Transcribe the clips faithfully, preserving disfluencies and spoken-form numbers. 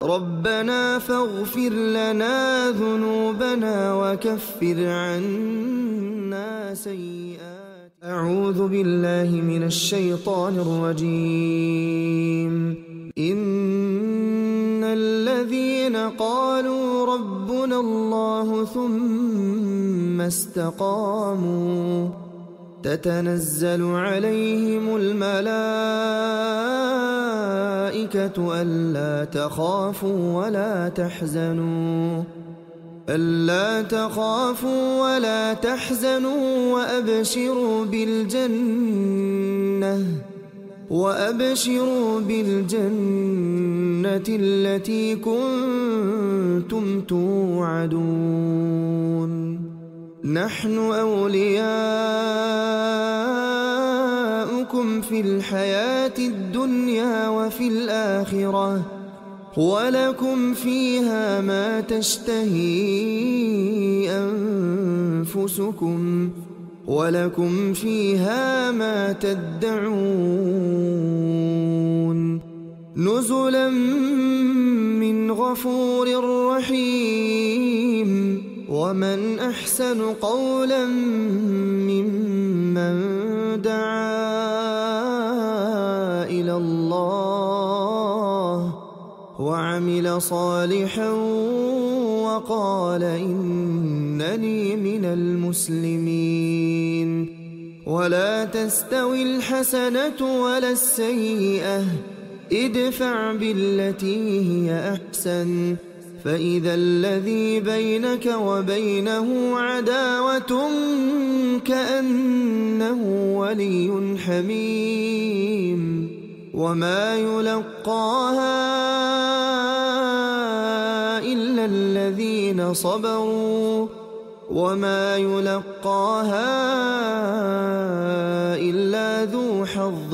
ربنا فاغفر لنا ذنوبنا وكفر عنا سيئاتنا. أعوذ بالله من الشيطان الرجيم. إن الذين قالوا ربنا الله ثم استقاموا تتنزل عليهم الملائكة ألا تخافوا ولا تحزنوا ألا تخافوا ولا تحزنوا وأبشروا بالجنة وأبشروا بالجنة التي كنتم توعدون. نحن أولياؤكم في الحياة الدنيا وفي الآخرة ولكم فيها ما تشتهي أنفسكم ولكم فيها ما تدعون. نزلا من غفور رحيم. ومن أحسن قولا ممن دعا إلى الله وعمل صالحا وقال إنني من المسلمين. ولا تستوي الحسنة ولا السيئة ادفع بالتي هي أحسن فإذا الذي بينك وبينه عداوة كأنه ولي حميم. وما يلقاها إلا الذين صبروا وما يلقاها إلا ذو حظ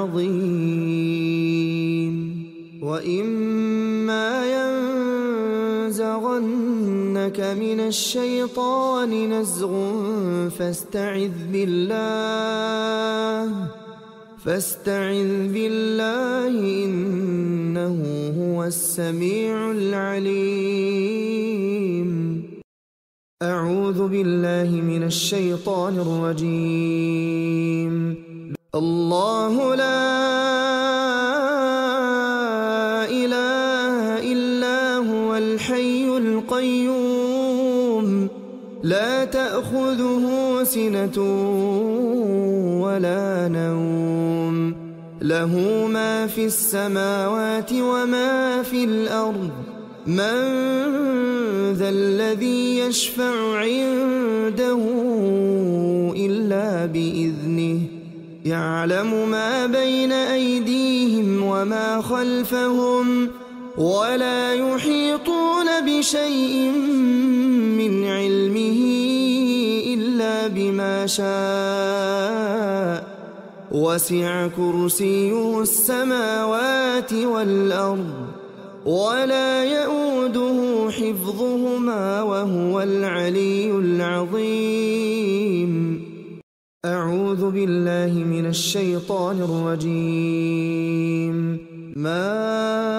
عظيم. وإما ينزغنك من الشيطان نزغ فاستعذ بالله فاستعذ بالله إنه هو السميع العليم. أعوذ بالله من الشيطان الرجيم. الله لا إله إلا هو الحي القيوم لا تأخذه سنة ولا نوم له ما في السماوات وما في الأرض. من ذا الذي يشفع عنده إلا بإذنه يعلم ما بين أيديهم وما خلفهم ولا يحيطون بشيء من علمه إلا بما شاء. وسع كرسيه السماوات والأرض ولا يؤوده حفظهما وهو العلي العظيم. أعوذ بالله من الشيطان الرجيم. ما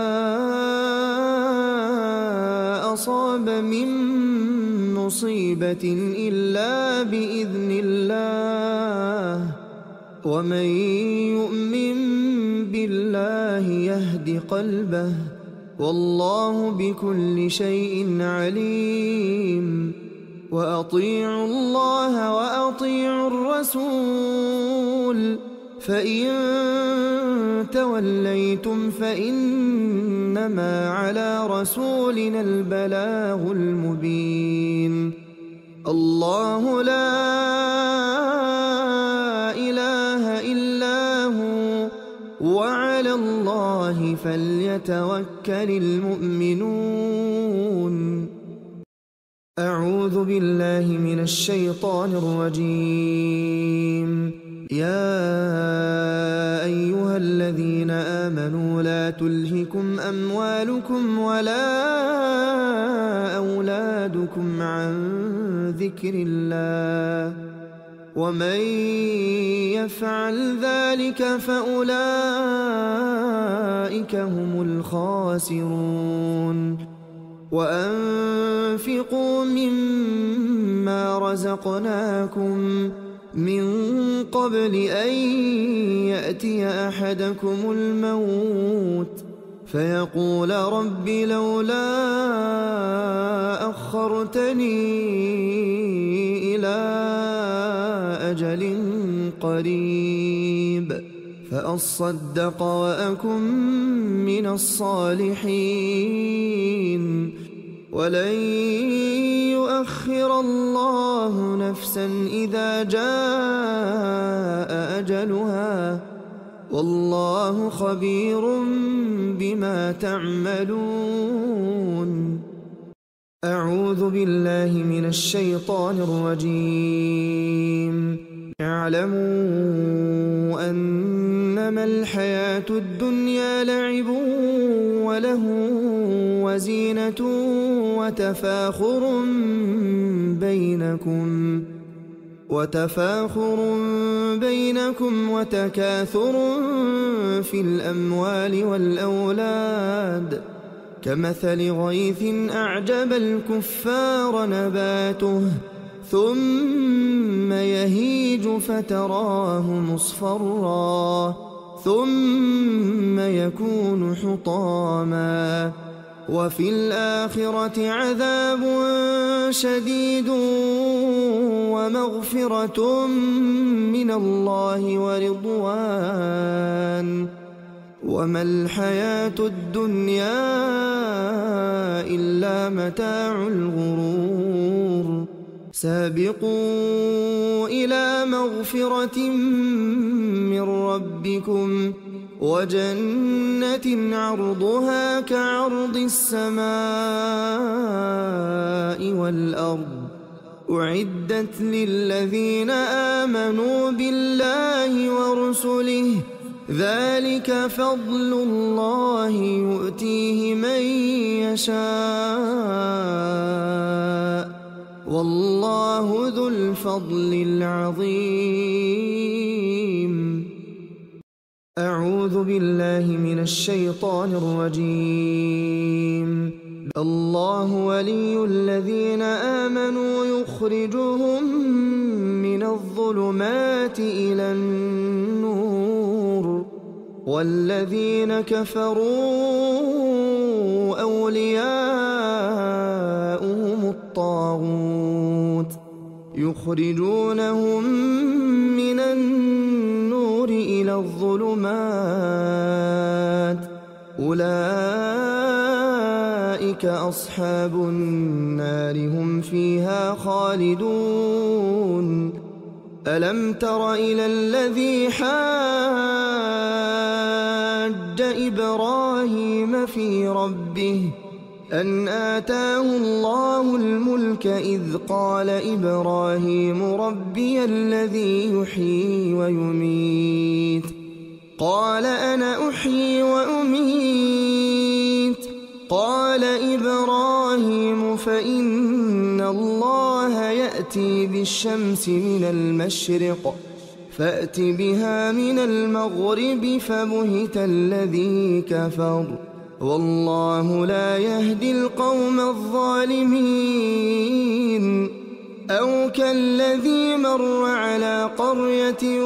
أصاب من مصيبة إلا بإذن الله ومن يؤمن بالله يهد قلبه والله بكل شيء عليم. وأطيعوا الله وأطيعوا الرسول فإن توليتم فإنما على رسولنا البلاغ المبين. الله لا إله إلا هو وعلى الله فليتوكل المؤمنون. أعوذ بالله من الشيطان الرجيم. يا أيها الذين آمنوا لا تلهكم أموالكم ولا أولادكم عن ذكر الله ومن يفعل ذلك فأولئك هم الخاسرون وأنفقوا مما رزقناكم من قبل أن يأتي أحدكم الموت فيقول رب لولا أخرتني إلى أجل قريب فأصدق وأكن من الصالحين ولن يؤخر الله نفسا إذا جاء أجلها والله خبير بما تعملون. أعوذ بالله من الشيطان الرجيم. اعلموا أنما الحياة الدنيا لعب وله وزينة وتفاخر بينكم وتفاخر بينكم وتكاثر في الأموال والأولاد كمثل غيث أعجب الكفار نباته ثم يهيج فتراه مصفرا ثم يكون حطاما وفي الآخرة عذاب شديد ومغفرة من الله ورضوان وما الحياة الدنيا إلا متاع الغرور. سابقوا إلى مغفرة من ربكم وجنة عرضها كعرض السماء والأرض أعدت للذين آمنوا بالله ورسله ذلك فضل الله يؤتيه من يشاء والله ذو الفضل العظيم. أعوذ بالله من الشيطان الرجيم. الله ولي الذين آمنوا يخرجهم من الظلمات إلى النور والذين كفروا أولياؤهم الطاغوت يخرجونهم من النور إلى الظلمات أولئك أصحاب النار هم فيها خالدون. ألم تر إلى الذي حاج إبراهيم في ربه أن آتاه الله الملك إذ قال إبراهيم ربي الذي يحيي ويميت قال أنا أحيي وأميت قال إبراهيم فإن الله يأتي بالشمس من المشرق فأت بها من المغرب فبهت الذي كفر والله لا يهدي القوم الظالمين. أو كالذي مر على قرية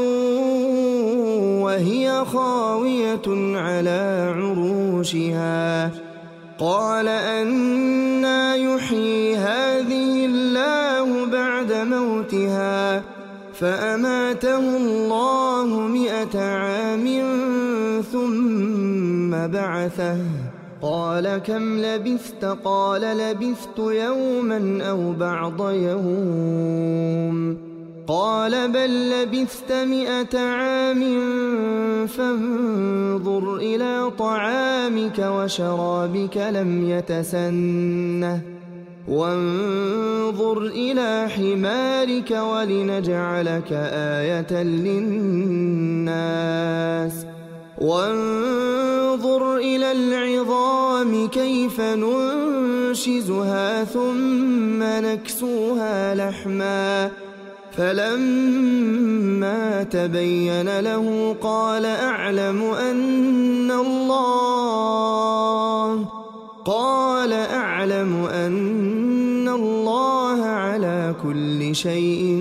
وهي خاوية على عروشها قال أنى يحيي هذه الله بعد موتها فأماته الله مئة عام ثم بعثه قال كم لبثت قال لبثت يوما أو بعض يوم قال بل لبثت مئة عام فانظر إلى طعامك وشرابك لم يتسنه وانظر إلى حمارك ولنجعلك آية للناس وانظر إلى العظام كيف ننشزها ثم نكسوها لحما فلما تبين له قال أعلم أن الله قال أعلم أن الله على كل شيء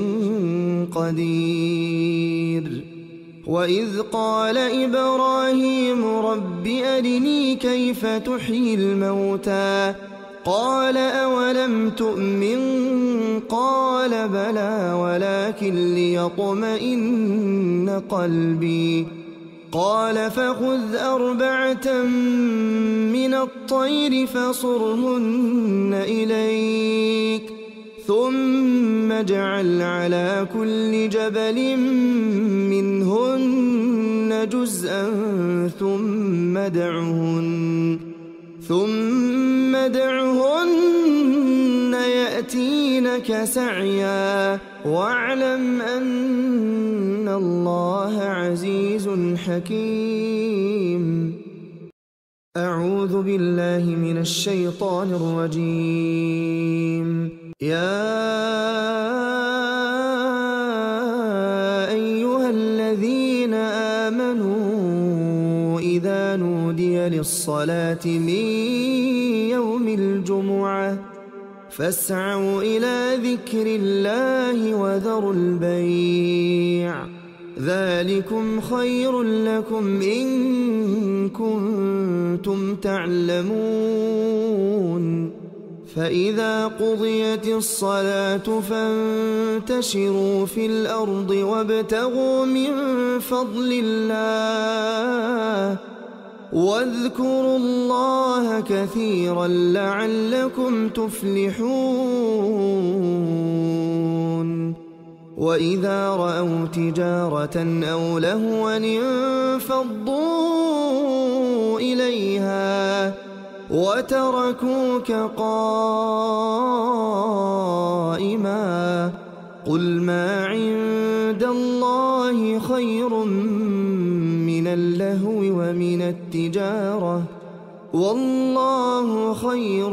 قدير. وإذ قال إبراهيم رب أرني كيف تحيي الموتى قال أولم تؤمن قال بلى ولكن ليطمئن قلبي قال فخذ أربعة من الطير فصرهن إليك ثم اجعل على كل جبل منهن جزءا ثم ادعهن ثم ادعهن يأتينك سعيا واعلم أن الله عزيز حكيم. أعوذ بالله من الشيطان الرجيم. يا أيها الذين آمنوا إذا نودي للصلاة من يوم الجمعة فاسعوا إلى ذكر الله وذروا البيع ذلكم خير لكم إن كنتم تعلمون. فإذا قضيت الصلاة فانتشروا في الأرض وابتغوا من فضل الله واذكروا الله كثيرا لعلكم تفلحون. وإذا رأوا تجارة أو لهوا انفضوا إليها وتركوك قائما قل ما عند الله خير من اللهو ومن التجارة والله خير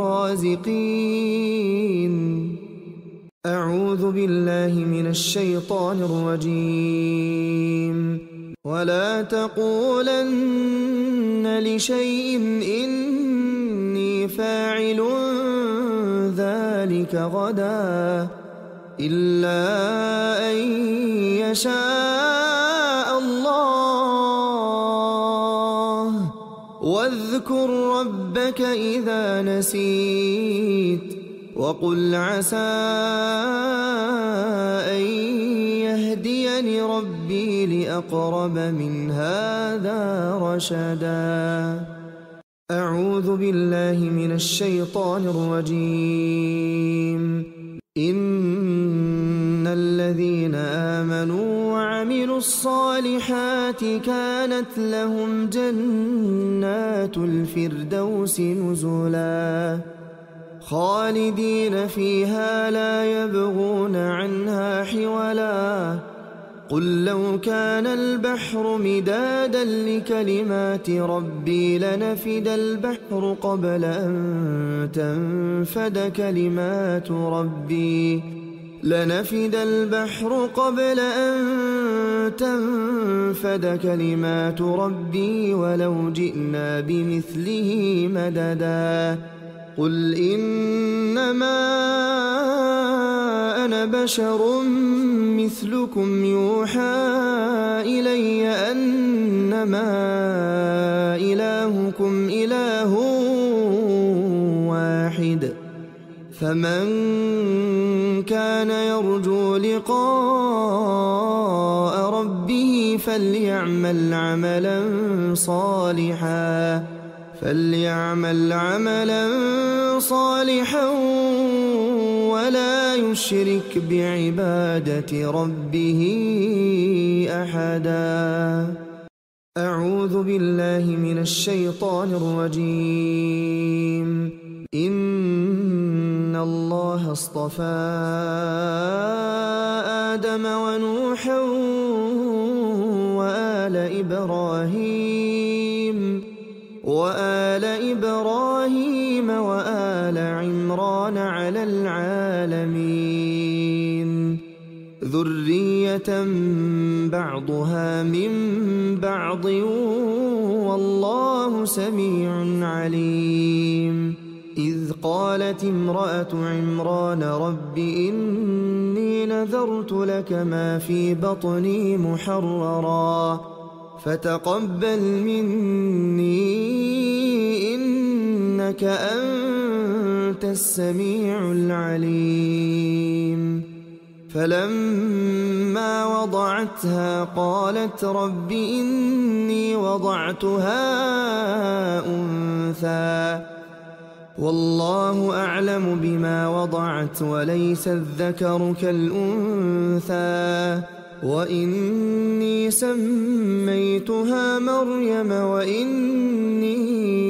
الرازقين. أعوذ بالله من الشيطان الرجيم. ولا تقولن لشيء إني فاعل ذلك غدا إلا أن يشاء الله واذكر ربك إذا نسيت وقل عسى أن يهديني ربي لأقرب من هذا رشدا. أعوذ بالله من الشيطان الرجيم. إن الذين آمنوا وعملوا الصالحات كانت لهم جنات الفردوس نزلا خالدين فيها لا يبغون عنها حولا. قل لو كان البحر مدادا لكلمات ربي لنفد البحر قبل أن تنفد كلمات ربي لنفد البحر قبل أن تنفد كلمات ربي ولو جئنا بمثله مددا. قل إنما أنا بشر مثلكم يوحى إلي أنما إلهكم إله واحد فمن كان يرجو لقاء ربه فليعمل عملا صالحا فليعمل عملا صالحا ولا يشرك بعبادة ربه أحدا. أعوذ بالله من الشيطان الرجيم. إن الله اصطفى آدم ونوحا وآل إبراهيم وآل إبراهيم وآل عمران على العالمين ذرية بعضها من بعض والله سميع عليم. إذ قالت امرأة عمران رب إني نذرت لك ما في بطني محررا فتقبل مني إنك أنت السميع العليم. فلما وضعتها قالت رب إني وضعتها أنثى والله أعلم بما وضعت وليس الذكر كالأنثى وإني سميتها مريم وإني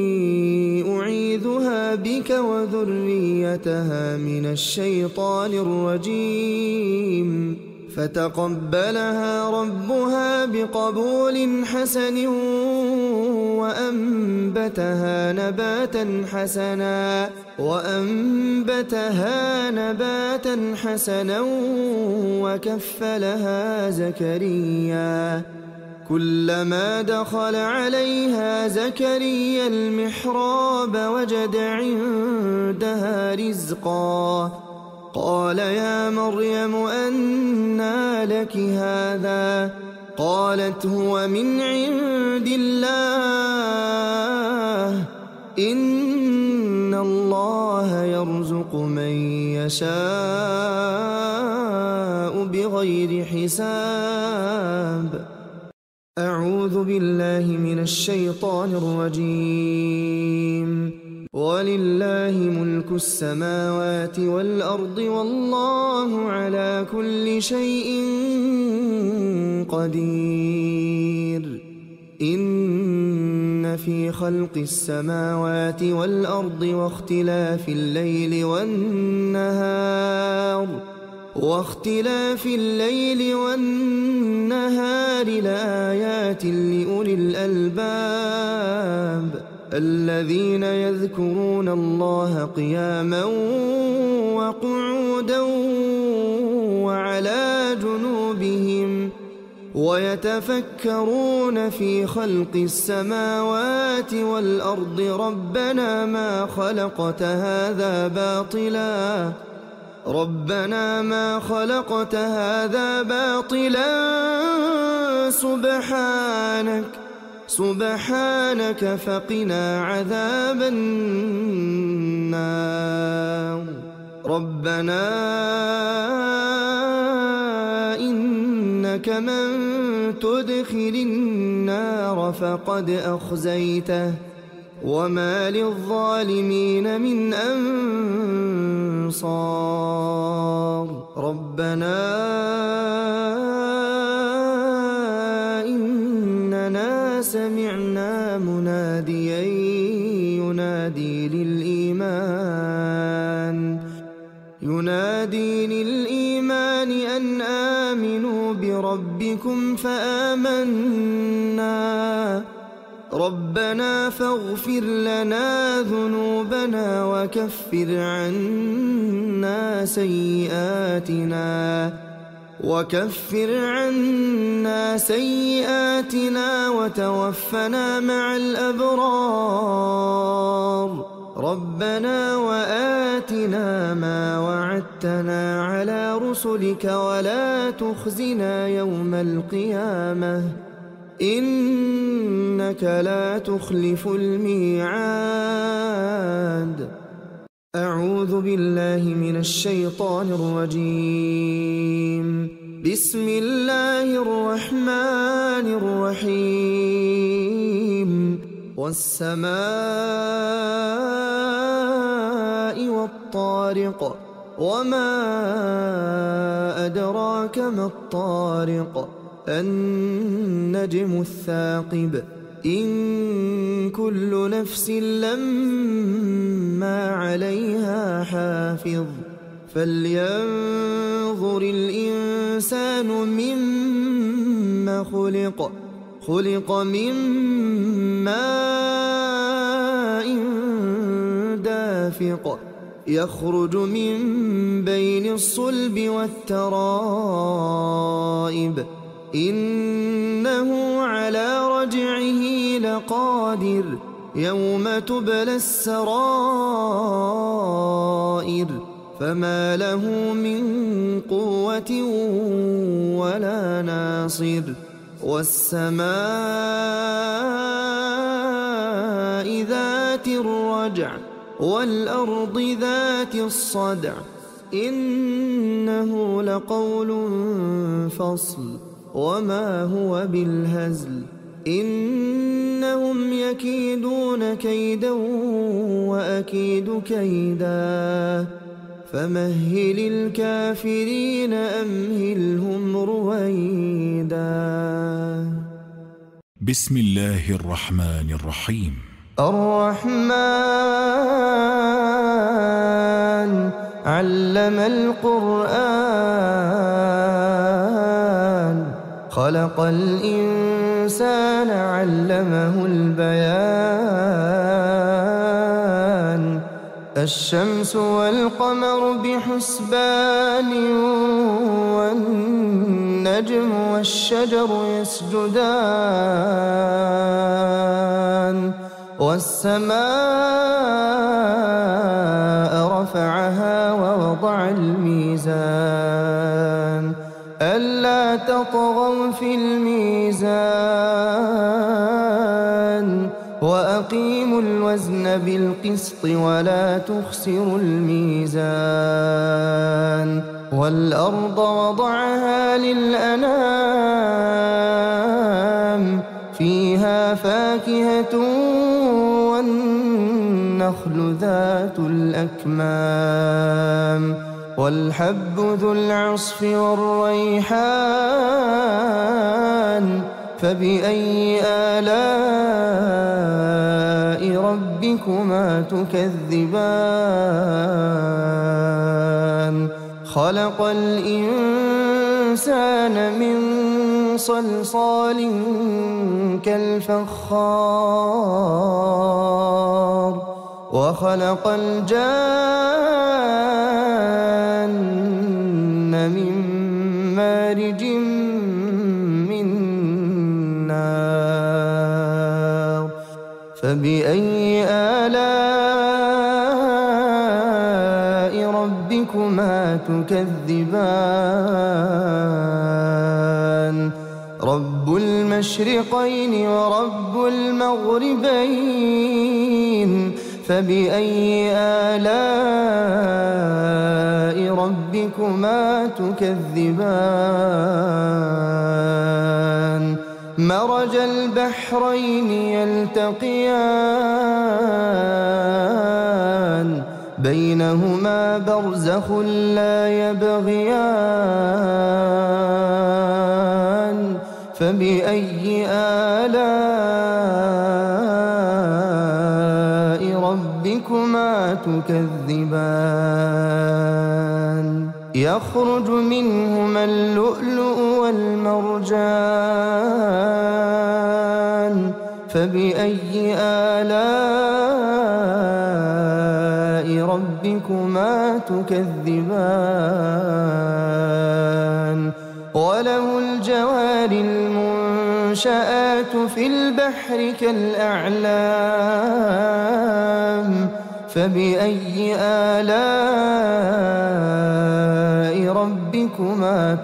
أعيذها بك وذريتها من الشيطان الرجيم. فتقبلها ربها بقبول حسن وأنبتها نباتا حسنا وأنبتها نباتا حسنا وكفلها زكريا. كلما دخل عليها زكريا المحراب وجد عندها رزقا قال يا مريم أنى لك هذا قالت هو من عند الله إن الله يرزق من يشاء بغير حساب. أعوذ بالله من الشيطان الرجيم. ولله ملك السماوات والأرض والله على كل شيء قدير. إن في خلق السماوات والأرض واختلاف الليل والنهار واختلاف الليل والنهار لآيات لأولي الألباب الذين يذكرون الله قياما وقعودا وعلى جنوبهم ويتفكرون في خلق السماوات والأرض ربنا ما خلقت هذا باطلا ربنا ما خلقت هذا باطلا سبحانك سبحانك فقنا عذاب النار. ربنا إنك من تدخل النار فقد أخزيته وما للظالمين من أنصار. ربنا إننا سمعنا مناديا ينادي للإيمان ينادي للإيمان أن آمنوا بربكم فآمنا ربنا فاغفر لنا ذنوبنا وكفر عنا سيئاتنا وكفر عنا سيئاتنا وتوفنا مع الأبرار. ربنا وآتنا ما وعدتنا على رسلك ولا تخزنا يوم القيامة إنك لا تخلف الميعاد. أعوذ بالله من الشيطان الرجيم. بسم الله الرحمن الرحيم. والسماء والطارق وما أدراك ما الطارق النجم الثاقب إن كل نفس لما عليها حافظ فلينظر الإنسان مما خلق خلق من ماء دافق يخرج من بين الصلب والترائب إنه على رجعه لقادر يوم تبلى السرائر فما له من قوة ولا ناصر والسماء ذات الرجع والأرض ذات الصدع إنه لقول فصل وما هو بالهزل إنهم يكيدون كيدا وأكيد كيدا فمهل الكافرين أمهلهم رويدا. بسم الله الرحمن الرحيم. الرحمن علم القرآن خلق الإنسان علمه البيان الشمس والقمر بحسبان والنجم والشجر يسجدان والسماء رفعها ووضع الميزان ألا تطغوا في الميزان وأقيموا الوزن بالقسط ولا تخسروا الميزان والأرض وضعها للأنام فيها فاكهة والنخل ذات الأكمام والحب ذو العصف والريحان فبأي آلاء ربكما تكذبان خلق الإنسان من صلصال كالفخار وخلق الجان من مارج من نار فبأي آلاء ربكما تكذبان رب المشرقين ورب المغربين فبأي آلاء ربكما تكذبان مرج البحرين يلتقيان بينهما برزخ لا يبغيان فبأي آلاء ربكما تكذبان يخرج منهما اللؤلؤ والمرجان فبأي آلاء ربكما تكذبان وله الجوار المنشآت في البحر كالأعلام فبأي آلاء ربكما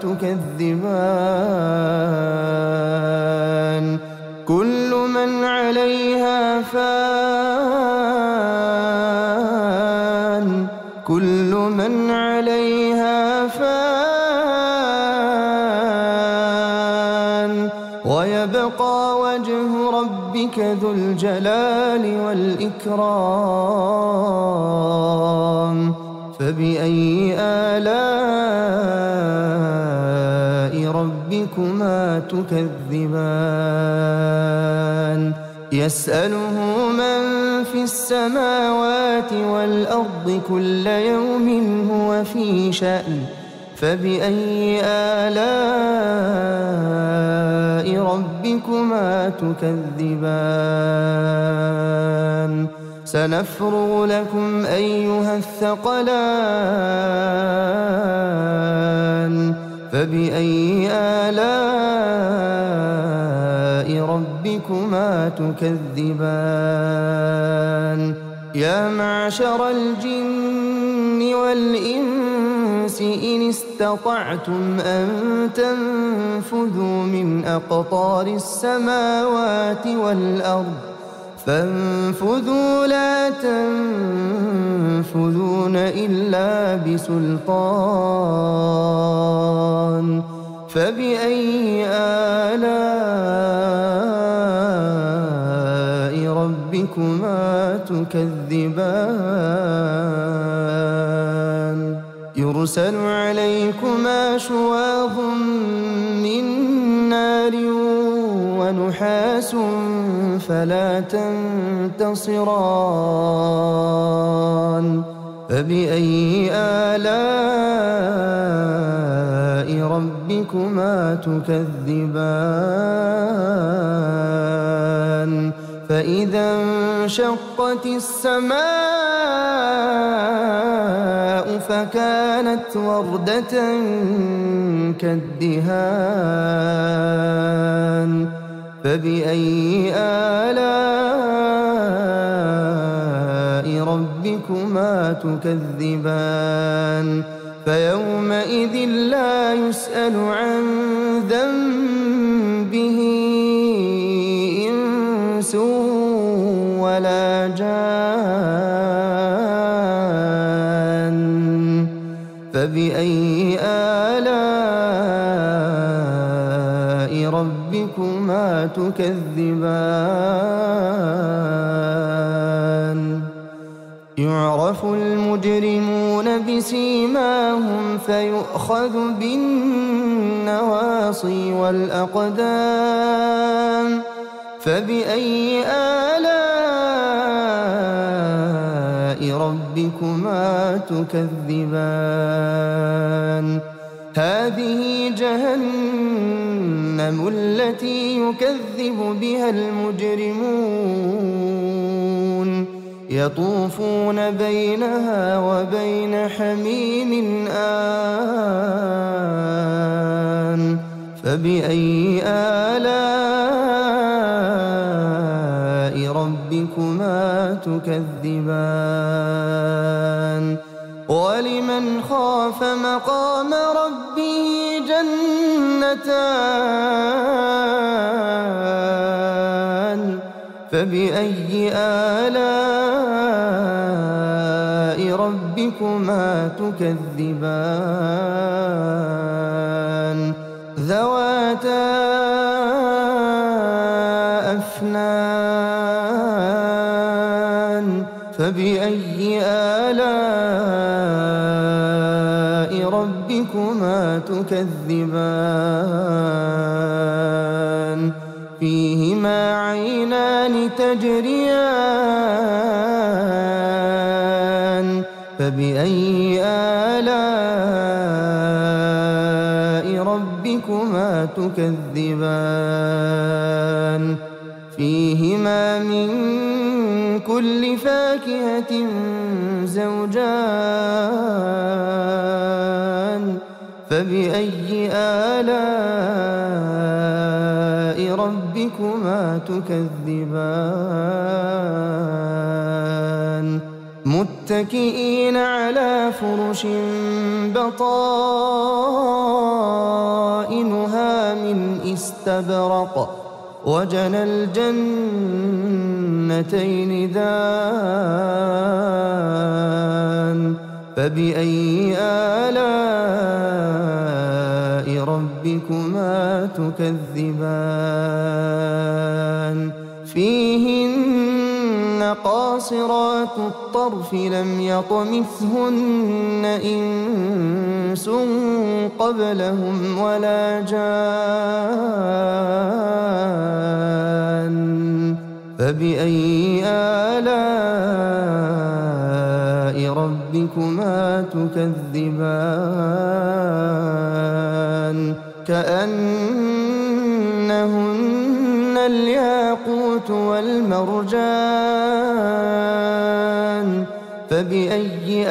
تكذبان كل من عليها فان كل من عليها فان ويبقى وجه ربك ذو الجلال والإكرام فبأي آلاء ربكما تكذبان يسأله من في السماوات والأرض كل يوم هو في شأن فبأي آلاء ربكما تكذبان سنفرغ لكم أيها الثقلان فبأي آلاء ربكما تكذبان يا معشر الجن والإنس إن استطعتم أن تنفذوا من أقطار السماوات والأرض فانفذوا لا تنفذون إلا بسلطان فبأي آلاء ربكما تكذبان يرسل عليكما شواظ من نار ونحاس فلا تنتصران فبأي آلاء ربكما تكذبان فإذا انشقت السماء فكانت وردة كالدهان فبأي آلاء ربكما تكذبان فيومئذ لا يسأل عن ذنبه إنس ولا جان فبأي آلاء ربكما تكذبان يعرف المجرمون بسيماهم فيؤخذ بالنواصي والأقدام فبأي آلاء ربكما تكذبان هذه جهنم التي يكذب بها المجرمون يطوفون بينها وبين حميم آن فبأي آلاء ربكما تكذبان ولمن خاف مقام ربه جنتان فبأي آلاء ربكما تكذبان ذواتا أفنان فبأي آلاء ربكما تكذبان فيهما عينان تجريان فبأي آلاء ربكما تكذبان فيهما من كل فاكهة زوجان فبأي آلاء ربكما تكذبان متكئين على فرش بطائنها من استبرق وجنى الجنتين دان فبأي آلاء ربكما تكذبان فيهن قاصرات الطرف لم يطمثهن إنس قبلهم ولا جان فبأي آلاء ربكما تكذبان كأنهن الياقوت والمرجان فبأي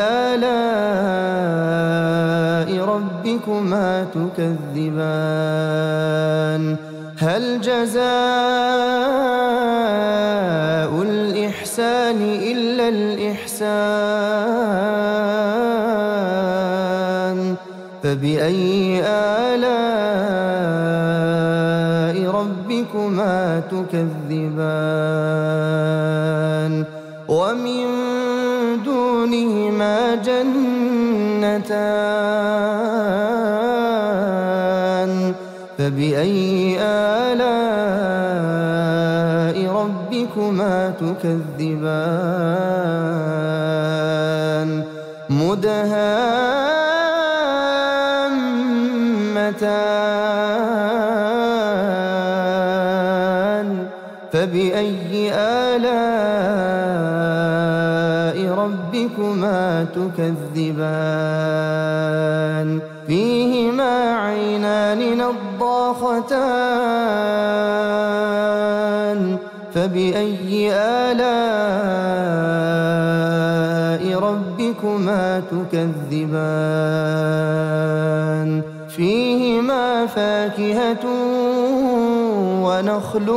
آلاء ربكما تكذبان هل جزاء الإحسان إلا الإحسان فبأي آلاء ربكما تكذبان ومن دونهما جنتان فبأي آلاء ربكما تكذبان مدهامتان فبأي آلاء ربكما تكذبان فيهما عينان نضاختان فبأي آلاء ربكما تكذبان فيهما فاكهة ونخل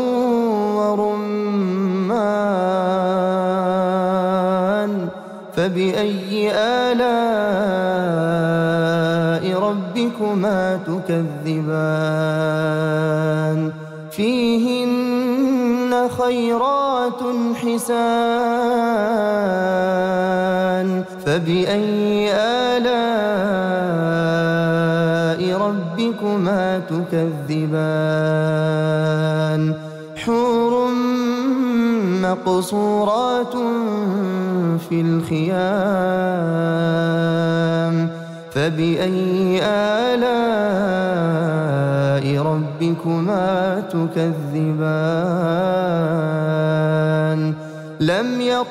ورمان فبأي آلاء ربكما تكذبان فيهن خيرات حسان فبأي آلاء ربكما تكذبان حور مقصورات في الخيام فبأي آلاء ربكما تكذبان لم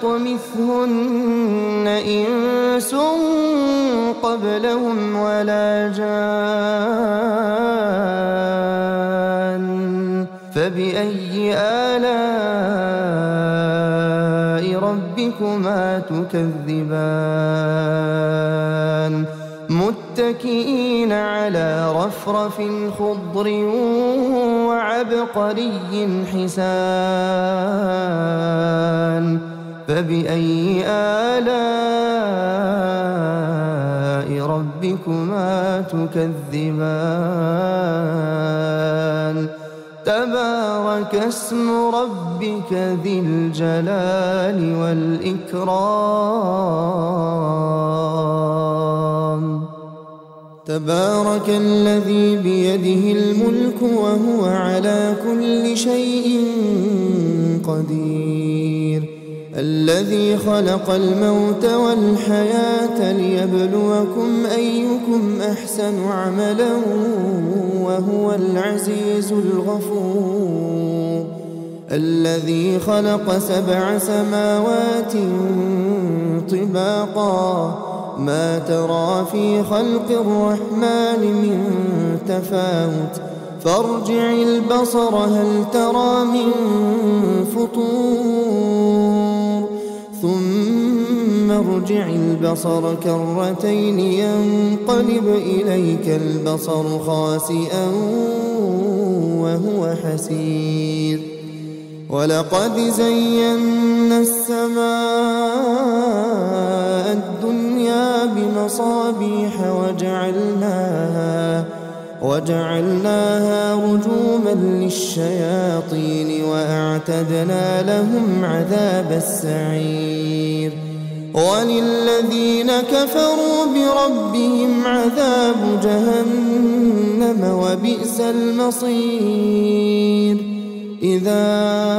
يطمثهن إنس قبلهم ولا جان فبأي آلاء ربكما تكذبان متكئين على رفرف خضر وعبقري حسان فبأي آلاء ربكما تكذبان تبارك اسم ربك ذي الجلال والإكرام تبارك الذي بيده الملك وهو على كل شيء قدير الذي خلق الموت والحياة ليبلوكم أيكم أحسن عملا وهو العزيز الغفور الذي خلق سبع سماوات طباقا ما ترى في خلق الرحمن من تفاوت فارجع البصر هل ترى من فطور ثم ارجع البصر كرتين ينقلب إليك البصر خاسئا وهو حسير ولقد زينا السماء الدنيا بمصابيح وجعلناها وجعلناها رجوما للشياطين وأعتدنا لهم عذاب السعير وللذين كفروا بربهم عذاب جهنم وبئس المصير إذا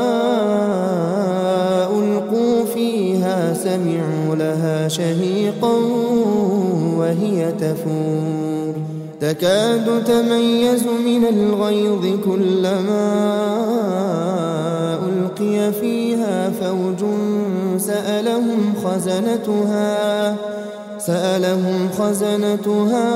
ألقوا فيها سمعوا لها شهيقا وهي تفور تكاد تميز من الغيظ كلما ألقي فيها فوج سألهم خزنتها سألهم خزنتها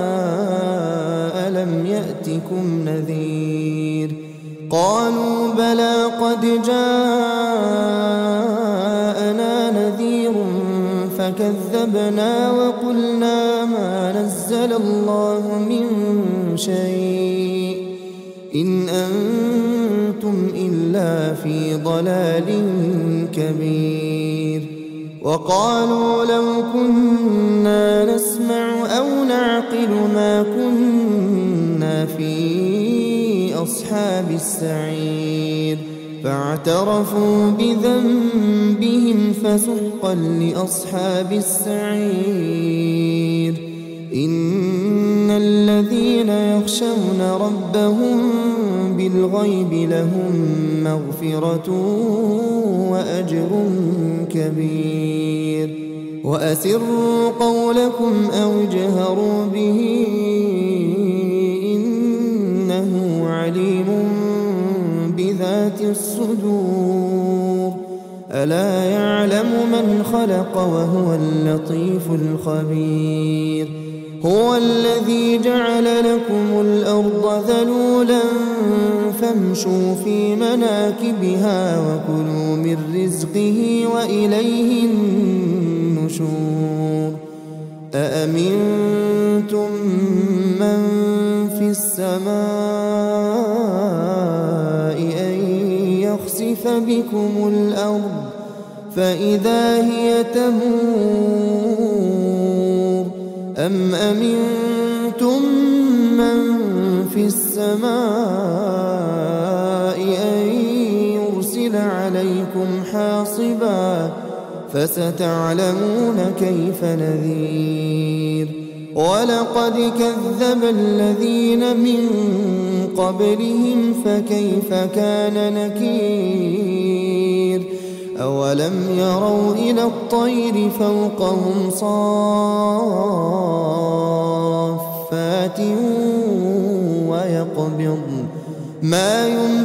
ألم يأتكم نذير قالوا بلى قد جاءنا نذير فكذبنا وقلنا ما نزل الله من شيء إن أنتم إلا في ضلال كبير. وقالوا لو كنا نسمع أو نعقل ما كنا في أصحاب السعير فاعترفوا بذنبهم فسحقا لأصحاب السعير. إن الذين يخشون ربهم بالغيب لهم مغفرة وأجر كبير. وأسروا قولكم أو اجهروا به إنه عليم بذات الصدور. ألا يعلم من خلق وهو اللطيف الخبير. هو الذي جعل لكم الأرض ذلولا فامشوا في مناكبها وكلوا من رزقه وإليه النشور. أأمنتم من في السماء أن يخسف بكم الأرض فإذا هي تمور أم أمنتم من في السماء أن يرسل عليكم حاصبا فستعلمون كيف نذير. ولقد كذب الذين من قبلهم فكيف كان نكير. أولم يروا إلى الطير فوقهم صافات ويقبضن ما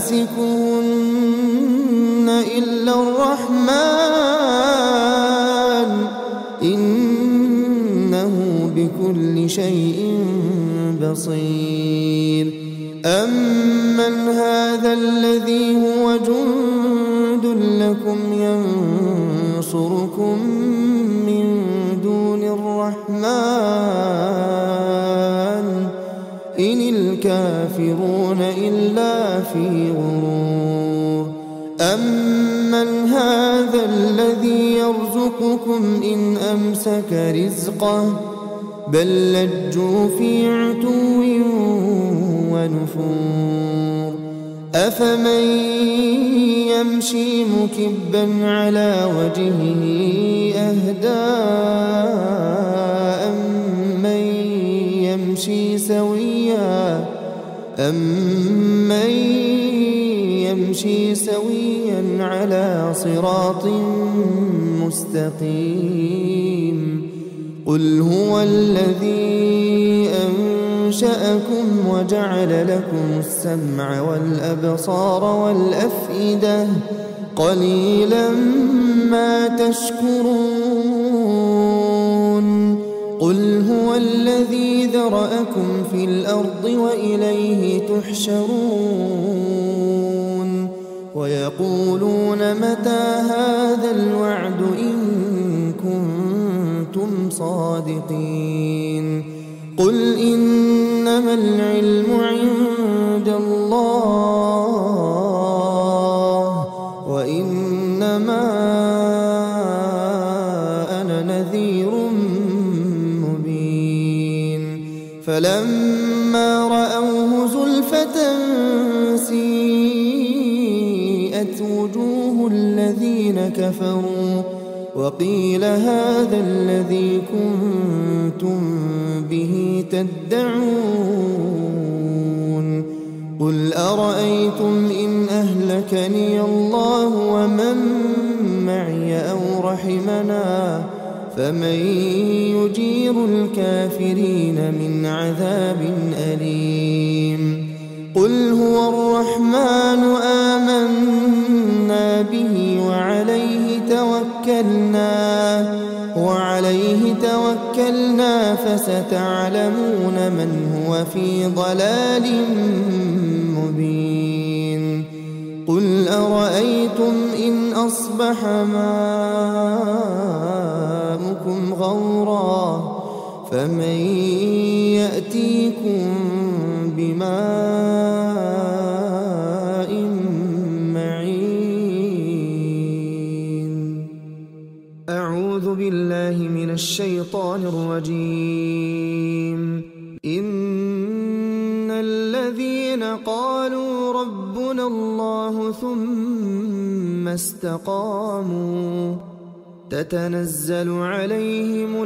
يمسكهن إلا الرحمن إنه بكل شيء بصير. أمن هذا الذي هو جند لكم ينصركم من دون الرحمن إن الكافرون إلا في غرور. أمن هذا الذي يرزقكم إن أمسك رزقه بل لجوا في عتو ونفور. أفمن يمشي مكبا على وجهه أهدى أمن يمشي سويا أمن يمشي سويا على صراط مستقيم. قل هو الذي أنشأكم وجعل لكم السمع والأبصار والأفئدة قليلا ما تشكرون. قل هو الذي ذرأكم في الأرض وإليه تحشرون. ويقولون متى هذا الوعد إن كنتم صادقين. قل إنما العلم عند الله وإنما أنا نذير مبين. فلما رأوه زلفة سيئت وجوه الذين كفروا وقيل هذا الذي كنتم به تدعون. قل أرأيتم إن أهلكني الله ومن معي أو رحمنا فمن يجير الكافرين من عذاب أليم. قل هو الرحمن آمنا به وعليه توكلنا وعليه توكلنا فستعلمون من هو في ضلال مبين. قل أرأيتم إن أصبح ماؤكم غورا فمن يأتيكم بماء معين. أعوذ بالله من الشيطان الرجيم. إن الذين قالوا ربنا الله ثم استقاموا تتنزل عليهم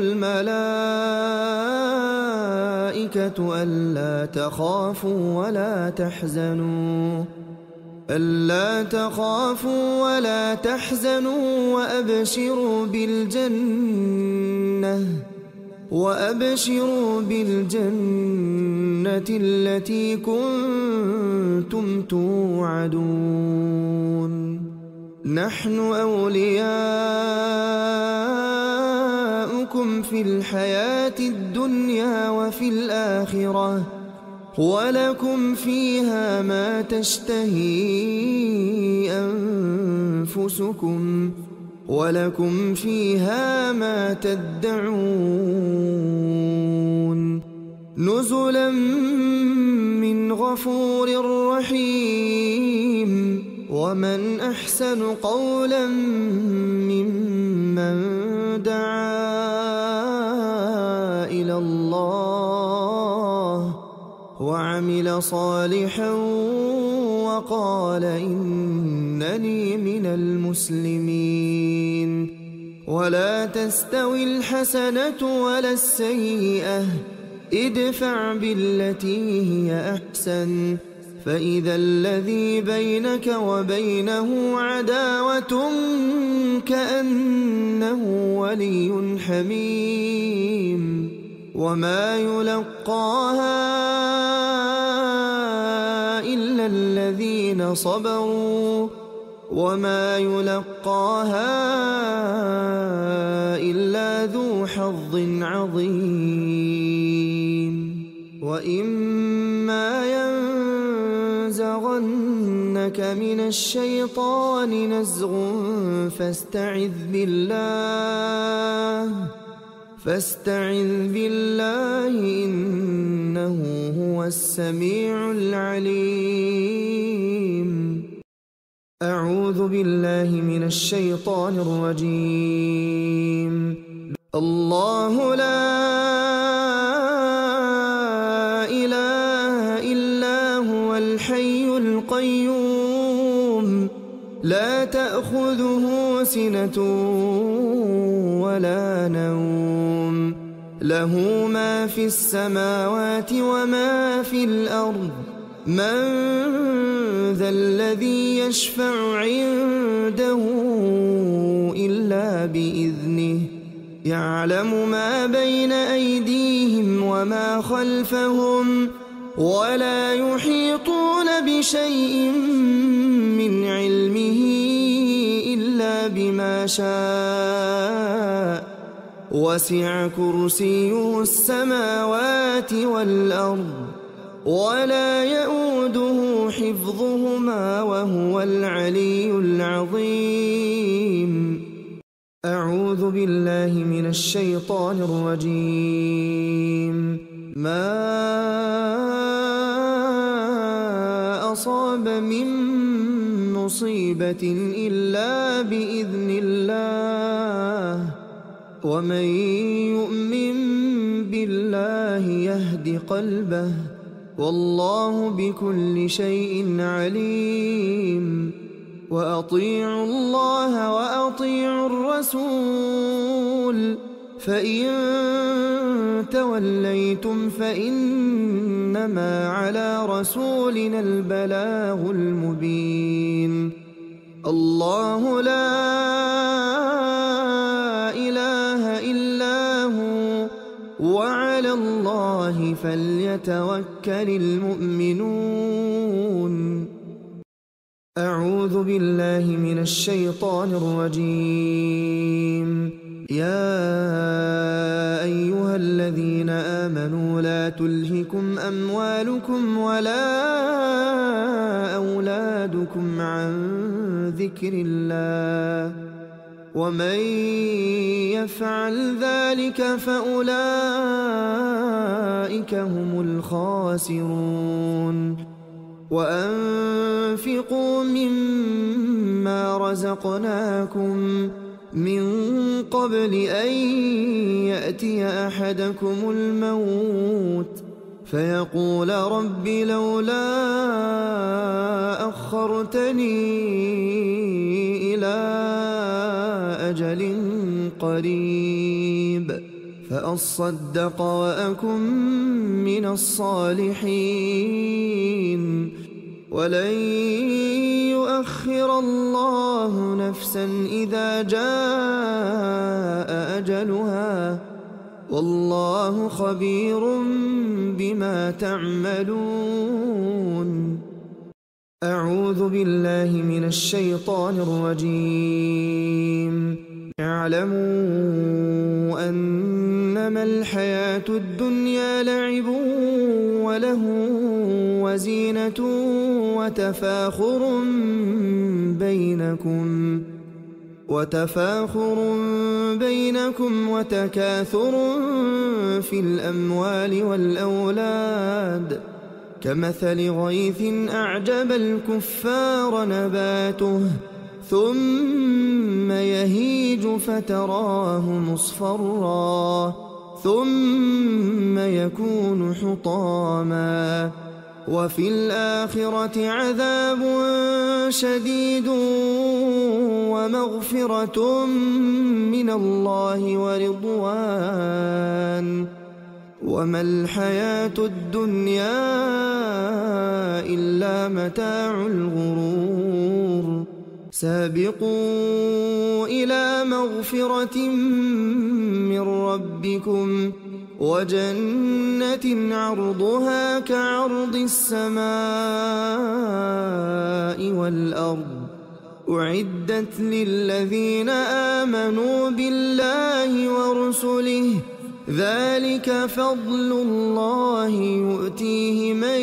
الملائكة ألا تخافوا ولا تحزنوا ألا تخافوا ولا تحزنوا وأبشروا بالجنة وأبشروا بالجنة التي كنتم توعدون. نحن أولياؤكم في الحياة الدنيا وفي الآخرة ولكم فيها ما تشتهي أنفسكم ولكم فيها ما تدعون. نزلا من غفور رحيم. ومن أحسن قولا ممن دعا إلى الله وعمل صالحا وقال إنني من المسلمين. ولا تستوي الحسنة ولا السيئة ادفع بالتي هي أحسن فإذا الذي بينك وبينه عداوة كأنه ولي حميم. وما يلقاها إلا الذين صبروا وما يلقاها إلا ذو حظ عظيم. وإما ينزغنك من الشيطان نزغ فاستعذ بالله فاستعذ بالله إنه هو السميع العليم. أعوذ بالله من الشيطان الرجيم. الله لا إله إلا هو الحي القيوم لا تأخذه سنة ولا نوم له ما في السماوات وما في الأرض. من ذا الذي يشفع عنده إلا بإذنه يعلم ما بين أيديهم وما خلفهم ولا يحيطون بشيء من علمه إلا بما شاء وسع كرسيه السماوات والأرض ولا يؤوده حفظهما وهو العلي العظيم. أعوذ بالله من الشيطان الرجيم. ما أصاب من مصيبة إلا بإذن الله ومن يؤمن بالله يهد قلبه والله بكل شيء عليم. وأطيعوا الله وأطيعوا الرسول فإن توليتم فإنما على رسولنا البلاغ المبين. الله لا إله إلا هو وعلى الله فليتوكل المؤمنون. أعوذ بالله من الشيطان الرجيم. يا أيها الذين آمنوا لا تلهكم أموالكم ولا أولادكم عن ذكر الله ومن يفعل ذلك فأولئك هم الخاسرون وأنفقوا مما رزقناكم من قبل أن يأتي أحدكم الموت فيقول رب لولا أخرتني إلى أجل قريب فأصدق وأكن من الصالحين ولن يؤخر الله نفسا إذا جاء أجلها والله خبير بما تعملون. أعوذ بالله من الشيطان الرجيم. اعلموا أنما الحياة الدنيا لعب وله وزينة وتفاخر بينكم وتفاخر بينكم وتكاثر في الأموال والأولاد كمثل غيث أعجب الكفار نباته ثم يهيج فتراه مصفرا ثم يكون حطاما وفي الآخرة عذاب شديد ومغفرة من الله ورضوان وما الحياة الدنيا إلا متاع الغرور. سابقوا إلى مغفرة من ربكم وجنة عرضها كعرض السماء والأرض أعدت للذين آمنوا بالله ورسله ذلك فضل الله يؤتيه من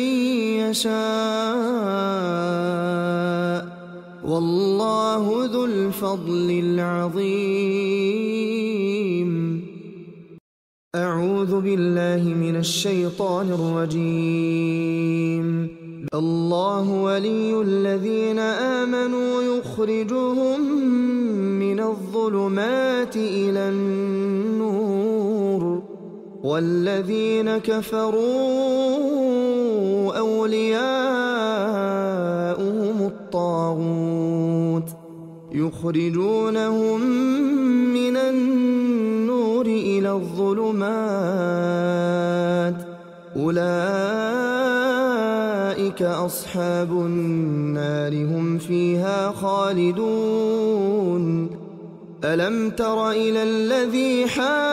يشاء والله ذو الفضل العظيم. أعوذ بالله من الشيطان الرجيم. الله ولي الذين آمنوا يخرجهم من الظلمات إلى النور والذين كفروا أولياؤهم الطاغوت يخرجونهم من النور إلى الظلمات أولئك أصحاب النار هم فيها خالدون. ألم تر إلى الذي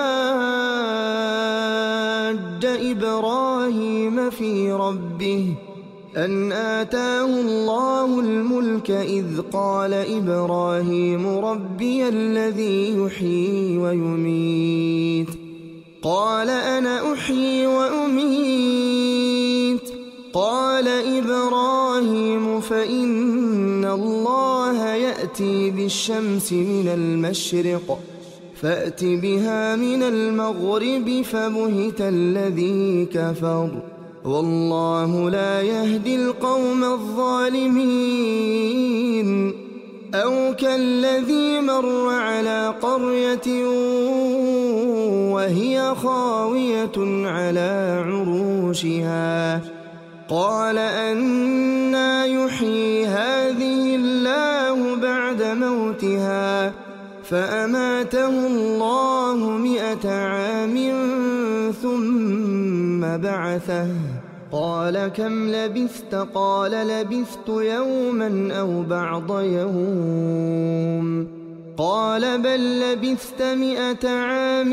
حاج إبراهيم في ربه أن آتاه الله الملك إذ قال إبراهيم ربي الذي يحيي ويميت قال أنا أحيي وأميت قال إبراهيم فإن الله يأتي بالشمس من المشرق فأت بها من المغرب فبهت الذي كفر والله لا يهدي القوم الظالمين. أو كالذي مر على قرية وهي خاوية على عروشها قال أنى يحيي هذه الله بعد موتها فأماته الله مئة عام ثم بعثه قال كم لبثت قال لبثت يوما أو بعض يوم قال بل لبثت مئة عام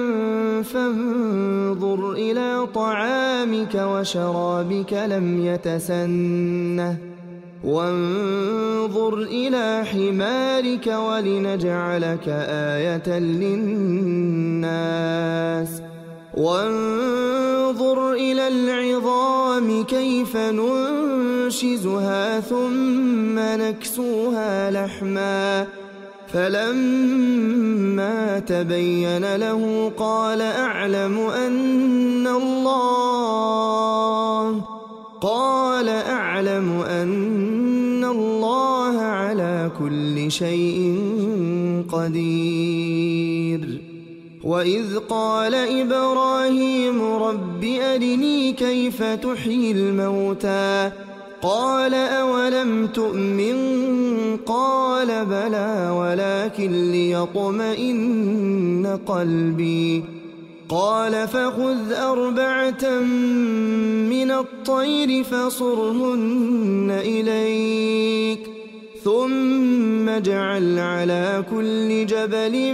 فانظر إلى طعامك وشرابك لم يتسنه وانظر إلى حمارك ولنجعلك آية للناس وانظر إلى العظام كيف ننشزها ثم نكسوها لحما فلما تبين له قال أعلم أن الله قال أعلم أن الله على كل شيء قدير. وإذ قال إبراهيم رب أرني كيف تحيي الموتى قال أولم تؤمن قال بلى ولكن ليطمئن قلبي قال فخذ أربعة من الطير فصرهن إليك ثم اجعل على كل جبل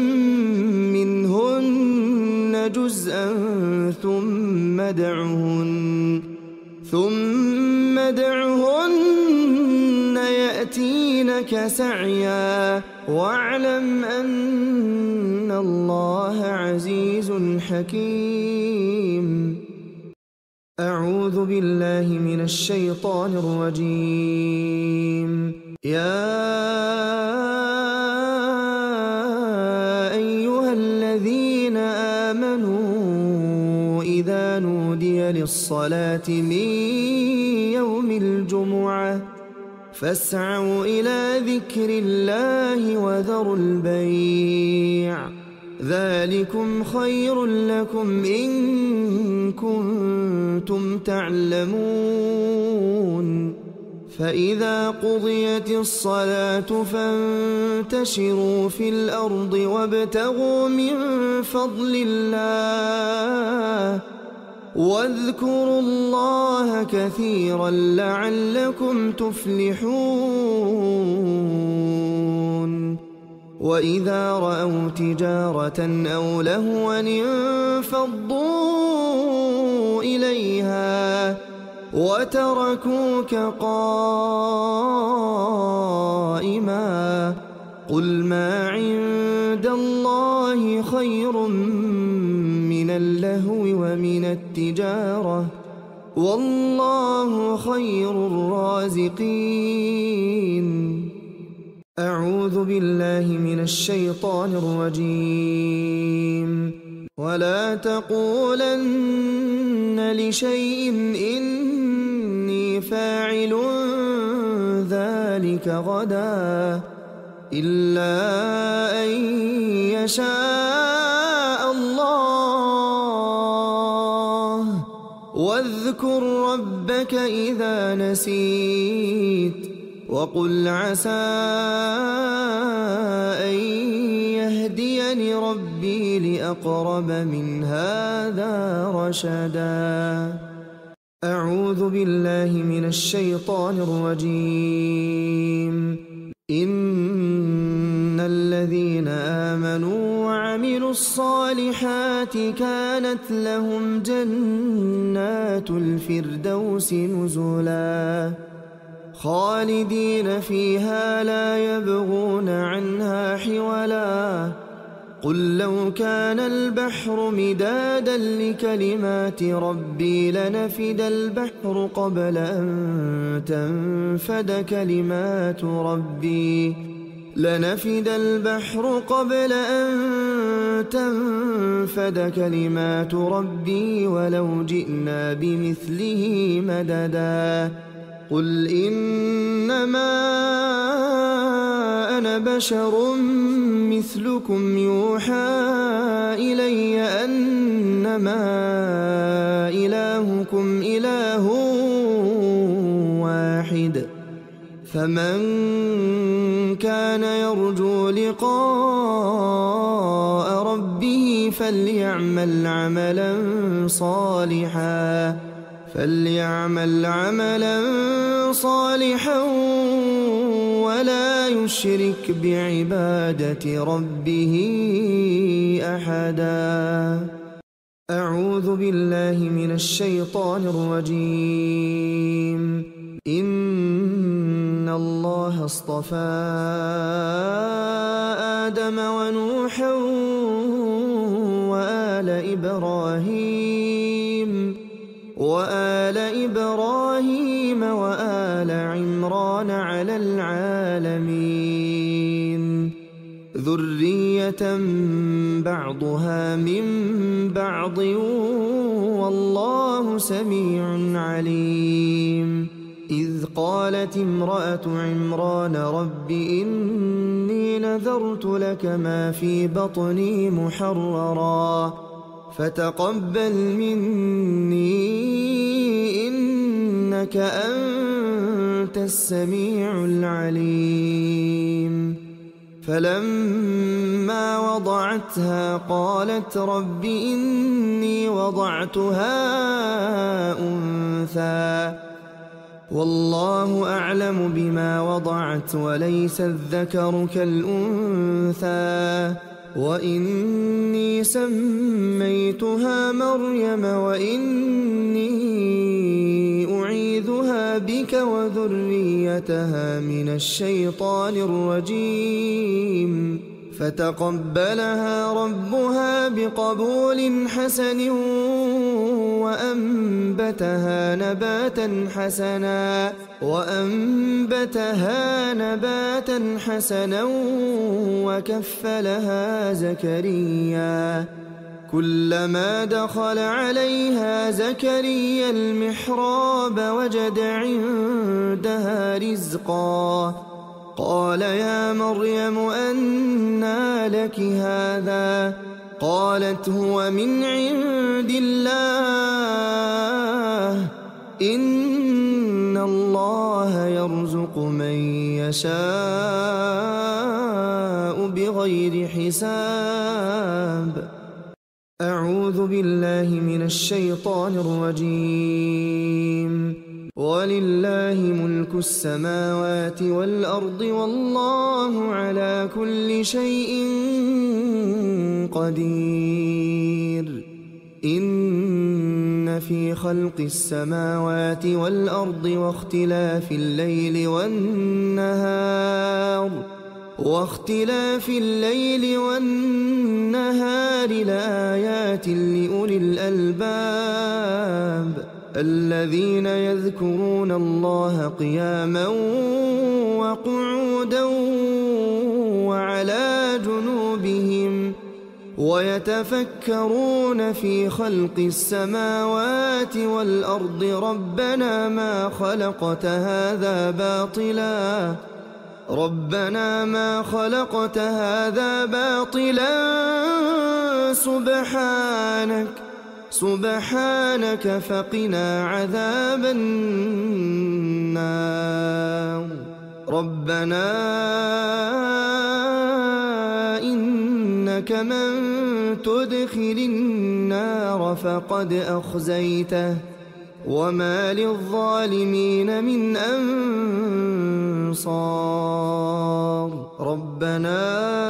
منهن جزءا ثم ادعهن ثم ادعهن يأتينك سعيا واعلم أن الله عزيز حكيم. أعوذ بالله من الشيطان الرجيم. يا أيها الذين آمنوا إذا نودي للصلاة من يوم الجمعة فاسعوا إلى ذكر الله وذروا البيع ذلكم خير لكم إن كنتم تعلمون. فإذا قضيت الصلاة فانتشروا في الأرض وابتغوا من فضل الله واذكروا الله كثيرا لعلكم تفلحون. وإذا رأوا تجارة أو لهوا انفضوا إليها وتركوك قائما قل ما عند الله خير من اللهو ومن التجارة والله خير الرازقين. أعوذ بالله من الشيطان الرجيم. ولا تقولن لشيء إني فاعل ذلك غدا إلا أن يشاء الله واذكر ربك إذا نسيت وقل عسى أن يهديني ربي لأقرب من هذا رشدا. أعوذ بالله من الشيطان الرجيم. إن الذين آمنوا وعملوا الصالحات كانت لهم جنات الفردوس نزلا خالدين فيها لا يبغون عنها حولا. قل لو كان البحر مدادا لكلمات ربي لنفد البحر قبل أن تنفد كلمات ربي لنفد البحر قبل أن تنفد كلمات ربي ولو جئنا بمثله مددا. قل إنما أنا بشر مثلكم يوحى إلي أنما إلهكم إله واحد فمن كان يرجو لقاء ربه فليعمل عملا صالحا فليعمل عملا صالحا ولا يشرك بعبادة ربه أحدا. أعوذ بالله من الشيطان الرجيم. إن الله اصطفى آدم ونوحا وآل إبراهيم وآل إبراهيم وآل عمران على العالمين ذرية بعضها من بعض والله سميع عليم إذ قالت امرأة عمران رب إني نذرت لك ما في بطني محررا فتقبل مني إنك أنت السميع العليم فلما وضعتها قالت رب إني وضعتها أنثى والله أعلم بما وضعت وليس الذكر كالأنثى وإني سميتها مريم وإني أعيذها بك وذريتها من الشيطان الرجيم فتقبلها ربها بقبول حسن وأنبتها نباتا حسنا وأنبتها نباتا حسنا وكفلها زكريا كلما دخل عليها زكريا المحراب وجد عندها رزقا قال يا مريم أنى لك هذا قالت هو من عند الله إن الله يرزق من يشاء بغير حساب أعوذ بالله من الشيطان الرجيم ولله ملك السماوات والأرض والله على كل شيء قدير إن في خلق السماوات والأرض واختلاف الليل والنهار واختلاف الليل والنهار لآيات لأولي الألباب الذين يذكرون الله قياما وقعودا وعلى جنوبهم ويتفكرون في خلق السماوات والأرض ربنا ما خلقت هذا باطلا ربنا ما خلقت هذا باطلا سبحانك سبحانك فقنا عذاب النار ربنا إنك من تدخل النار فقد أخزيته وما للظالمين من أنصار ربنا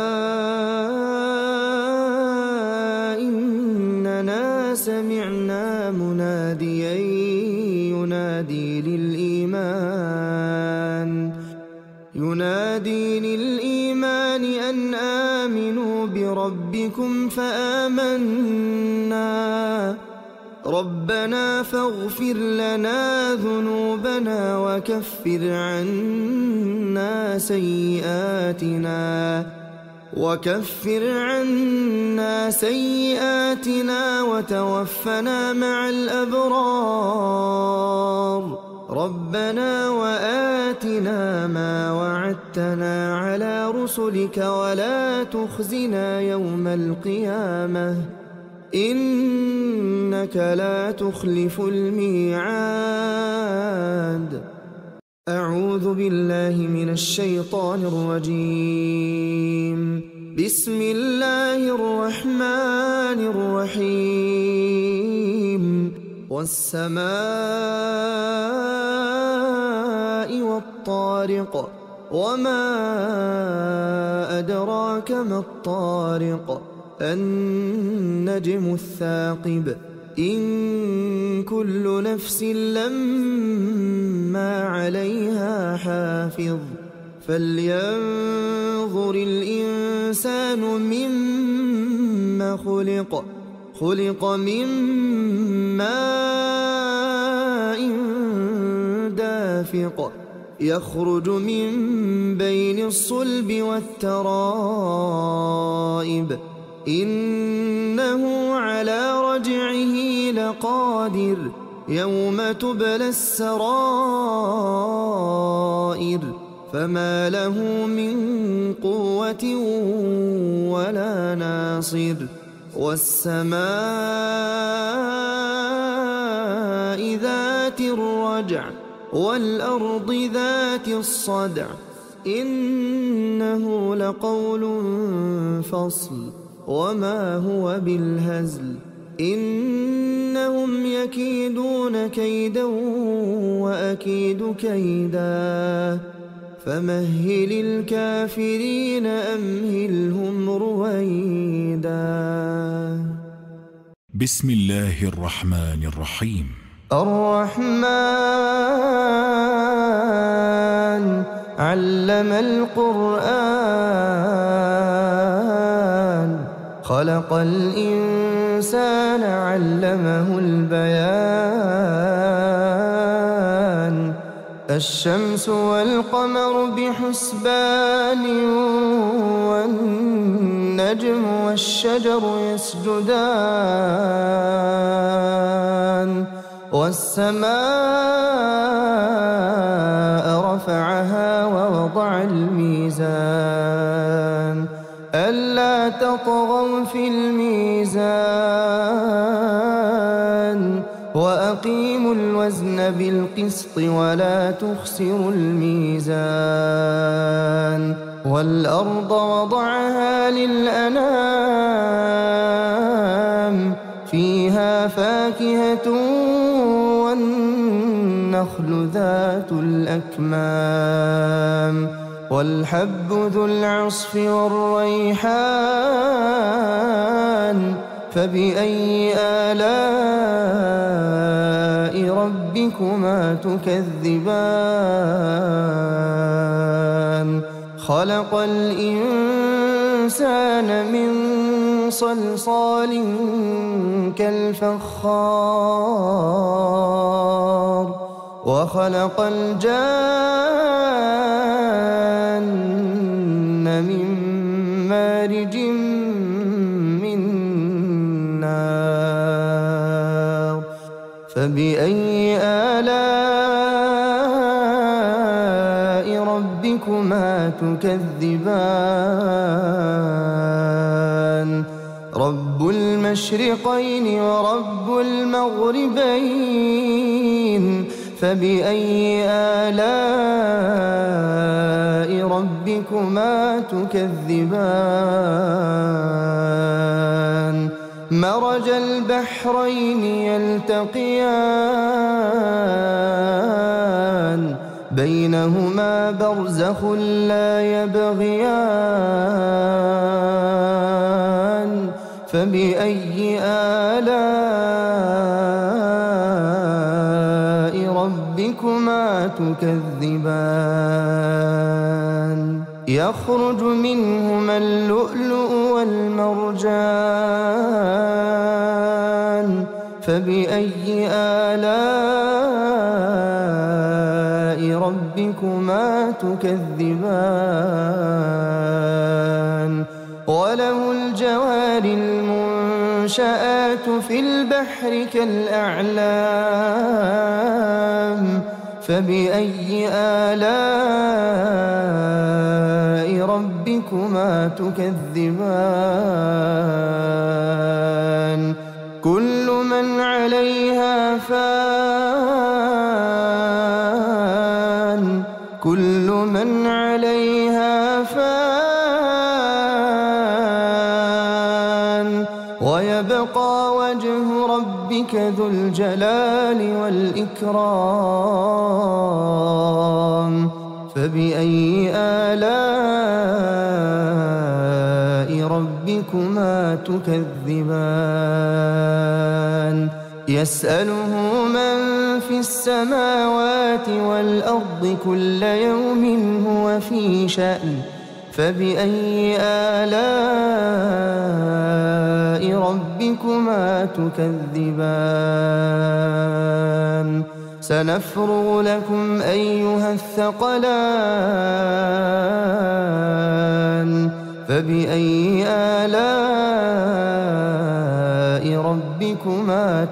إننا سمعنا مناديا ينادي للإيمان ينادي للإيمان أن آمنوا بربكم فآمنا ربنا فاغفر لنا ذنوبنا وكفر عنا سيئاتنا وكفر عنا سيئاتنا وتوفنا مع الأبرار ربنا وآتنا ما وعدتنا على رسلك ولا تخزنا يوم القيامة إنك لا تخلف الميعاد أعوذ بالله من الشيطان الرجيم بسم الله الرحمن الرحيم والسماء والطارق وما أدراك ما الطارق النجم الثاقب إن كل نفس لما عليها حافظ فلينظر الإنسان مما خلق خلق من ماء منافق يخرج من بين الصلب والترائب إنه على رجعه لقادر يوم تبلى السرائر فما له من قوة ولا ناصر والسماء ذات الرجع والأرض ذات الصدع إنه لقول فصل وما هو بالهزل إنهم يكيدون كيدا وأكيد كيدا فمهل الكافرين أمهلهم رويدا. بسم الله الرحمن الرحيم. الرحمن علم القرآن خلق الإنسان علمه البيان الشمس والقمر بحسبان والنجم والشجر يسجدان والسماء رفعها ووضع الميزان ألا تطغوا في الميزان وأقيموا الوزن بالقسط ولا تخسروا الميزان والأرض وضعها للأنام فيها فاكهة والنخل ذات الأكمام والحب ذو العصف والريحان فبأي آلاء ربكما تكذبان خلق الإنسان من صلصال كالفخار وخلق الجان من مارج من نار فبأي آلاء ربكما تكذبان رب المشرقين ورب المغربين فبأي آلاء ربكما تكذبان مرج البحرين يلتقيان بينهما برزخ لا يبغيان فبأي آلاء ربكما تكذبان يخرج منهما اللؤلؤ والمرجان فبأي آلاء ربكما تكذبان وله الجوار المنشآت في البحر كالأعلام فبأي آلاء ربكما تكذبان كل من عليها فان كل من عليها فان ويبقى وجه ربك ذو الجلال والإكرام فبأي آلاء ربكما تكذبان يسأله من في السماوات والأرض كل يوم هو في شأن فبأي آلاء ربكما تكذبان سنفرغ لكم أيها الثقلان فبأي آلاء ربكما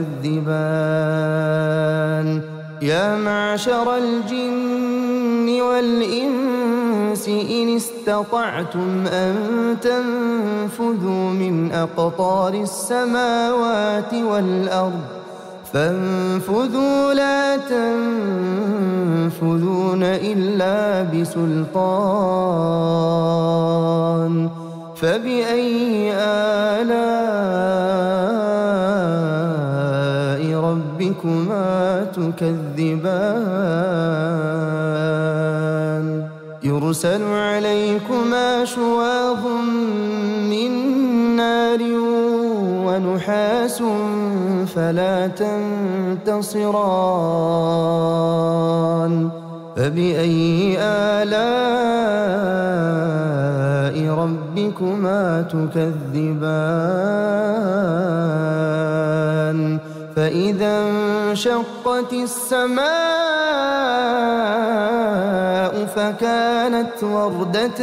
تكذبان يا معشر الجن والإنس إن استطعتم أن تنفذوا من أقطار السماوات والأرض فانفذوا لا تنفذون إلا بسلطان فبأي آلاء ربكما تكذبان يرسل عليكما شواظ من نار ونحاس فلا تنتصران فبأي آلاء ربكما تكذبان فإذا انشقت السماء فكانت وردة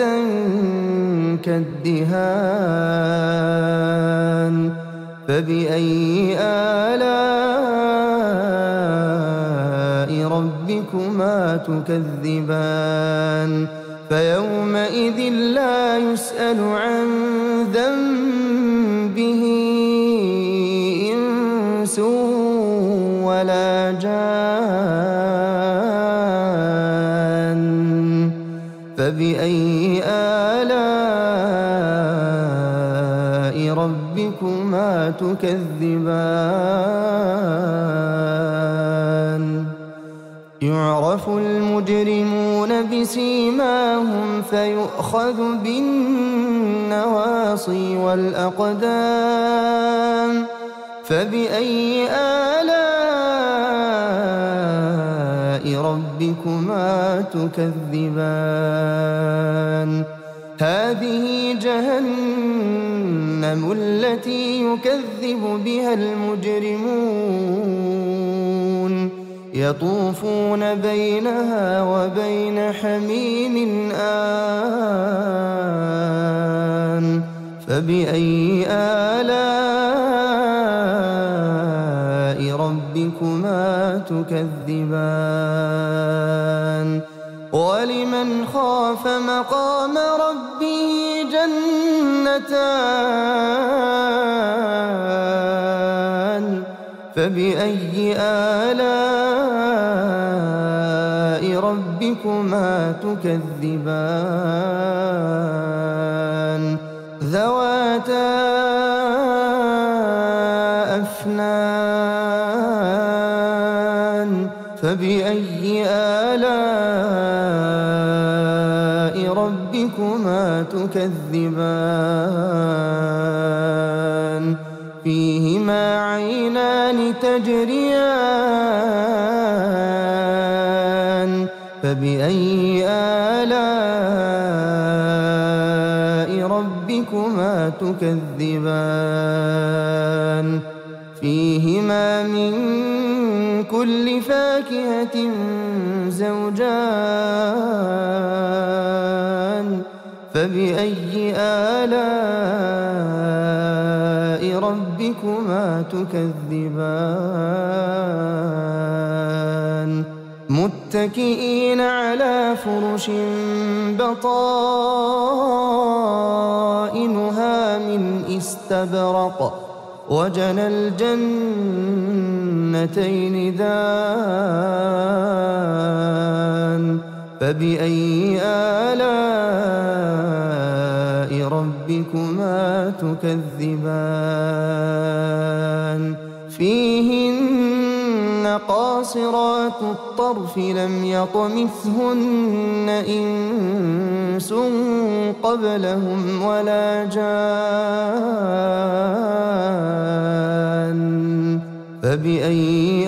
كالدهان فبأي آلاء ربكما تكذبان فيومئذ لا يسأل عن ذنبه إنس ولا جان فبأي آلاء ربكما تكذبان يعرف المجرمون بسيماهم فيؤخذ بالنواصي والأقدام فبأي آلاء ربكما تكذبان هذه جهنم التي يكذب بها المجرمون يطوفون بينها وبين حميم آن فبأي آلاء ربكما تكذبان ولمن خاف مقام ربه جنتان فبأي آلاء ربكما تكذبان ذواتا أفنان فبأي آلاء ربكما تكذبان فيهما عينان تجريان فبأي آلاء ربكما تكذبان فيهما من كل فاكهة زوجان فبأي آلاء ربكما تكذبان متكئين على فرش بطائنها من استبرق وجنى الجنتين دان فبأي آلاء ربكما تكذبان فيهن قاصرات الطرف لم يطمثهن إنس قبلهم ولا جان فبأي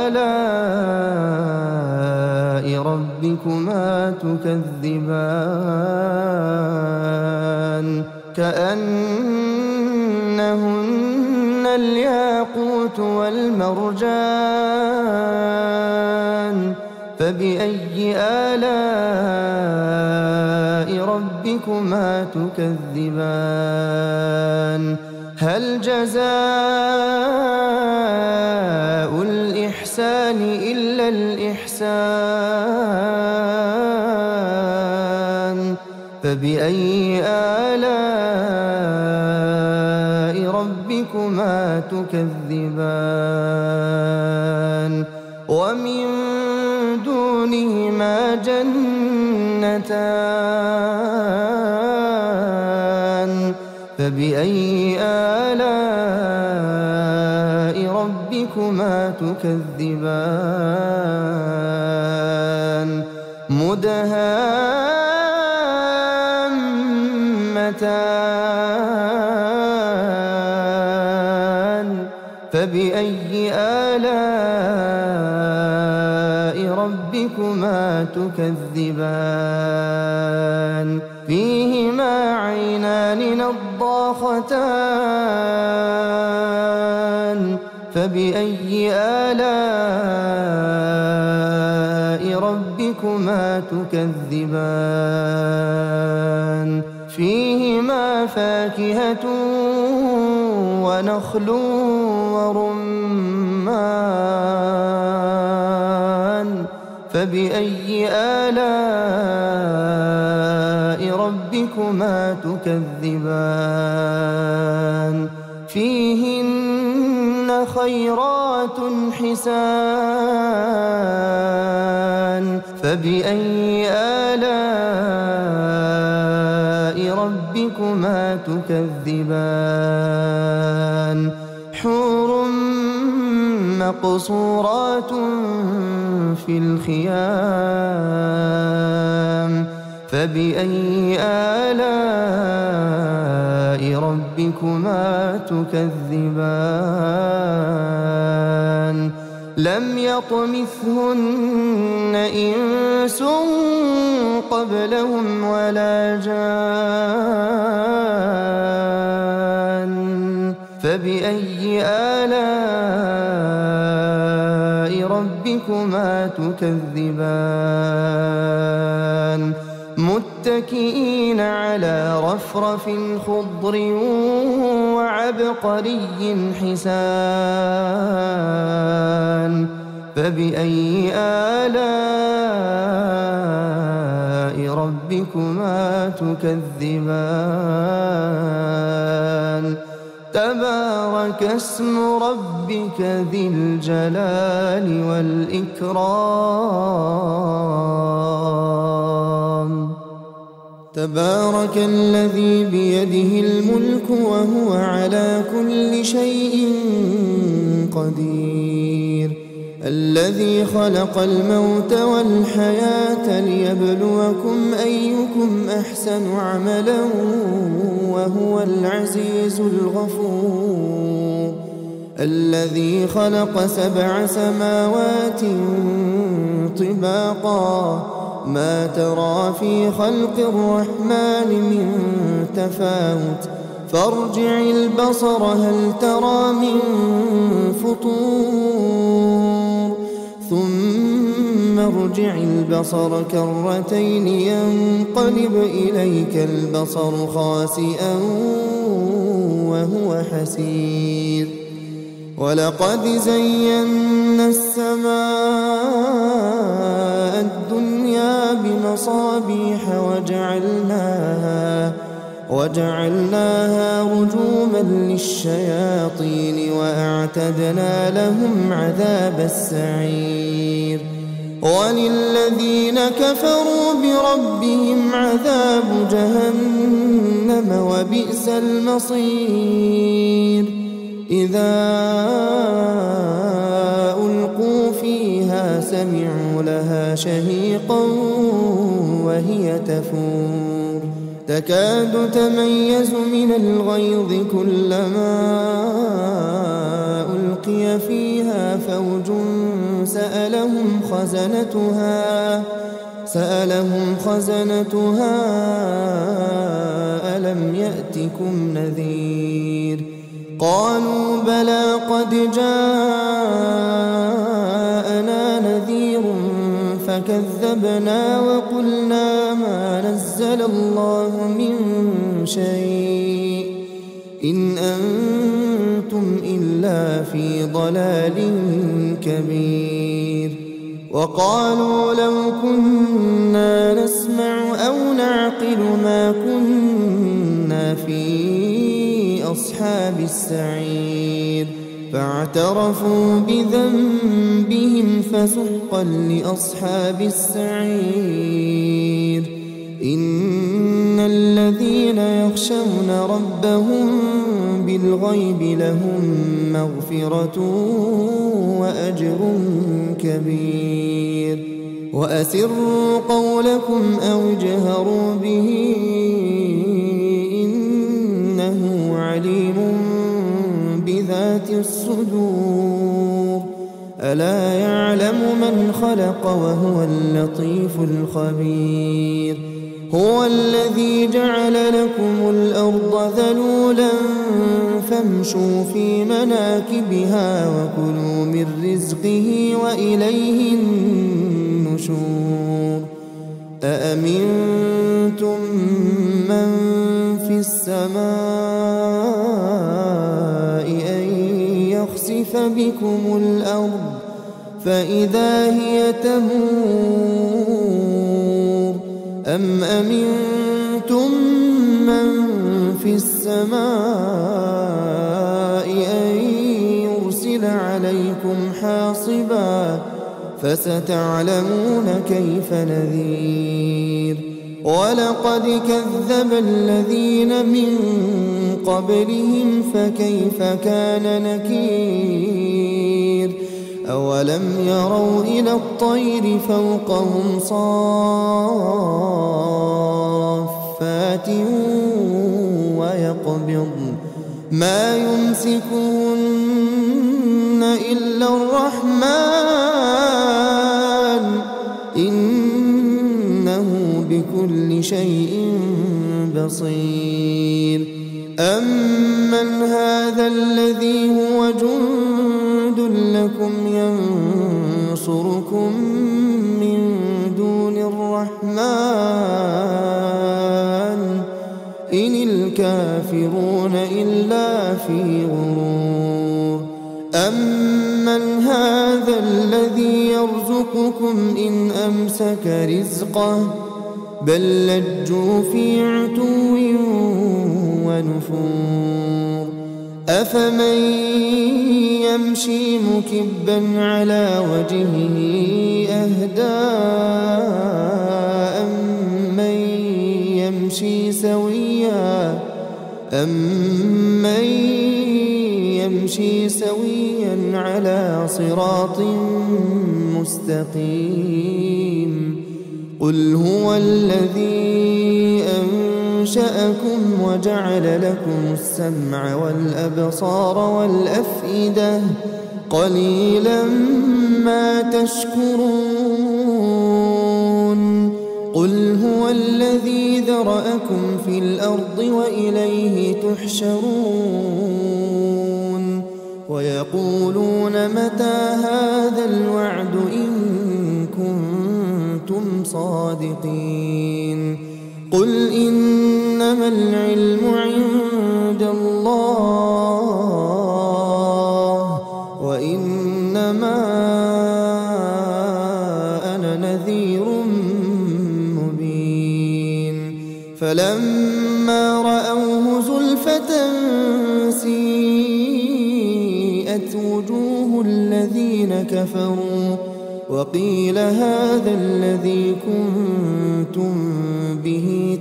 آلاء ربكما تكذبان كأنهن الياقوت والياقوت والمرجان فبأي آلاء ربكما تكذبان هل جزاء الإحسان إلا الإحسان فبأي آلاء ربكما تكذبان ومن دونهما جنتان فبأي آلاء ربكما تكذبان مدهامتان فبأي آلاء ربكما تكذبان فيهما عينان نضاختان فبأي آلاء ربكما تكذبان فيهما فاكهة ونخل ورمان فبأي آلاء ربكما تكذبان فيهن خيرات حسان فبأي آلاء ربكما تكذبان حور مقصورات في الخيام فبأي آلاء ربكما تكذبان لم يطمثهن إنس قبلهم ولا جان فبأي آلاء ربكما تكذبان متكئين على رفرف خضر وعبقري حسان فبأي آلاء ربكما تكذبان تبارك اسم ربك ذي الجلال والإكرام تبارك الذي بيده الملك وهو على كل شيء قدير الذي خلق الموت والحياة ليبلوكم أيكم أحسن عملا وهو العزيز الغفور الذي خلق سبع سماوات طباقا ما ترى في خلق الرحمن من تفاوت فارجع البصر هل ترى من فطور ثم ارجع البصر كرتين ينقلب إليك البصر خاسئا وهو حسير ولقد زينا السماء الدنيا بمصابيح وجعلناها وجعلناها رجوما للشياطين وأعتدنا لهم عذاب السعير وللذين كفروا بربهم عذاب جهنم وبئس المصير إذا ألقوا فيها سمعوا لها شهيقا وهي تفور تكاد تميز من الغيظ كلما ألقي فيها فوج سألهم خزنتها سألهم خزنتها ألم يأتكم نذير قالوا بلى قد جاءنا نذير فكذبنا وقلنا ما نزل الله من شيء إن أنتم إلا في ضلال كبير. وقالوا لو كنا نسمع أو نعقل ما كنا في أصحاب السعير فاعترفوا بذنبهم فسحقا لأصحاب السعير. إن الذين يخشون ربهم بالغيب لهم مغفرة وأجر كبير. وأسروا قولكم أو اجهروا به إنه عليم بذات الصدور. ألا يعلم من خلق وهو اللطيف الخبير. هو الذي جعل لكم الأرض ذلولا فامشوا في مناكبها وكلوا من رزقه وإليه النشور. أأمنتم من في السماء أن يخسف بكم الأرض فإذا هي تمور أم أمنتم من في السماء أن يرسل عليكم حاصبا فستعلمون كيف نذير. ولقد كذب الذين من قبلهم فكيف كان نكير. أولم يروا إلى الطير فوقهم صافات ويقبضن ما يمسكهن إلا الرحمن إنه بكل شيء بصير. أمن هذا الذي هو جند لكم ينصركم من دون الرحمن إن الكافرون إلا في غرور. أمن هذا الذي يرزقكم إن أمسك رزقه بل لجوا في عتو ونفور. أفمن يمشي مكبا على وجهه أهدى أمن يمشي سويا أمن يمشي سويا على صراط مستقيم. قل هو الذي أنشأكم وجعل لكم السمع والأبصار والأفئدة قليلا ما تشكرون. قل هو الذي ذرأكم في الأرض وإليه تحشرون. ويقولون متى هذا الوعد إن كنتم صادقين. قل إنما العلم عند الله وإنما أنا نذير مبين. فلما رأوه زلفة سيئت وجوه الذين كفروا وقيل هذا الذي كنتم به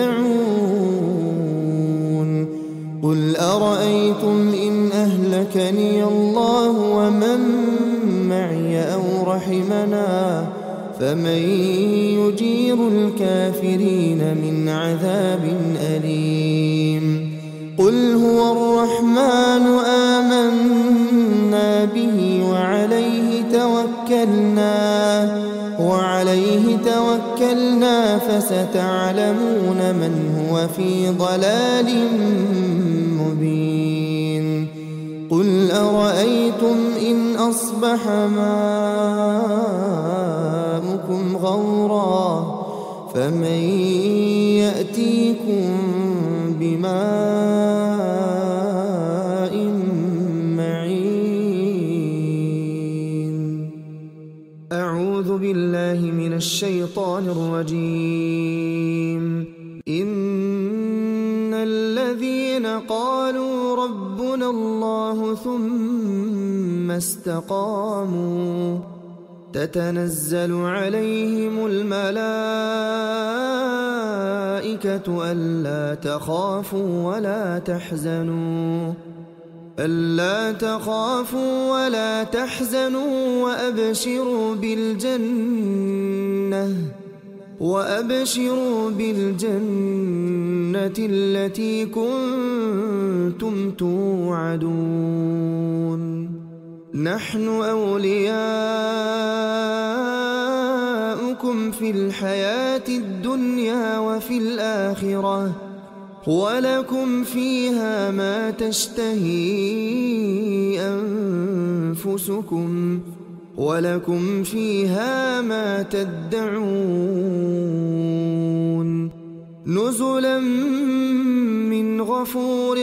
تدعون. قل أرأيتم إن أهلكني الله ومن معي أو رحمنا فمن يجير الكافرين من عذاب أليم. قل هو الرحمن آمنا به وعليه توكلنا وعليه توكلنا فستعلمون من هو في ضلال مبين. قل أرأيتم إن أصبح ماؤكم غورا فمن يأتيكم بماء معين. أعوذ بالله من الشيطان الرجيم. إن الذين قالوا ربنا الله ثم استقاموا تتنزل عليهم الملائكة ألا تخافوا ولا تحزنوا ألا تخافوا ولا تحزنوا وأبشروا بالجنة وأبشروا بالجنة التي كنتم توعدون. نحن أولياؤكم في الحياة الدنيا وفي الآخرة ولكم فيها ما تشتهي أنفسكم ولكم فيها ما تدعون. نزلا من غفور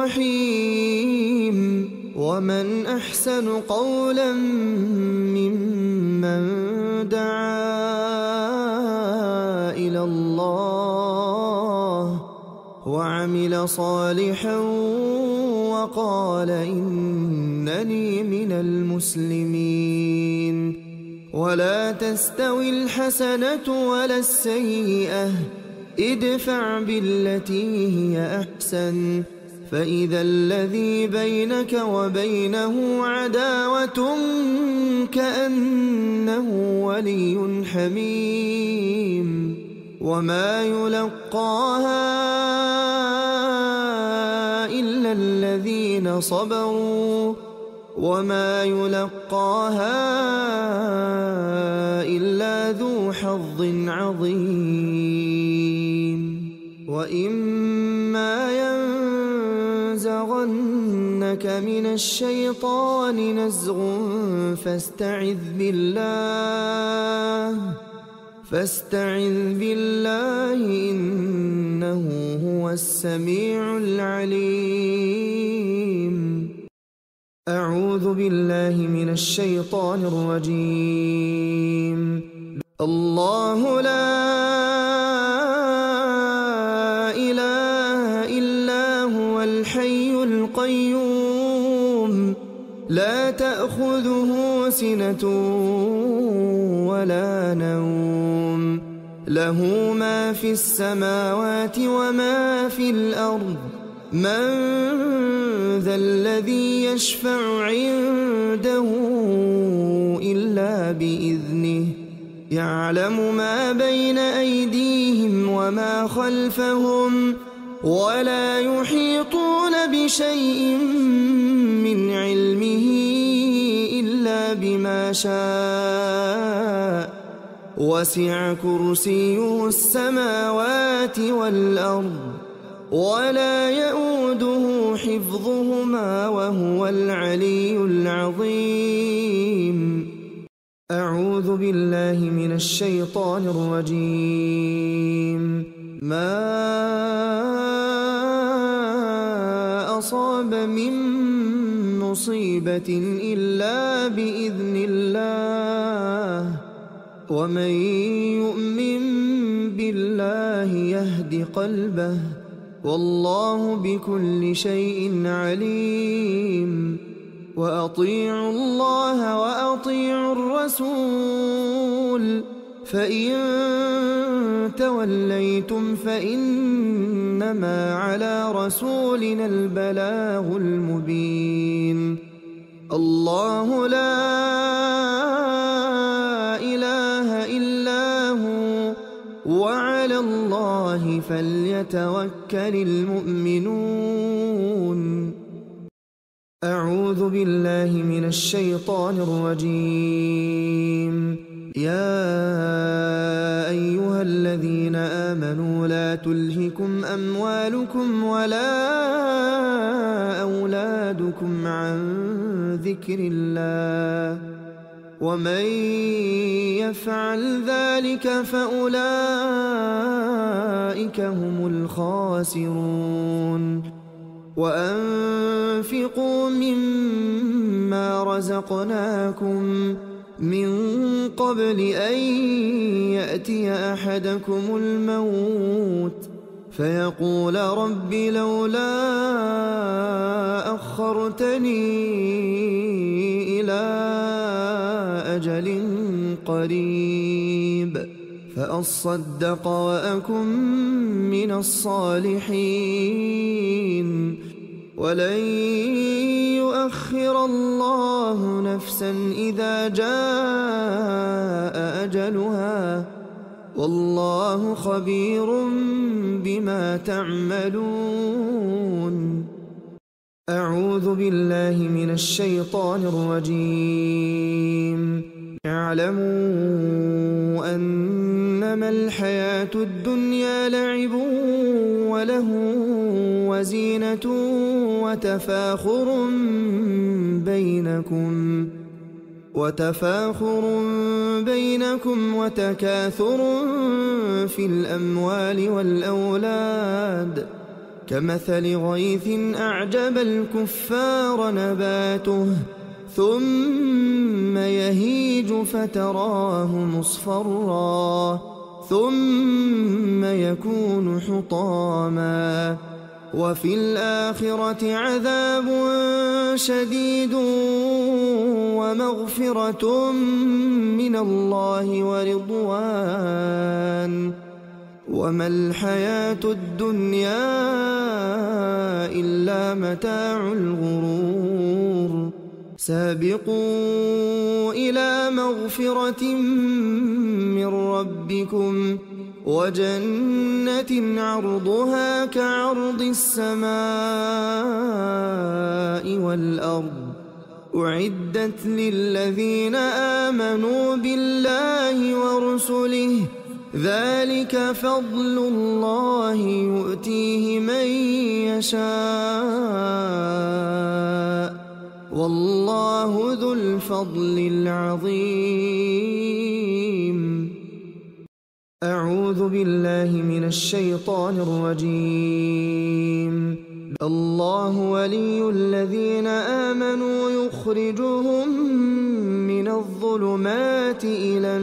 رحيم. ومن أحسن قولا ممن دعا إلى الله وعمل صالحا وقال إنني من المسلمين. ولا تستوي الحسنة ولا السيئة ادفع بالتي هي أحسن فإذا الذي بينك وبينه عداوة كأنه ولي حميم. وما يلقاها إلا الذين صبروا وما يلقاها إلا ذو حظ عظيم. وإما ينزغنك من الشيطان نزغ فاستعذ بالله فاستعذ بالله إنه هو السميع العليم. أعوذ بالله من الشيطان الرجيم. الله لا إله إلا هو الحي القيوم لا تأخذه سنة ولا نوم له ما في السماوات وما في الأرض. من ذا الذي يشفع عنده إلا بإذنه يعلم ما بين أيديهم وما خلفهم ولا يحيطون بشيء من علمه إلا بما شاء وسع كرسيه السماوات والأرض ولا يؤوده حفظهما وهو العلي العظيم. أعوذ بالله من الشيطان الرجيم. ما أصاب من مصيبة إلا بإذن الله ومن يؤمن بالله يهد قلبه والله بكل شيء عليم. وأطيعوا الله وأطيعوا الرسول فإن توليتم فإنما على رسولنا البلاغ المبين. الله لا إله إلا هو وعلى الله فليتوكل المؤمنون. أعوذ بالله من الشيطان الرجيم. يا أيها الذين آمنوا لا تلهكم أموالكم ولا أولادكم عن ذكر الله ومن يفعل ذلك فأولئك هم الخاسرون وأنفقوا مما رزقناكم من قبل أن يأتي أحدكم الموت فيقول رب لولا أخرتني إلى أجل قريب فأصدق وأكن من الصالحين ولن يؤخر الله نفسا إذا جاء أجلها والله خبير بما تعملون. أعوذ بالله من الشيطان الرجيم. اعلموا أنما الحياة الدنيا لعب وله وزينة وتفاخر بينكم وتفاخر بينكم وتكاثر في الأموال والأولاد كمثل غيث أعجب الكفار نباته ثم يهيج فتراه مصفرا ثم يكون حطاما وفي الآخرة عذاب شديد ومغفرة من الله ورضوان وما الحياة الدنيا إلا متاع الغرور. سابقوا إلى مغفرة من ربكم وجنة عرضها كعرض السماء والأرض أعدت للذين آمنوا بالله ورسله ذلك فضل الله يؤتيه من يشاء والله ذو الفضل العظيم. أعوذ بالله من الشيطان الرجيم. الله ولي الذين آمنوا يخرجهم من الظلمات إلى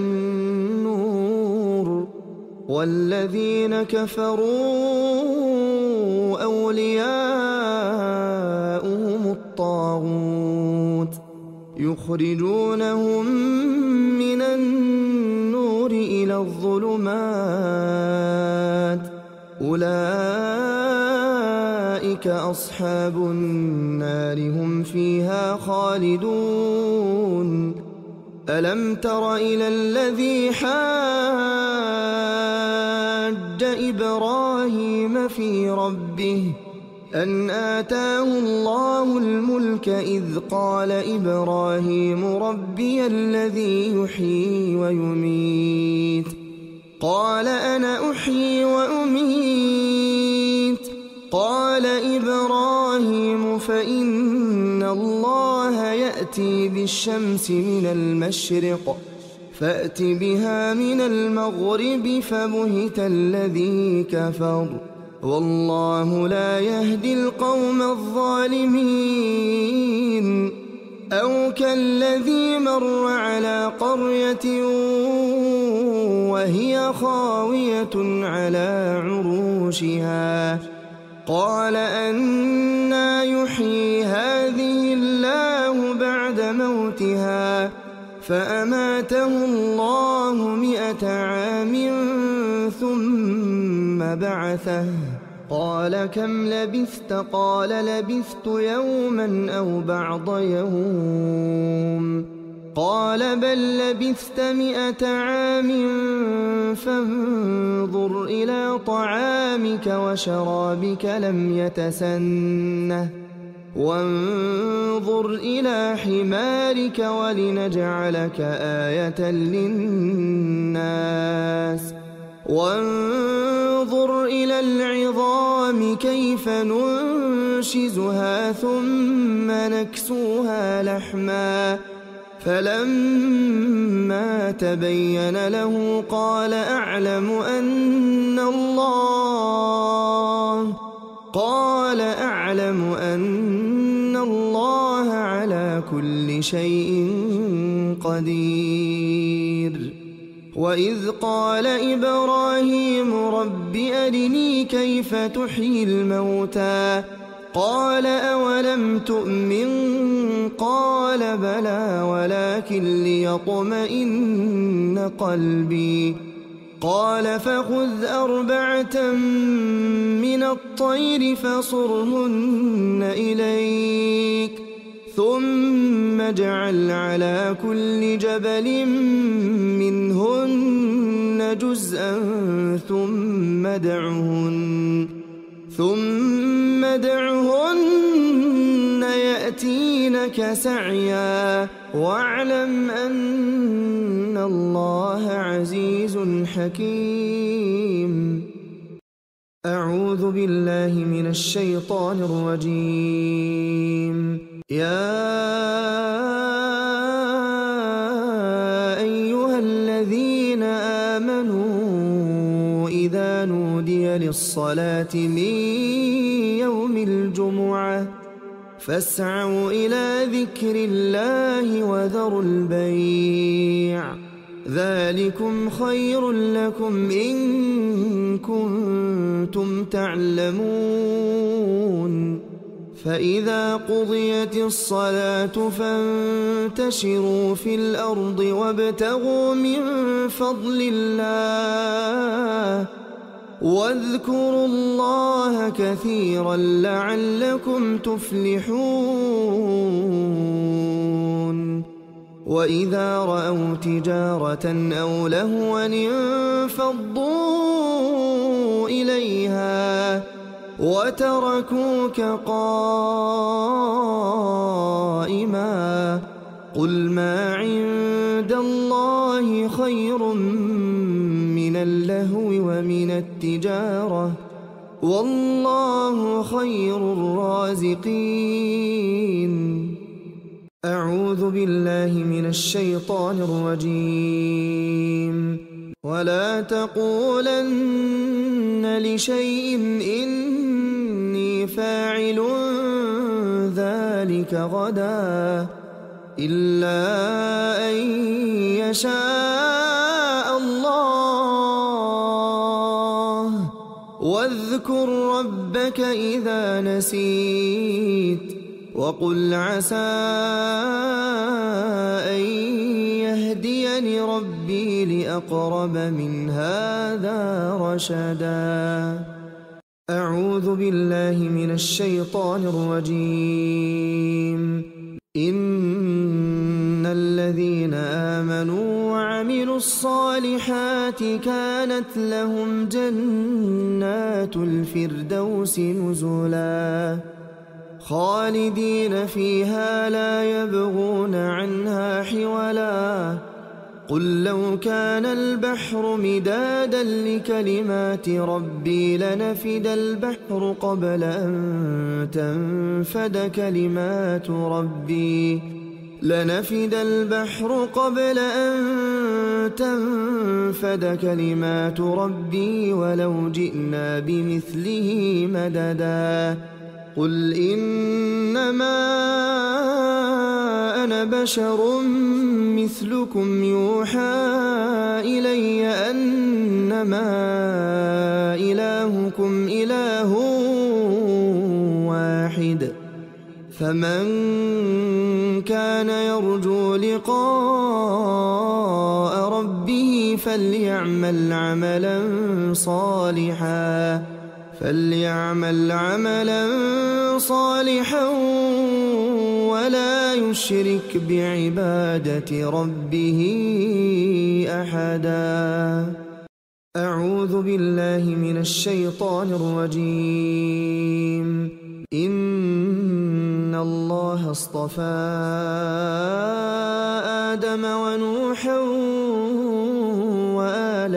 النور والذين كفروا أولياؤهم الطاغوت يخرجونهم من النور إلى الظلمات أولئك أصحاب النار هم فيها خالدون. ألم تر إلى الذي حاج إبراهيم في ربه أن آتاه الله الملك إذ قال إبراهيم ربي الذي يحيي ويميت قال أنا أحيي وأميت قال إبراهيم فإن الله يأتي بالشمس من المشرق فأت بها من المغرب فبهت الذي كفر والله لا يهدي القوم الظالمين. أو كالذي مر على قرية وهي خاوية على عروشها قال أنى يحيي هذه الله بعد موتها فأماته الله مئة عام ثم بعثه قال كم لبثت قال لبثت يوما أو بعض يوم قال بل لبثت مئة عام فانظر إلى طعامك وشرابك لم يتسنه وانظر إلى حمارك ولنجعلك آية للناس وانظر إلى العظام كيف ننشزها فننشزها ثم نكسوها لحما فلما تبين له قال أعلم أن الله قال أعلم أن الله على كل شيء قدير. وإذ قال إبراهيم رب أرني كيف تحيي الموتى قال أولم تؤمن قال بلى ولكن ليطمئن قلبي قال فخذ أربعة من الطير فصرهن إليك ثم اجعل على كل جبل منهن جزءا ثم ادعهن ثم ادعهن يأتينك سعيا واعلم أن الله عزيز حكيم. أعوذ بالله من الشيطان الرجيم. يا أيها الذين آمنوا إذا نودي للصلاة من يوم الجمعة فاسعوا إلى ذكر الله وذروا البيع ذلكم خير لكم إن كنتم تعلمون. فإذا قضيت الصلاة فانتشروا في الأرض وابتغوا من فضل الله واذكروا الله كثيرا لعلكم تفلحون. وإذا رأوا تجارة أو لهوا انفضوا إليها وتركوك قائما قل ما عند الله خير من اللهو ومن التجارة والله خير الرازقين. أعوذ بالله من الشيطان الرجيم. ولا تقولن لشيء إني فاعل ذلك غدا إلا أن يشاء الله واذكر ربك إذا نسيت وقل عسى أن يهديني ربي لأقرب من هذا رشدا. أعوذ بالله من الشيطان الرجيم. إن الذين آمنوا وعملوا الصالحات كانت لهم جنات الفردوس نزلا خالدين فيها لا يبغون عنها حولا. قل لو كان البحر مدادا لكلمات ربي لنفد البحر قبل أن تنفد كلمات ربي لنفد البحر قبل أن تنفد كلمات ربي ولو جئنا بمثله مددا. قل إنما أنا بشر مثلكم يوحى إلي أنما إلهكم إله واحد فمن كان يرجو لقاء ربه فليعمل عملا صالحا فليعمل عملا صالحا ولا يشرك بعبادة ربه أحدا. أعوذ بالله من الشيطان الرجيم. إن الله اصطفى آدم ونوحا وآل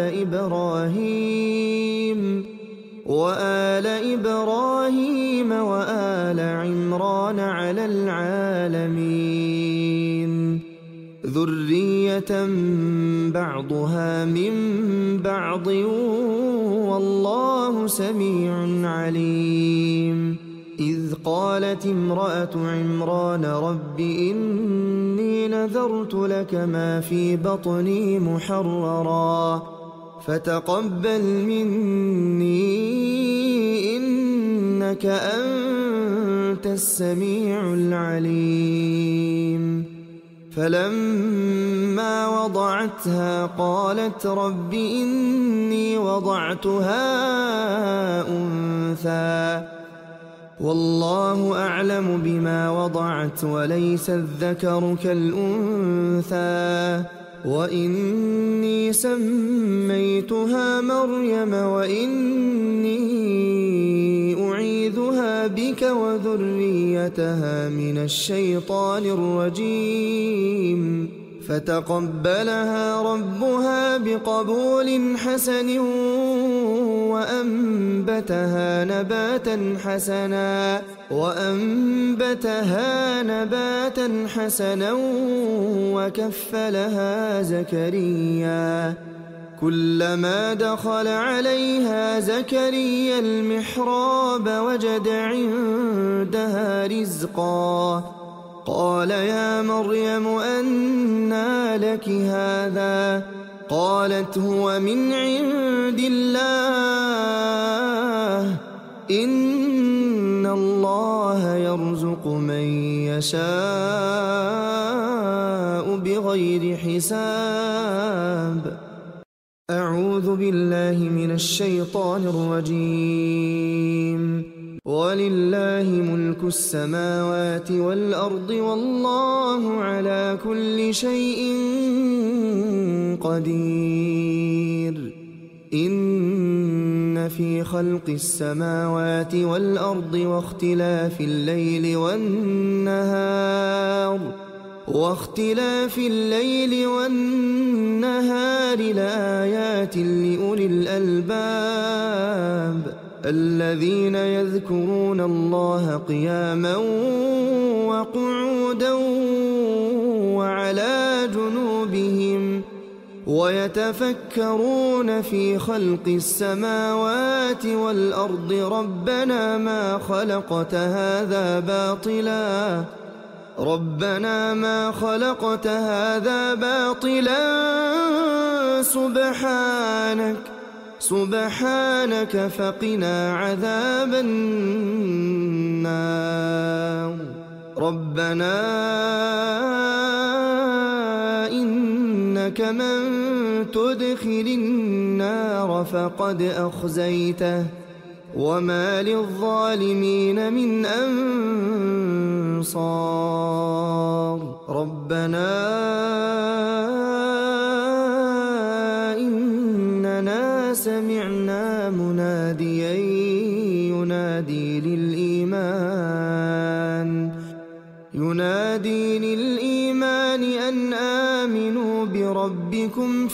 إبراهيم وآل إبراهيم وآل على العالمين ذرية بعضها من بعض والله سميع عليم إذ قالت امرأة عمران رب إني نذرت لك ما في بطني محررا فتقبل مني إنك أنت السميع العليم فلما وضعتها قالت رب إني وضعتها أنثى والله أعلم بما وضعت وليس الذكر كالأنثى وإني سميتها مريم وإني أعيذها بك وذريتها من الشيطان الرجيم فتقبلها ربها بقبول حسن وأنبتها نباتا حسنا وأنبتها نباتا حسنا وكفلها زكريا كلما دخل عليها زكريا المحراب وجد عندها رزقا قال يا مريم أنى لك هذا قالت هو من عند الله إن الله يرزق من يشاء بغير حساب أعوذ بالله من الشيطان الرجيم ولله ملك السماوات والأرض والله على كل شيء قدير إن في خلق السماوات والأرض واختلاف الليل والنهار واختلاف الليل والنهار لآيات لأولي الألباب الذين يذكرون الله قياما وقعودا وعلى جنوبهم ويتفكرون في خلق السماوات والأرض ربنا ما خلقت هذا باطلا ربنا ما خلقت هذا باطلا سبحانك سبحانك فقنا عذاب النار ربنا إنك من تدخل النار فقد أخزيته وما للظالمين من أنصار ربنا إننا سمعنا مناديا ينادي للإيمان ينادي للإيمان أن آمنوا بربكم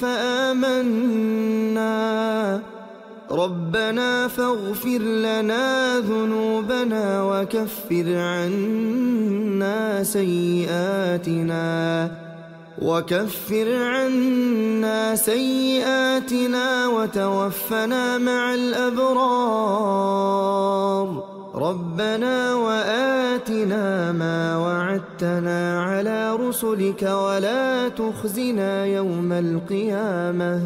فآمنا ربنا فاغفر لنا ذنوبنا وكفر عنا سيئاتنا وكفر عنا سيئاتنا وتوفنا مع الأبرار ربنا وآتنا ما وعدتنا على رسلك ولا تخزنا يوم القيامة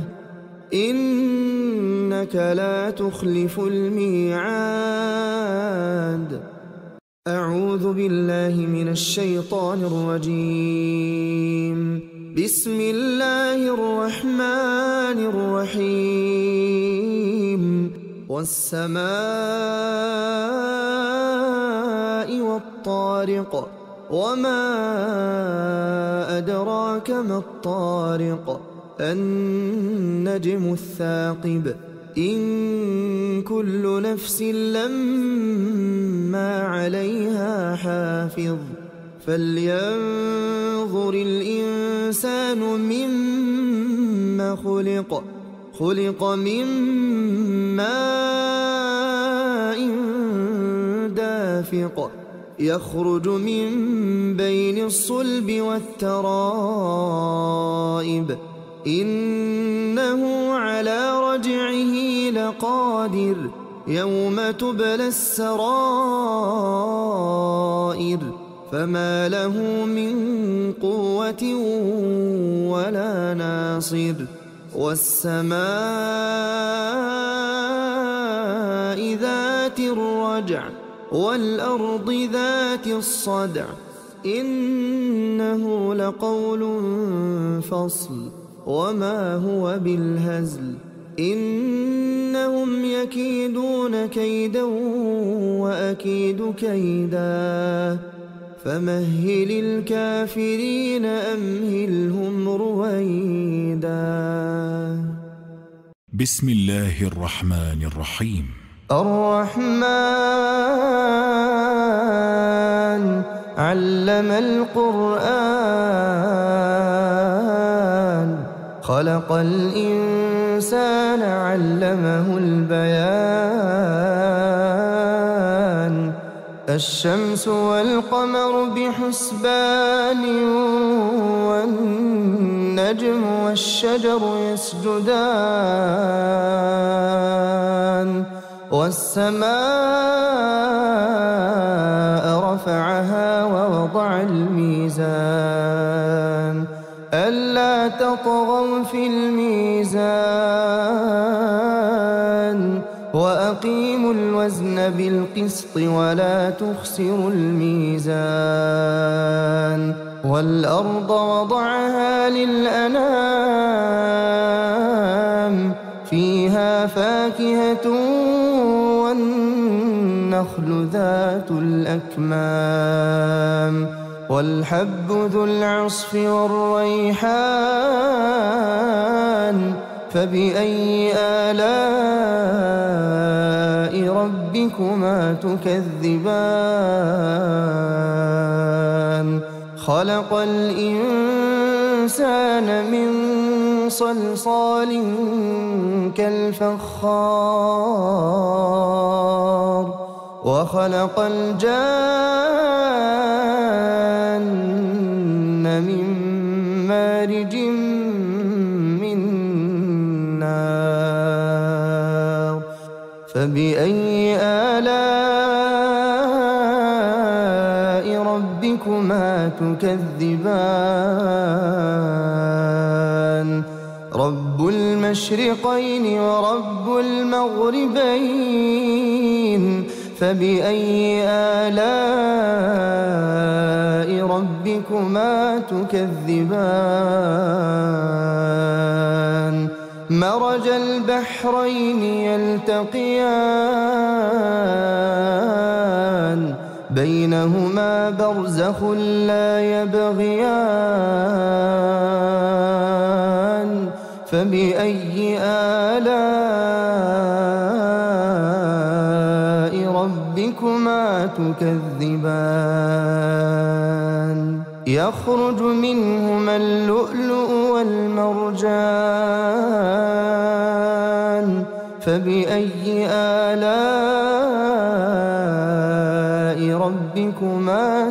إنك لا تخلف الميعاد أعوذ بالله من الشيطان الرجيم بسم الله الرحمن الرحيم والسماء والطارق وما أدراك ما الطارق النجم الثاقب إن كل نفس لما عليها حافظ فلينظر الإنسان مما خلق خلق من ماء دافق يخرج من بين الصلب والترائب إنه على رجعه لقادر يوم تبلى السرائر فما له من قوة ولا ناصر والسماء ذات الرجع والأرض ذات الصدع إنه لقول فصل وما هو بالهزل إنهم يكيدون كيدا وأكيد كيدا فمهل الكافرين أمهلهم رويدا. بسم الله الرحمن الرحيم. الرحمن علم القرآن خلق الإنسان علمه البيان الشمس والقمر بحسبان والنجم والشجر يسجدان والسماء رفعها ووضع الميزان ألا تطغوا في الميزان وأقيموا الوزن بالقسط ولا تخسروا الميزان والأرض وضعها للأنام فيها فاكهة والنخل ذات الأكمام والحب ذو العصف والريحان فبأي آلاء ربكما تكذبان خلق الإنسان من صلصال كالفخار وخلق الجان من مارج من نار فبأي آلاء ربكما تكذبان رب المشرقين ورب المغربين فبأي آلاء ربكما تكذبان مرج البحرين يلتقيان بينهما برزخ لا يبغيان فبأي آلاء ربكما تكذبان يخرج منهما اللؤلؤ والمرجان فبأي آلاء ربكما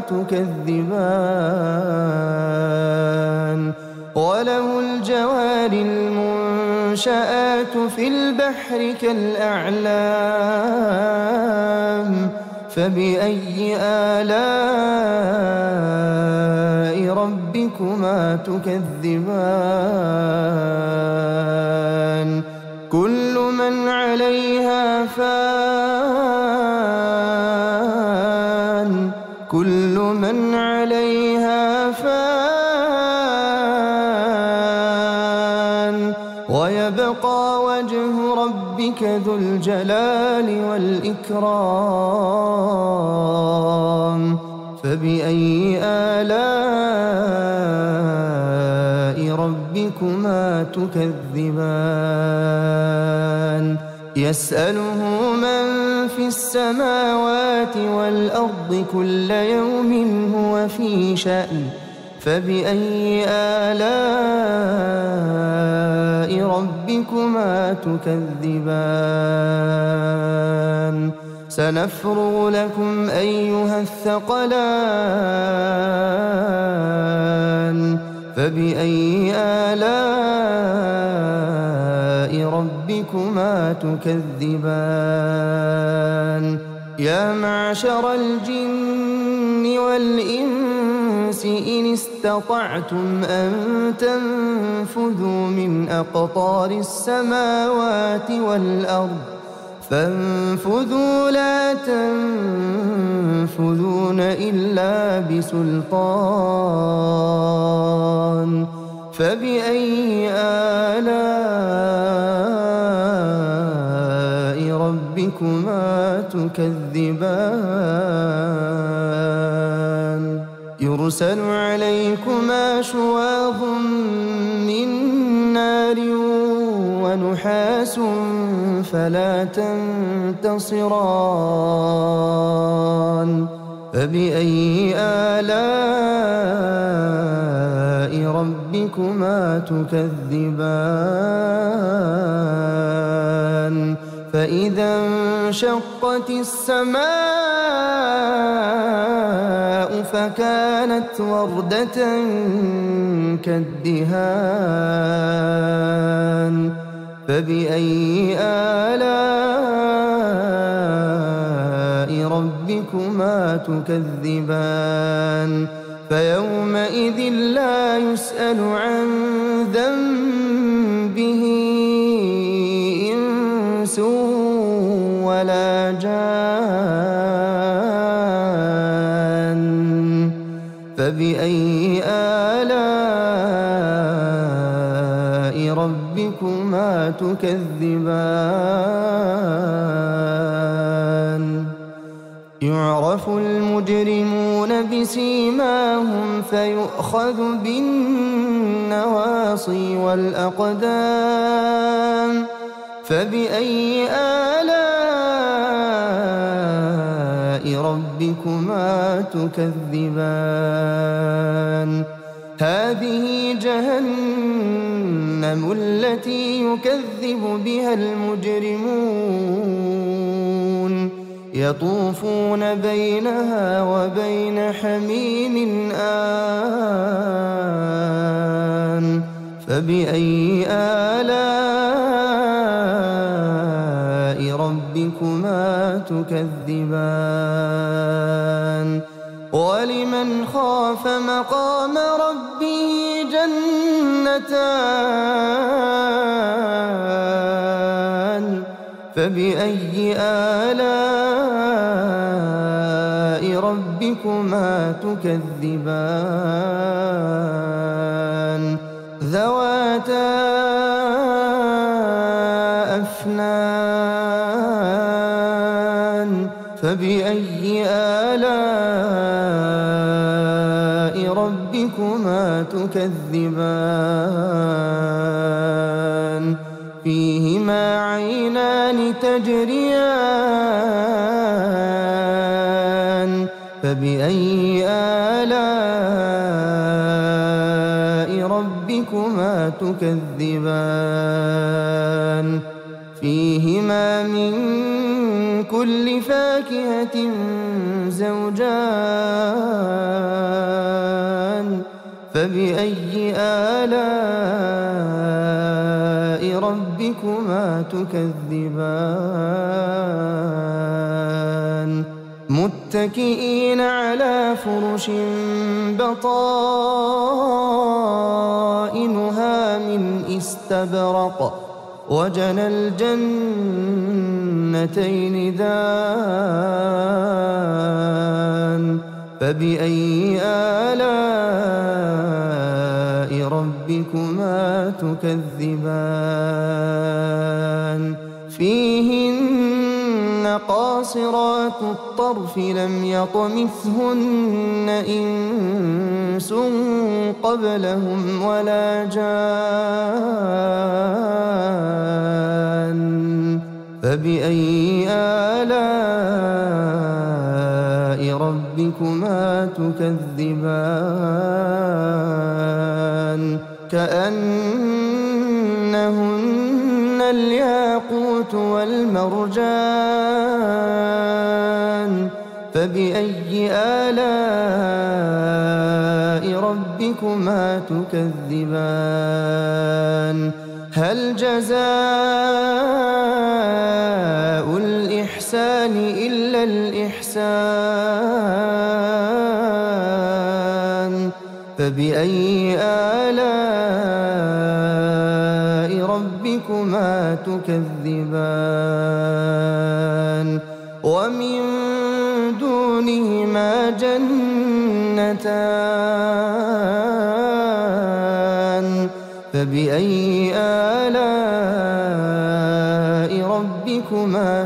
تكذبان وله الجوار المنشآت في البحر كالأعلام فبأي آلاء ربكما تكذبان كل من عليها فان كل من عليها فان ويبقى وجه ربك ذو الجلال والإكرام فبأي آلاء ربكما تكذبان يسأله من في السماوات والأرض كل يوم هو في شأن فبأي آلاء ربكما تكذبان سنفرغ لكم أيها الثقلان فبأي آلاء ربكما تكذبان يا معشر الجن والإنس إن استطعتم أن تنفذوا من أقطار السماوات والأرض فانفذوا لا تنفذون إلا بسلطان فبأي آلاء ربكما تكذبان يرسل عليكما شواظ من نار ونحاس فلا تنتصران فبأي آلاء ربكما تكذبان فإذا انشقت السماء فكانت وردة كالدهان فبأي آلاء ربكما تكذبان فيومئذ لا يسأل عن ذنبه إنس ولا جان فبأي آلاء ربكما تكذبان يعرف المجرمون بسيماهم فيؤخذ بالنواصي والأقدام فبأي آلاء ربكما تكذبان هذه جهنم التي يكذب بها المجرمون يطوفون بينها وبين حميم آن فبأي آلاء ربكما تكذبان ولمن خاف مقام ربه جنتان فبأي آلاء ربكما تكذبان ذواتا أفنان فبأي آلاء ربكما تكذبان فيهما عينان تجريان فبأي آلاء ربكما تكذبان فيهما من كل فاكهة زوجان فبأي آلاء ربكما تكذبان متكئين على فرش بطائنها من استبرق وجنى الجنتين دان فبأي آلاء ربكما تكذبان فيهن قاصرات الطرف لم يطمثهن إنس قبلهم ولا جان فبأي آلاء ربكما تكذبان كأنهن الياقوت والمرجان فبأي آلاء ربكما تكذبان هل جزاء الإحسان إلا الإحسان فبأي آلاء ربكما تكذبان ومن دونهما جنتان فبأي آلاء ربكما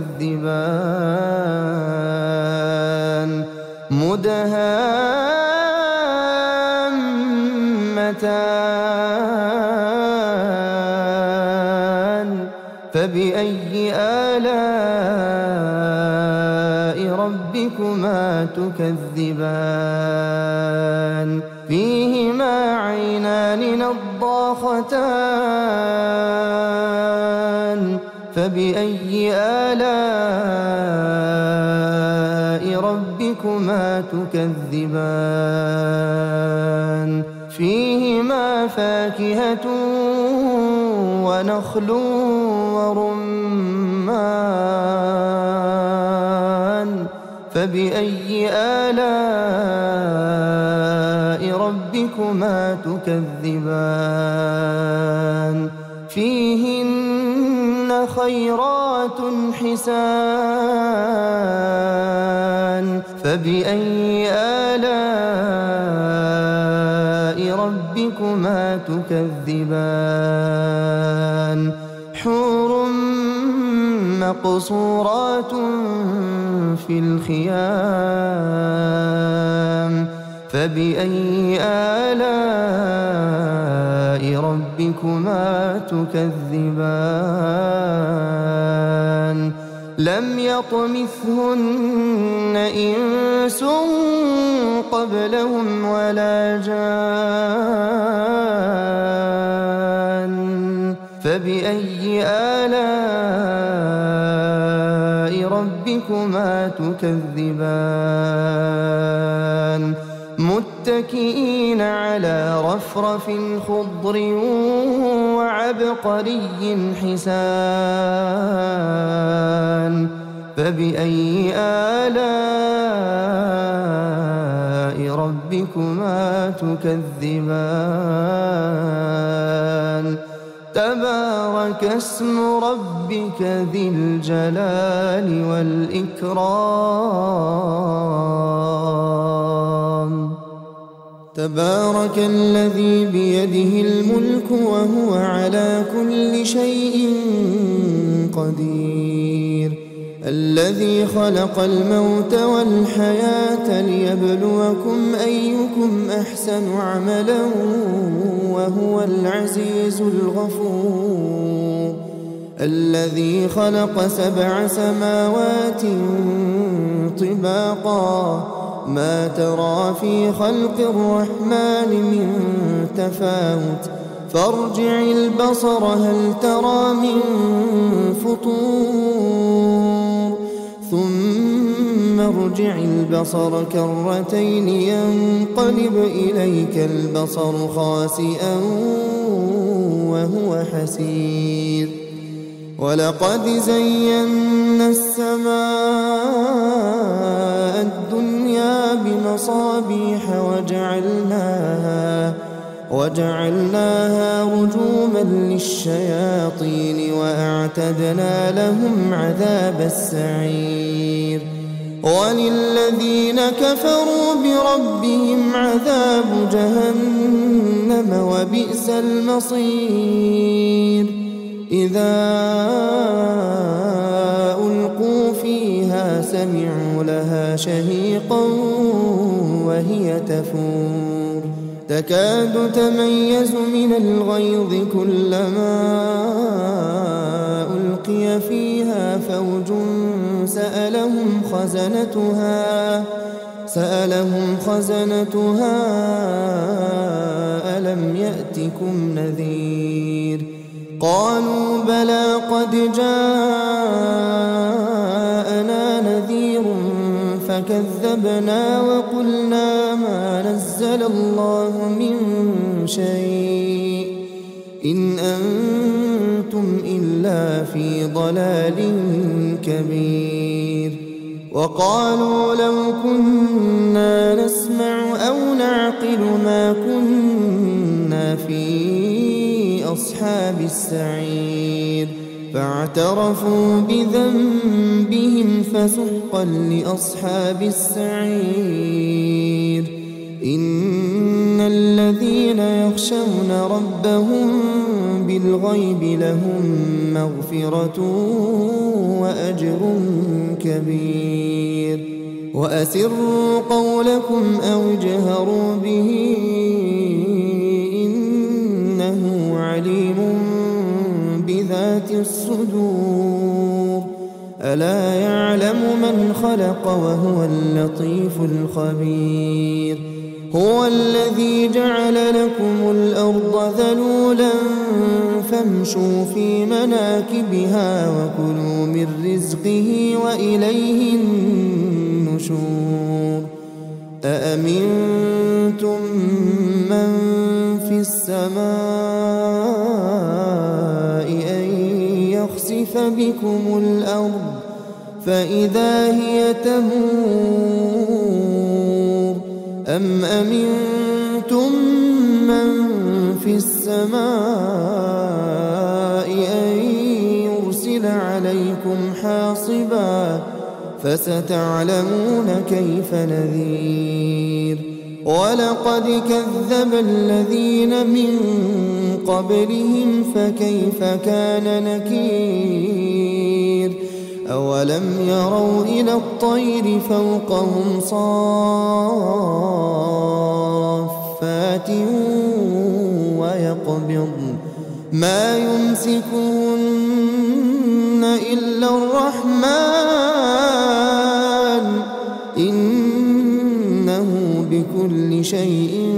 تكذبان مدهامتان فبأي آلاء ربكما تكذبان فيهما عينان نضاختان فبأي آلاء ربكما تكذبان فيهما فاكهة ونخل ورمان فبأي آلاء ربكما تكذبان فيهن خيرات حسان فبأي آلاء ربكما تكذبان حور مقصورات في الخيام فبأي آلاء ربكما تكذبان لم يطمثهن إنس قبلهم ولا جان فبأي آلاء ربكما تكذبان متكئين على رفرف خضر وعبقري حسان فبأي آلاء ربكما تكذبان تبارك اسم ربك ذي الجلال والإكرام تبارك الذي بيده الملك وهو على كل شيء قدير الذي خلق الموت والحياة ليبلوكم أيكم أحسن عملا وهو العزيز الغفور الذي خلق سبع سماوات طباقا ما ترى في خلق الرحمن من تفاوت فارجع البصر هل ترى من فطور ثم ارجع البصر كرتين ينقلب إليك البصر خاسئا وهو حسير ولقد زينا السماء الدنيا بمصابيح وجعلناها وجعلناها رجوما للشياطين وأعتدنا لهم عذاب السعير وللذين كفروا بربهم عذاب جهنم وبئس المصير إذا ألقوا فيها سمعوا لها شهيقا وهي تفور تكاد تميز من الغيظ كلما ألقي فيها فوج سألهم خزنتها سألهم خزنتها ألم يأتكم نذير قالوا بلى قد جاءنا نذير فكذبنا وقلنا ما نزل الله من شيء إن أنتم إلا في ضلال كبير. وقالوا لو كنا نسمع أو نعقل ما كنا في أصحاب السعير فاعترفوا بذنبهم فسحقا لأصحاب السعير. إن الذين يخشون ربهم بالغيب لهم مغفرة وأجر كبير. وأسروا قولكم أو اجهروا به إنه عليم بذات الصدور. ألا يعلم من خلق وهو اللطيف الخبير. هو الذي جعل لكم الأرض ذلولا فامشوا في مناكبها وكلوا من رزقه وإليه النشور. أأمنتم من في السماء أن يخسف بكم الأرض فإذا هي تمور أم أمنتم من في السماء أن يرسل عليكم حاصبا فستعلمون كيف نذير. ولقد كذب الذين من قبلهم فكيف كان نكير. أولم يروا إلى الطير فوقهم صافات ويقبضن ما يمسكهن إلا الرحمن إنه بكل شيء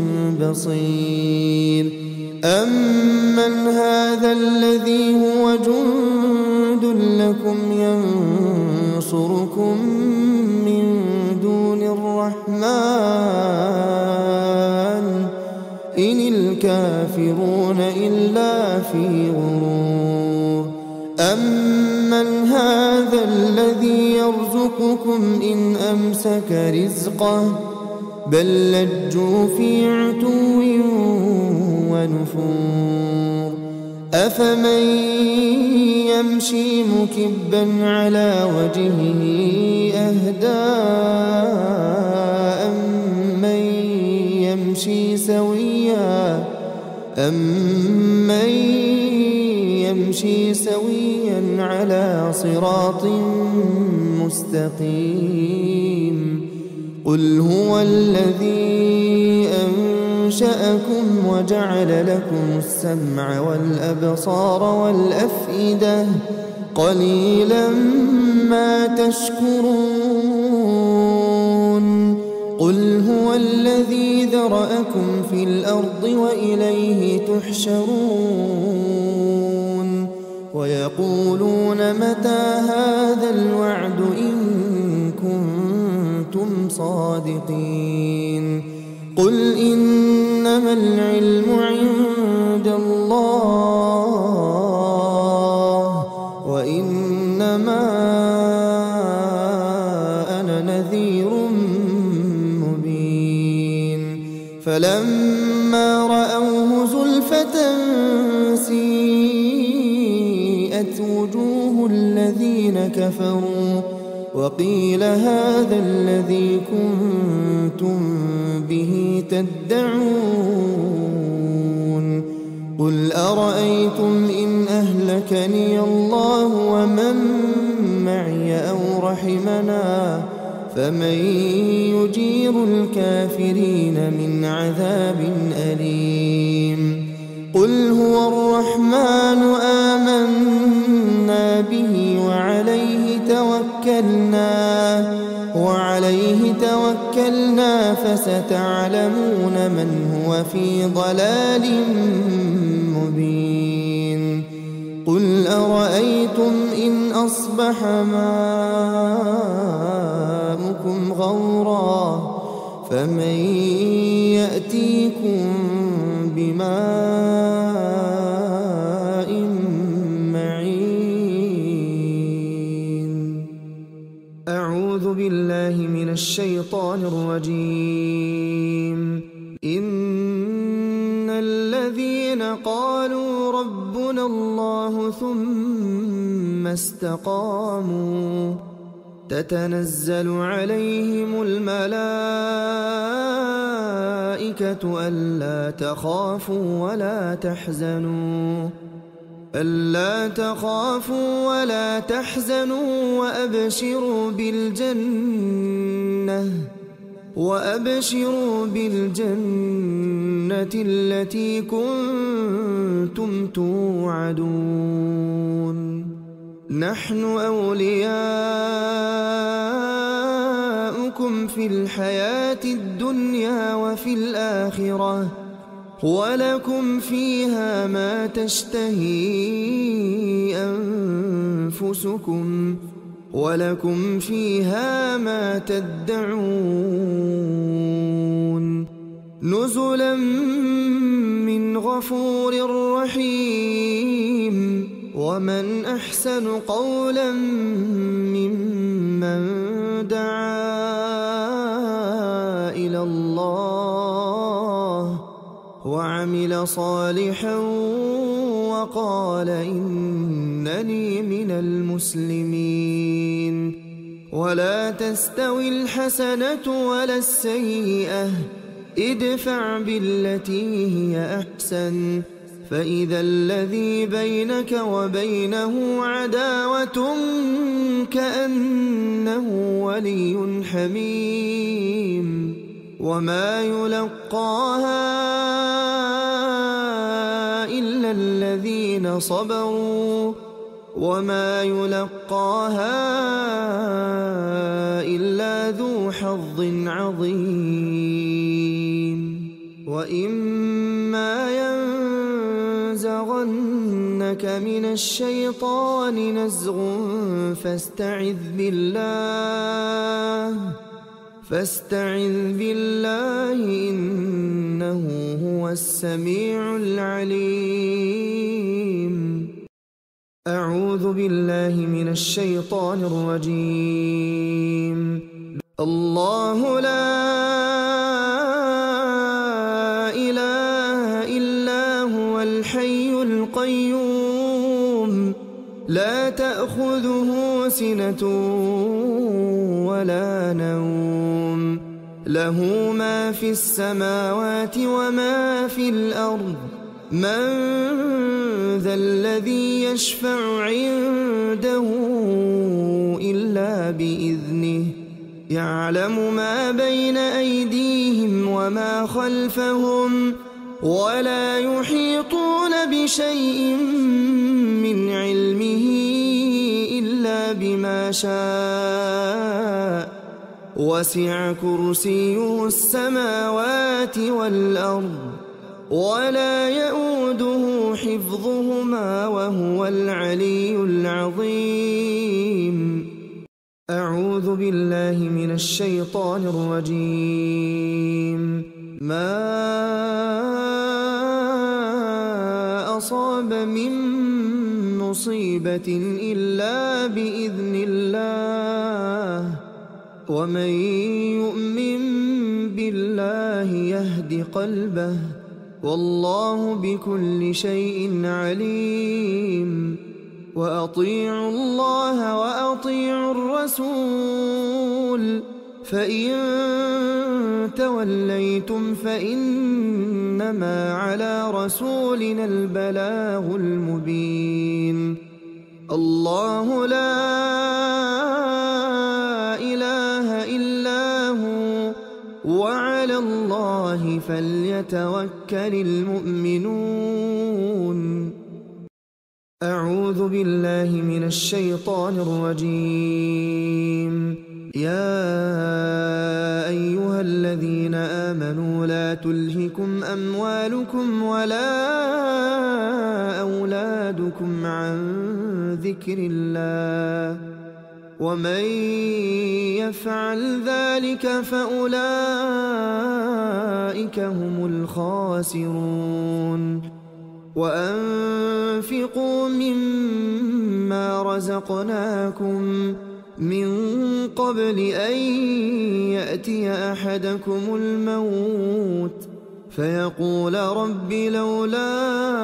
بصير. أمن هذا الذي هو جند لكم ينصركم من دون الرحمن إن الكافرون إلا في غرور. أمن هذا الذي يرزقكم إن أمسك رزقه بل لجوا في عتو ونفور. أفمن يمشي مكبا على وجهه أهدى أمن يمشي سويا أمن يمشي سويا على صراط مستقيم. قل هو الذي أنشأكم وجعل لكم السمع والأبصار والأفئدة قليلا ما تشكرون. قل هو الذي ذرأكم في الأرض وإليه تحشرون. ويقولون متى هذا الوعد إن كنتم صادقين. قل إنما العلم عند الله وإنما أنا نذير مبين. فلما رأوه زلفة سيئت وجوه الذين كفروا وقيل هذا الذي كنتم به تدعون. قل أرأيتم إن أهلكني الله ومن معي أو رحمنا فمن يجير الكافرين من عذاب أليم. قل هو الرحمن آمنا به وعليه توكلنا وعليه توكلنا فستعلمون من هو في ضلال مبين. قل أرأيتم إن أصبح ماؤكم غورا فمن يأتيكم بماء معين. أعوذ بالله من الشيطان الرجيم. إن الذين قالوا ربنا الله ثم استقاموا تتنزل عليهم الملائكة ألا تخافوا ولا تحزنوا ألا تخافوا ولا تحزنوا وأبشروا بالجنة وأبشروا بالجنة التي كنتم توعدون. نحن أولياؤكم في الحياة الدنيا وفي الآخرة ولكم فيها ما تشتهي أنفسكم ولكم فيها ما تدعون. نزلا من غفور رحيم. ومن أحسن قولا ممن دعا إلى الله وعمل صالحا وقال إنني من المسلمين. ولا تستوي الحسنة ولا السيئة ادفع بالتي هي أحسن فإذا الذي بينك وبينه عداوة كأنه ولي حميم. وما يلقاها إلا الذين صبروا وما يلقاها إلا ذو حظ عظيم. وإما ينزغنك من الشيطان نزغ فاستعذ بالله فاستعذ بالله إنه هو السميع العليم. أعوذ بالله من الشيطان الرجيم. الله لا إله إلا هو الحي القيوم لا تأخذه سنة ولا نوم له ما في السماوات وما في الأرض. من ذا الذي يشفع عنده إلا بإذنه يعلم ما بين أيديهم وما خلفهم ولا يحيطون بشيء من علمه إلا بما شاء وسع كرسيه السماوات والأرض ولا يؤوده حفظهما وهو العلي العظيم. أعوذ بالله من الشيطان الرجيم. ما أصاب من مصيبة إلا بإذن الله ومن يؤمن بالله يهد قلبه والله بكل شيء عليم. وأطيعوا الله وأطيعوا الرسول فإن توليتم فإنما على رسولنا البلاغ المبين. الله لا إله إلا هو وعلى الله فليتوكل المؤمنون. أعوذ بالله من الشيطان الرجيم. يا أيها الذين آمنوا لا تلهكم أموالكم ولا أولادكم عن ذكر الله ومن يفعل ذلك فأولئك هم الخاسرون وأنفقوا مما رزقناكم من قبل أن يأتي أحدكم الموت فيقول رب لولا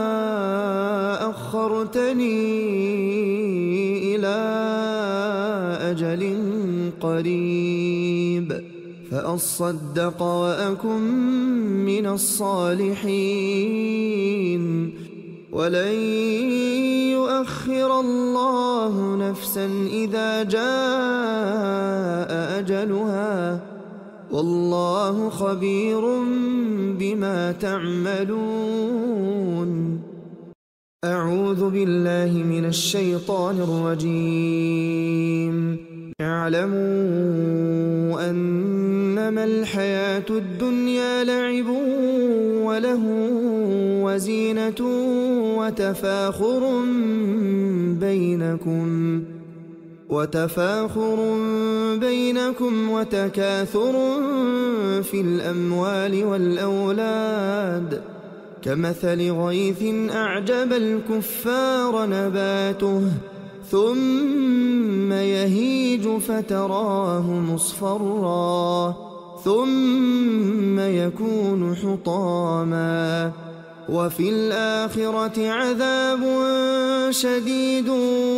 أخرتني إلى أجل قريب فأصدق وأكن من الصالحين ولن يؤخر الله نفسا إذا جاء أجلها والله خبير بما تعملون. أعوذ بالله من الشيطان الرجيم. اعلموا أنما الحياة الدنيا لعب وله وزينة وتفاخر بينكم وتفاخر بينكم وتكاثر في الأموال والأولاد كمثل غيث أعجب الكفار نباته ثم يهيج فتراه مصفرا ثم يكون حطاما وفي الآخرة عذاب شديد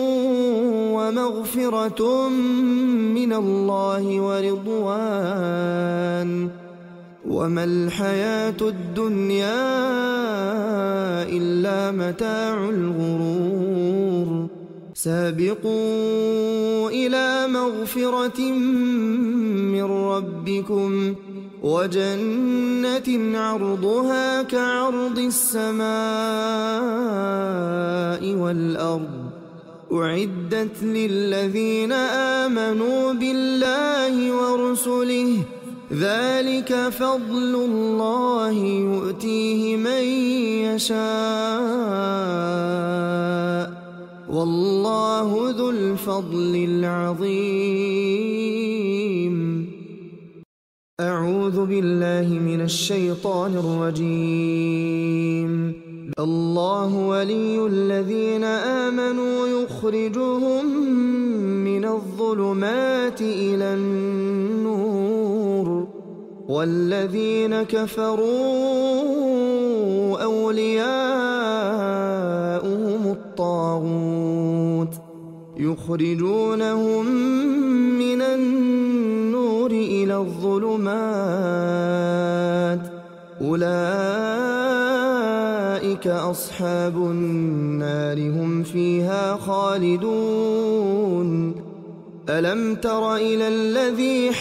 ومغفرة من الله ورضوان وما الحياة الدنيا إلا متاع الغرور. سابقوا إلى مغفرة من ربكم وجنة عرضها كعرض السماء والأرض أعدت للذين آمنوا بالله ورسله ذلك فضل الله يؤتيه من يشاء والله ذو الفضل العظيم. أعوذ بالله من الشيطان الرجيم. الله ولي الذين آمنوا يخرجهم من الظلمات إلى النور والذين كفروا أولياؤهم الطاغوت يخرجونهم من النور إلى الظلمات أولئك أصحاب النار هم فيها خالدون. ألم تر إلى الذي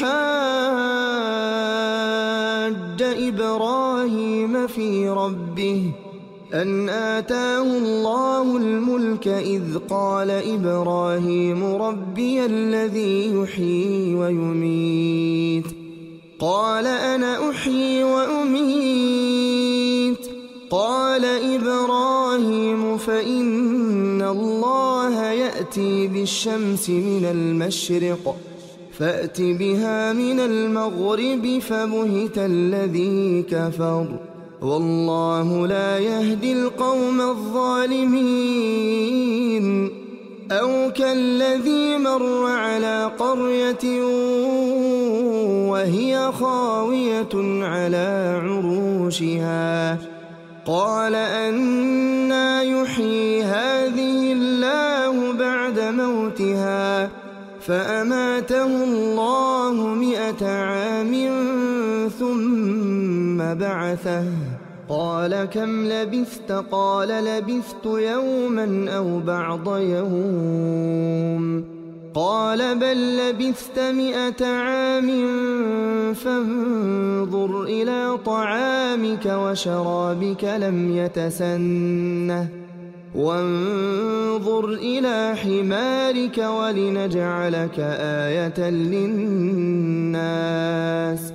حاج إبراهيم في ربه أن آتاه الله الملك إذ قال إبراهيم ربي الذي يحيي ويميت قال أنا أحيي وأميت قال إبراهيم فإن الله يأتي بالشمس من المشرق فأت بها من المغرب فبهت الذي كفر والله لا يهدي القوم الظالمين. أو كالذي مر على قرية وهي خاوية على عروشها قال أنى يحيي هذه الله بعد موتها فأماته الله مئة عام ثم بعثه قال كم لبثت قال لبثت يوما أو بعض يوم قال بل لبثت مئة عام فانظر إلى طعامك وشرابك لم يتسنه وانظر إلى حمارك ولنجعلك آية للناس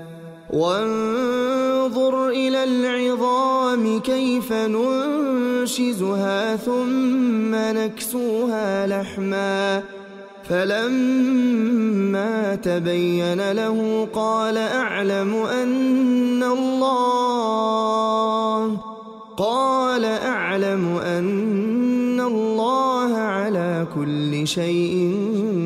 وانظر إلى العظام كيف ننشزها ثم نكسوها لحما فلما تبين له قال أعلم أن الله قال أعلم أن الله على كل شيء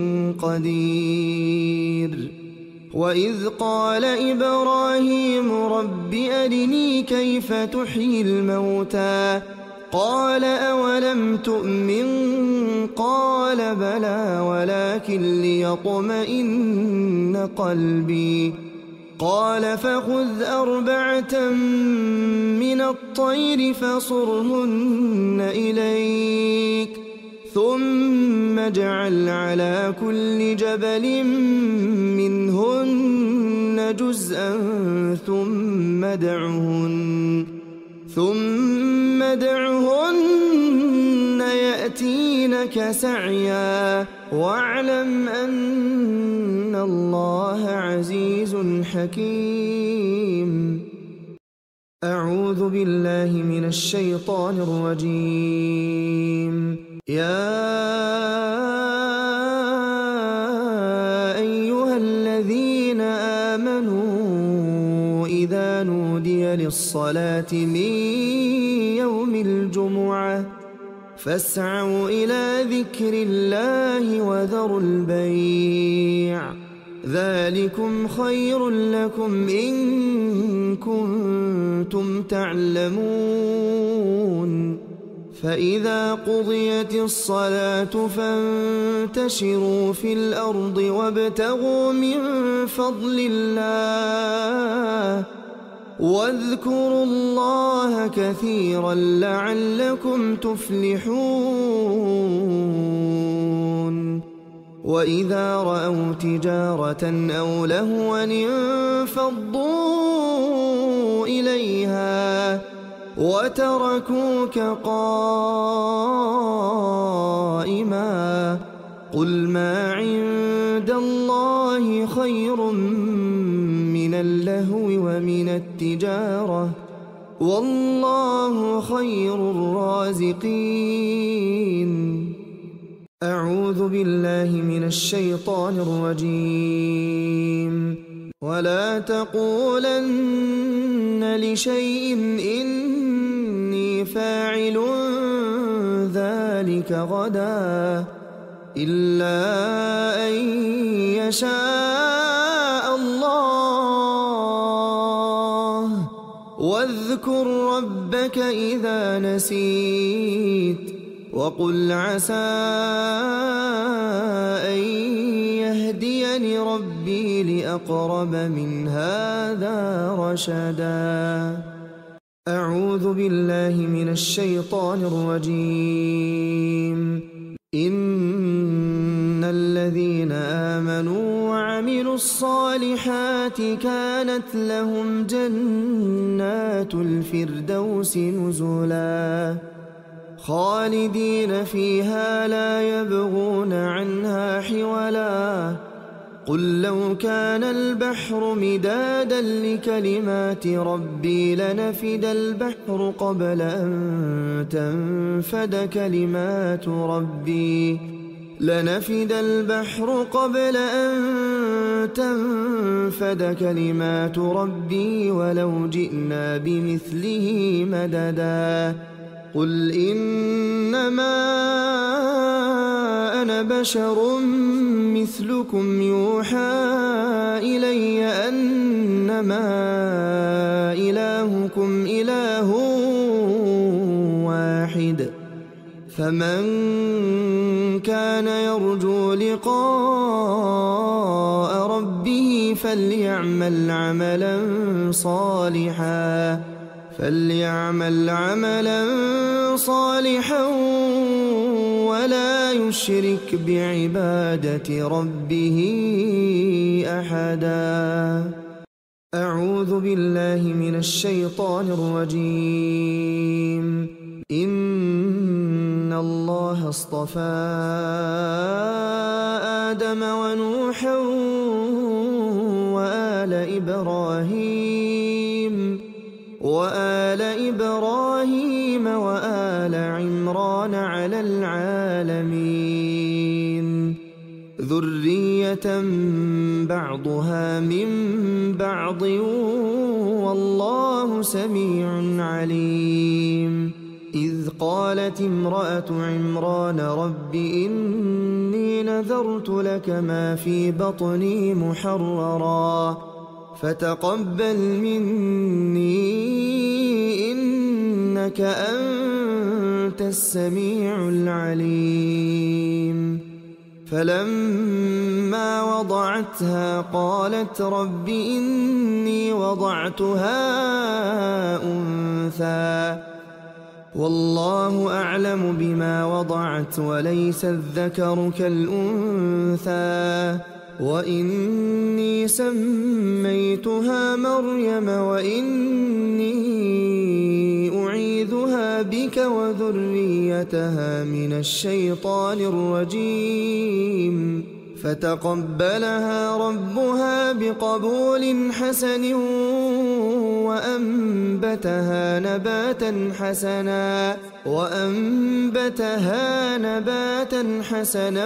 قدير وإذ قال إبراهيم رب أرني كيف تحيي الموتى قال أولم تؤمن قال بلى ولكن ليطمئن قلبي قال فخذ أربعة من الطير فصرهن إليك ثم اجعل على كل جبل منهن جزءا ثم ادعهن ثم ادعهن يأتينك سعيا واعلم أن الله عزيز حكيم. أعوذ بالله من الشيطان الرجيم. يا أيها الذين آمنوا إذا نودي للصلاة من يوم الجمعة فاسعوا إلى ذكر الله وذروا البيع ذلكم خير لكم إن كنتم تعلمون. فإذا قضيت الصلاة فانتشروا في الأرض وابتغوا من فضل الله واذكروا الله كثيرا لعلكم تفلحون. وإذا رأوا تجارة أو لهوا انفضوا إليها وتركوك قائما قل ما عند الله خير من اللهو ومن التجارة والله خير الرازقين. أعوذ بالله من الشيطان الرجيم. ولا تقولن لشيء إني فاعل ذلك غدا إلا أن يشاء الله واذكر ربك إذا نسيت وقل عسى أن يهديني ربي لأقرب من هذا رشدا. أعوذ بالله من الشيطان الرجيم. إن الذين آمنوا وعملوا الصالحات كانت لهم جنات الفردوس نزلا خالدين فيها لا يبغون عنها حولا. قل لو كان البحر مدادا لكلمات ربي لنفد البحر قبل أن تنفد كلمات ربي لنفد البحر قبل أن تنفد كلمات ربي ولو جئنا بمثله مددا. قل إنما أنا بشر مثلكم يوحى إلي أنما إلهكم إله واحد فمن كان يرجو لقاء ربه فليعمل عملا صالحا فليعمل عملا صالحا ولا يشرك بعبادة ربه أحدا. أعوذ بالله من الشيطان الرجيم. إن الله اصطفى آدم ونوحا وآل إبراهيم وآل إبراهيم وآل عمران على العالمين ذرية بعضها من بعض والله سميع عليم إذ قالت امرأة عمران رب إني نذرت لك ما في بطني محررا فتقبل مني إنك أنت السميع العليم فلما وضعتها قالت رب إني وضعتها أنثى والله أعلم بما وضعت وليس الذكر كالأنثى وإني سميتها مريم وإني أعيذها بك وذريتها من الشيطان الرجيم فتقبلها ربها بقبول حسن وأنبتها نباتا حسنا وأنبتها نباتا حسنا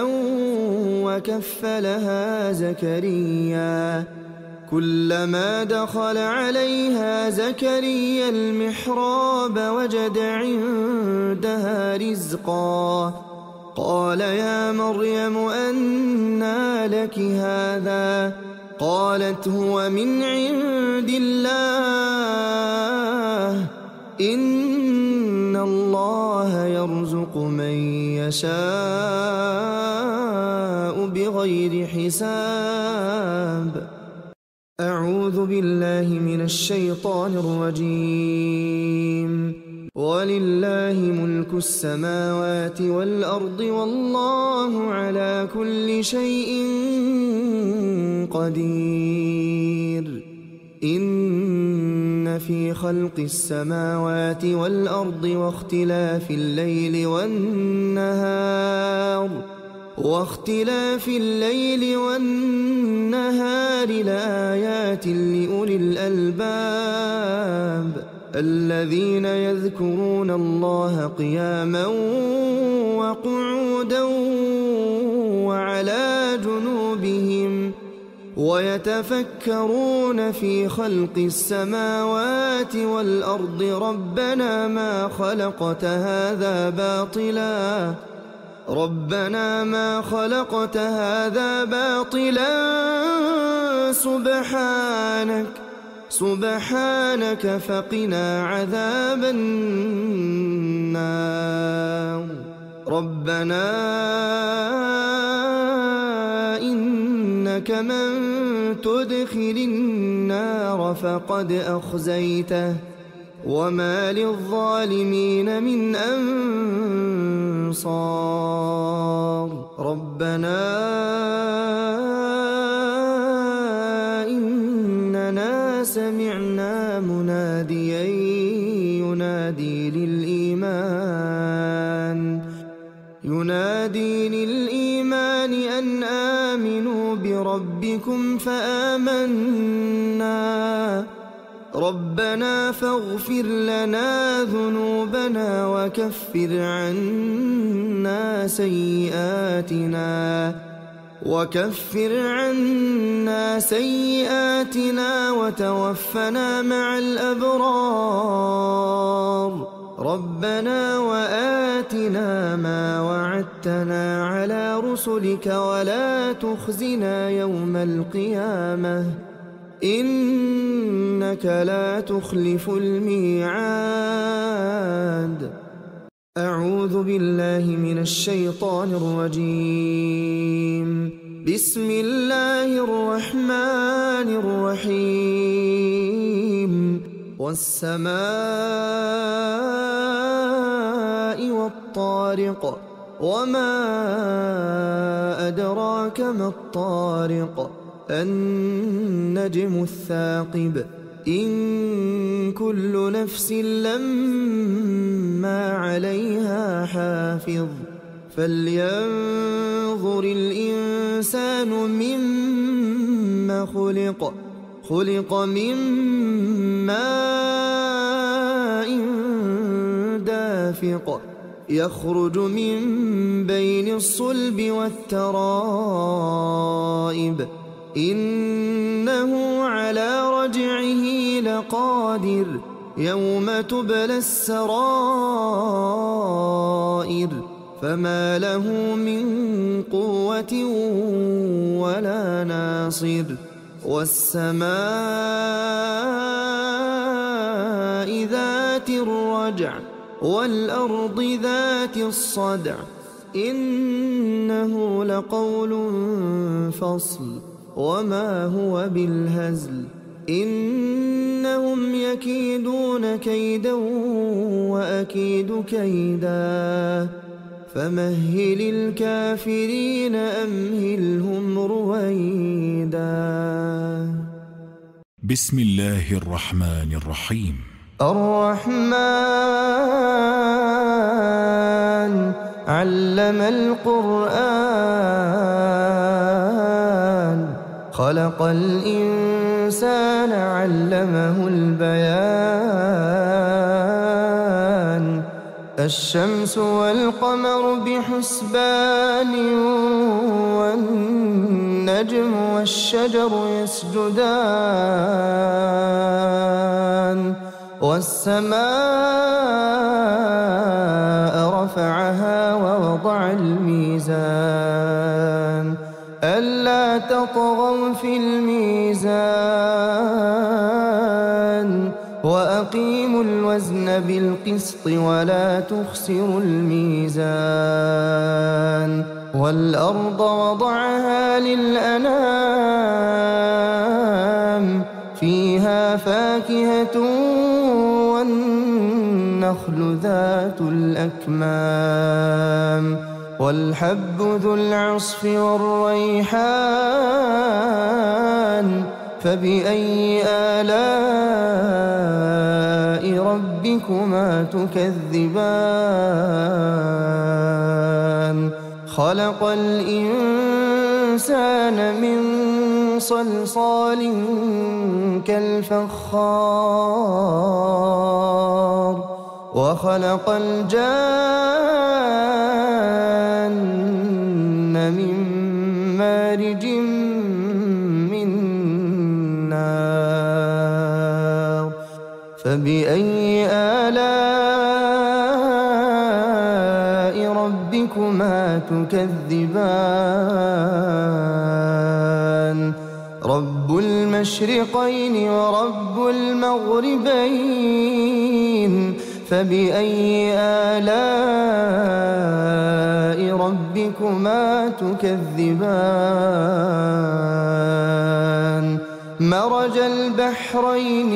وكفلها زكريا كلما دخل عليها زكريا المحراب وجد عندها رزقا قال يا مريم أنى لك هذا قالت هو من عند الله إن الله يرزق من يشاء بغير حساب أعوذ بالله من الشيطان الرجيم ولله ملك السماوات والأرض والله على كل شيء قدير إن في خلق السماوات والأرض واختلاف الليل والنهار واختلاف الليل والنهار لآيات لأولي الألباب الذين يذكرون الله قياما وقعودا وعلى جنوبهم ويتفكرون في خلق السماوات والأرض ربنا ما خلقت هذا باطلا ربنا ما خلقت هذا باطلا سبحانك سبحانك فقنا عذاب النار ربنا إنك من تدخل النار فقد أخزيته وما للظالمين من أنصار ربنا إننا سمعنا مناديا ينادي للإيمان ينادي للإيمان أن آمنوا بربكم فآمنا ربنا فاغفر لنا ذنوبنا وكفر عنا سيئاتنا وكفر عنا سيئاتنا وتوفنا مع الأبرار ربنا وآتنا ما وعدتنا على رسلك ولا تخزنا يوم القيامة إنك لا تخلف الميعاد أعوذ بالله من الشيطان الرجيم بسم الله الرحمن الرحيم والسماء والطارق وما أدراك ما الطارق النجم الثاقب إن كل نفس لما عليها حافظ فلينظر الإنسان مما خلق خلق من ماء دافق يخرج من بين الصلب والترائب إنه على رجعه لقادر يوم تبلى السرائر فما له من قوة ولا ناصر والسماء ذات الرجع والأرض ذات الصدع إنه لقول فصل وما هو بالهزل إنهم يكيدون كيدا وأكيد كيدا فمهل الكافرين أمهلهم رويدا. بسم الله الرحمن الرحيم. الرحمن علم القرآن خلق الإنسان علمه البيان الشمس والقمر بحسبان والنجم والشجر يسجدان والسماء رفعها ووضع الميزان ألا تطغوا في الميزان وأقيموا الوزن بالقسط ولا تخسروا الميزان والأرض وضعها للأنام فيها فاكهة والنخل ذات الأكمام والحب ذو العصف والريحان فبأي آلاء ربكما تكذبان خلق الإنسان من صلصال كالفخار وخلق الجان من مارج من نار فبأي آلاء ربكما تكذبان رب المشرقين ورب المغربين فبأي آلاء ربكما تكذبان مرج البحرين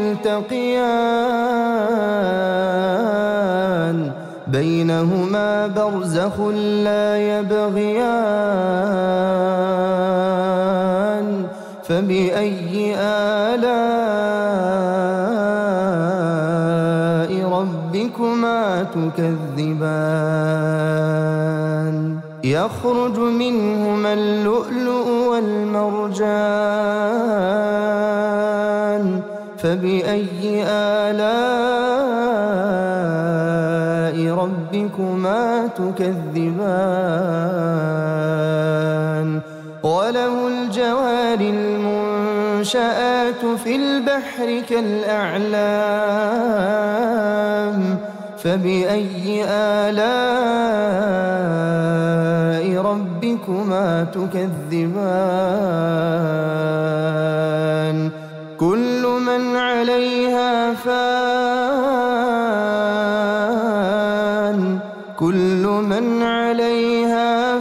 يلتقيان بينهما برزخ لا يبغيان فبأي آلاء ربكما تكذبان يخرج منهما اللؤلؤ والمرجان فبأي آلاء ربكما تكذبان وله الجوار المنشآت في البحر كالأعلام فبأي آلاء ربكما تكذبان كل من عليها فان كل من عليها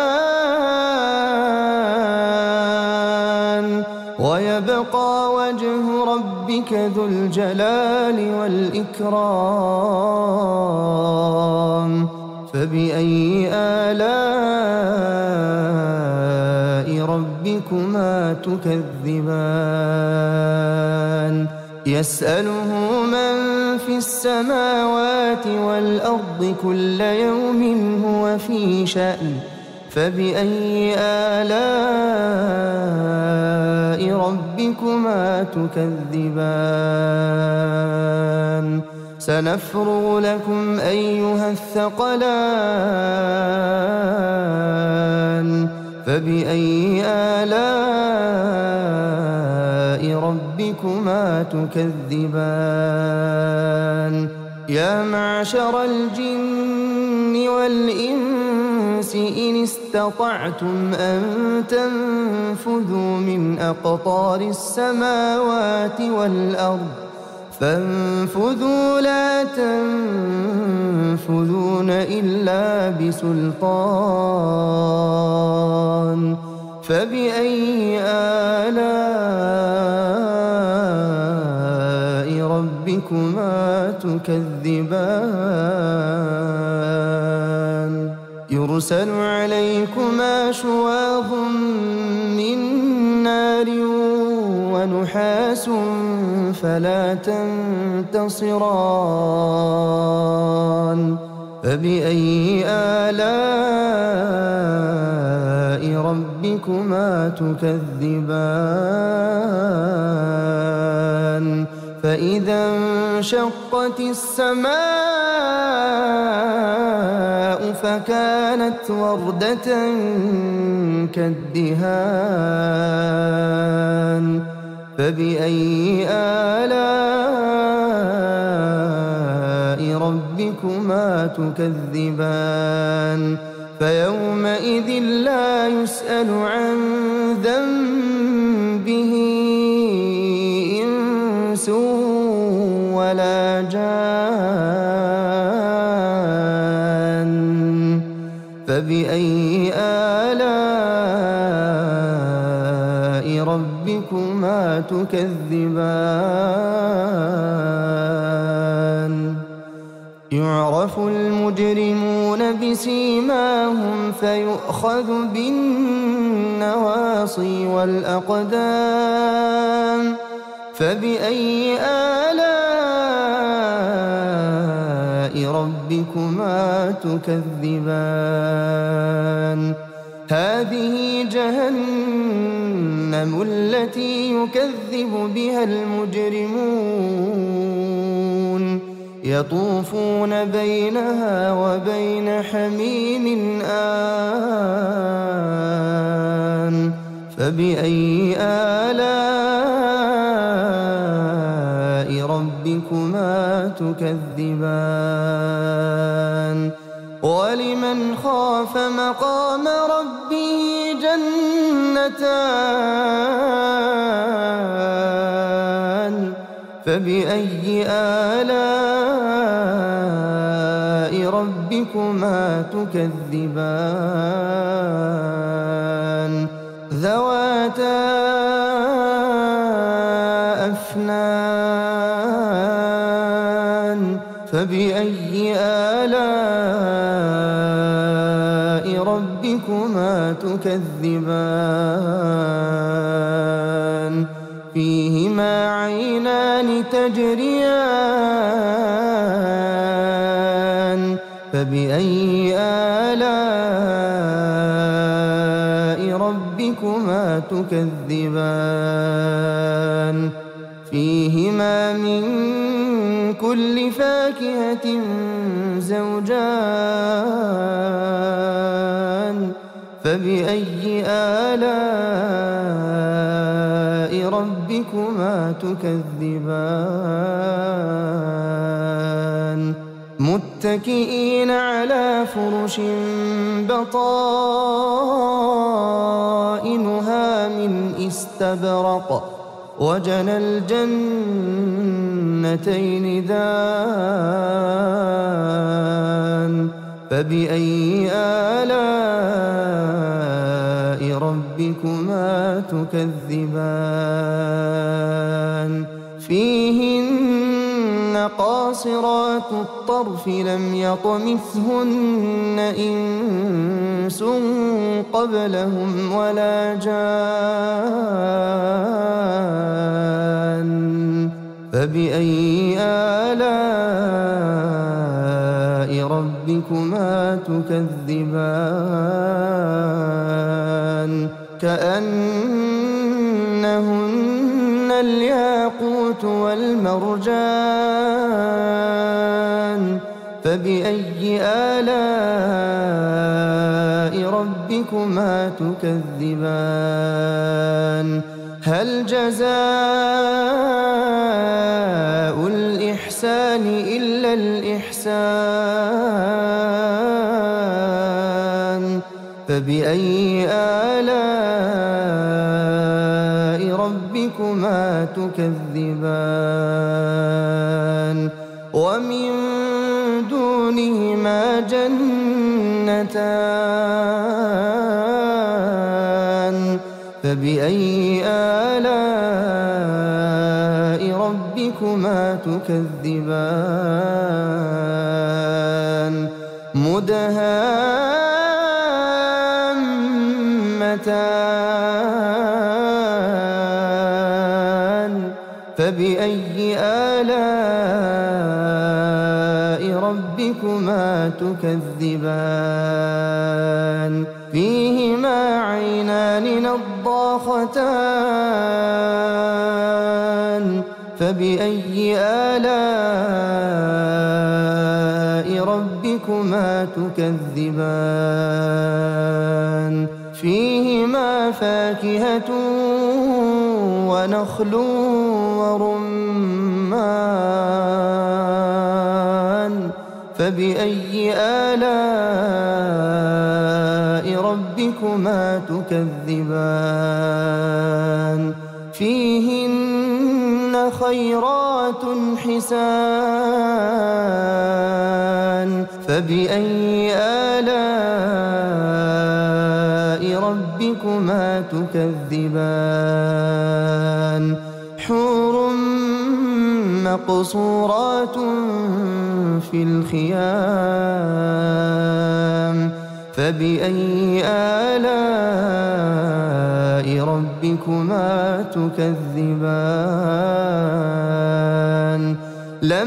فان ويبقى وجه ربك ذو الجلال والإكرام فبأي آلاء ربكما تكذبان يسأله من في السماوات والأرض كل يوم هو في شأن فبأي آلاء ربكما تكذبان سنفرغ لكم أيها الثقلان فبأي آلاء ربكما تكذبان يا معشر الجن والإنس إن استطعتم أن تنفذوا من أقطار السماوات والأرض فانفذوا لا تنفذون إلا بسلطان فبأي آلاء ربكما تكذبان يرسل عليكما شواظ من نار ونحاس فلا تنتصران فبأي آلاء ربكما تكذبان فإذا انشقت السماء فكانت وردة كالدهان فبأي آلاء ربكما تكذبان فيومئذ لا يسأل عن ذنبه إنس ولا جان فبأي آلاء ربكما تكذبان يعرف المجرمون بسيماهم فيؤخذ بالنواصي والأقدام فبأي آلاء ربكما تكذبان هذه جهنم التي يكذب بها المجرمون يطوفون بينها وبين حميم آن فبأي آلاء ربكما تكذبان ولمن خاف مقام ربه جنتان فبأي آلاء ربكما تكذبان ذواتا أفنان فبأي آلاء ربكما تكذبان فيهما عينان تجريان فبأي آلاء ربكما تكذبان فيهما من كل فاكهة زوجان فبأي آلاء ربكما تكذبان متكئين على فرش بطائنها من استبرق وجنى الجنتين دان فبأي آلاء ربكما تكذبان فيهن قاصرات الطرف لم يطمثهن إنس قبلهم ولا جان فبأي آلاء ربكما تكذبان كأنهن الياقوت والمرجان فبأي آلاء ربكما تكذبان هل جزاء الإحسان إلا الإحسان فبأي آلاء ربكما تكذبان ومن دونهما جنتان فبأي آلاء ربكما تكذبان مدهامتان فبأي آلاء ربكما تكذبان فيهما عينان نضاختان فبأي آلاء ربكما تكذبان فيهما فاكهة ونخل ورمان فبأي آلاء ربكما تكذبان فيهن خيرات حسان فبأي آلاء ربكما تكذبان حور مقصورات في الخيام فبأي آلاء ربكما تكذبان لم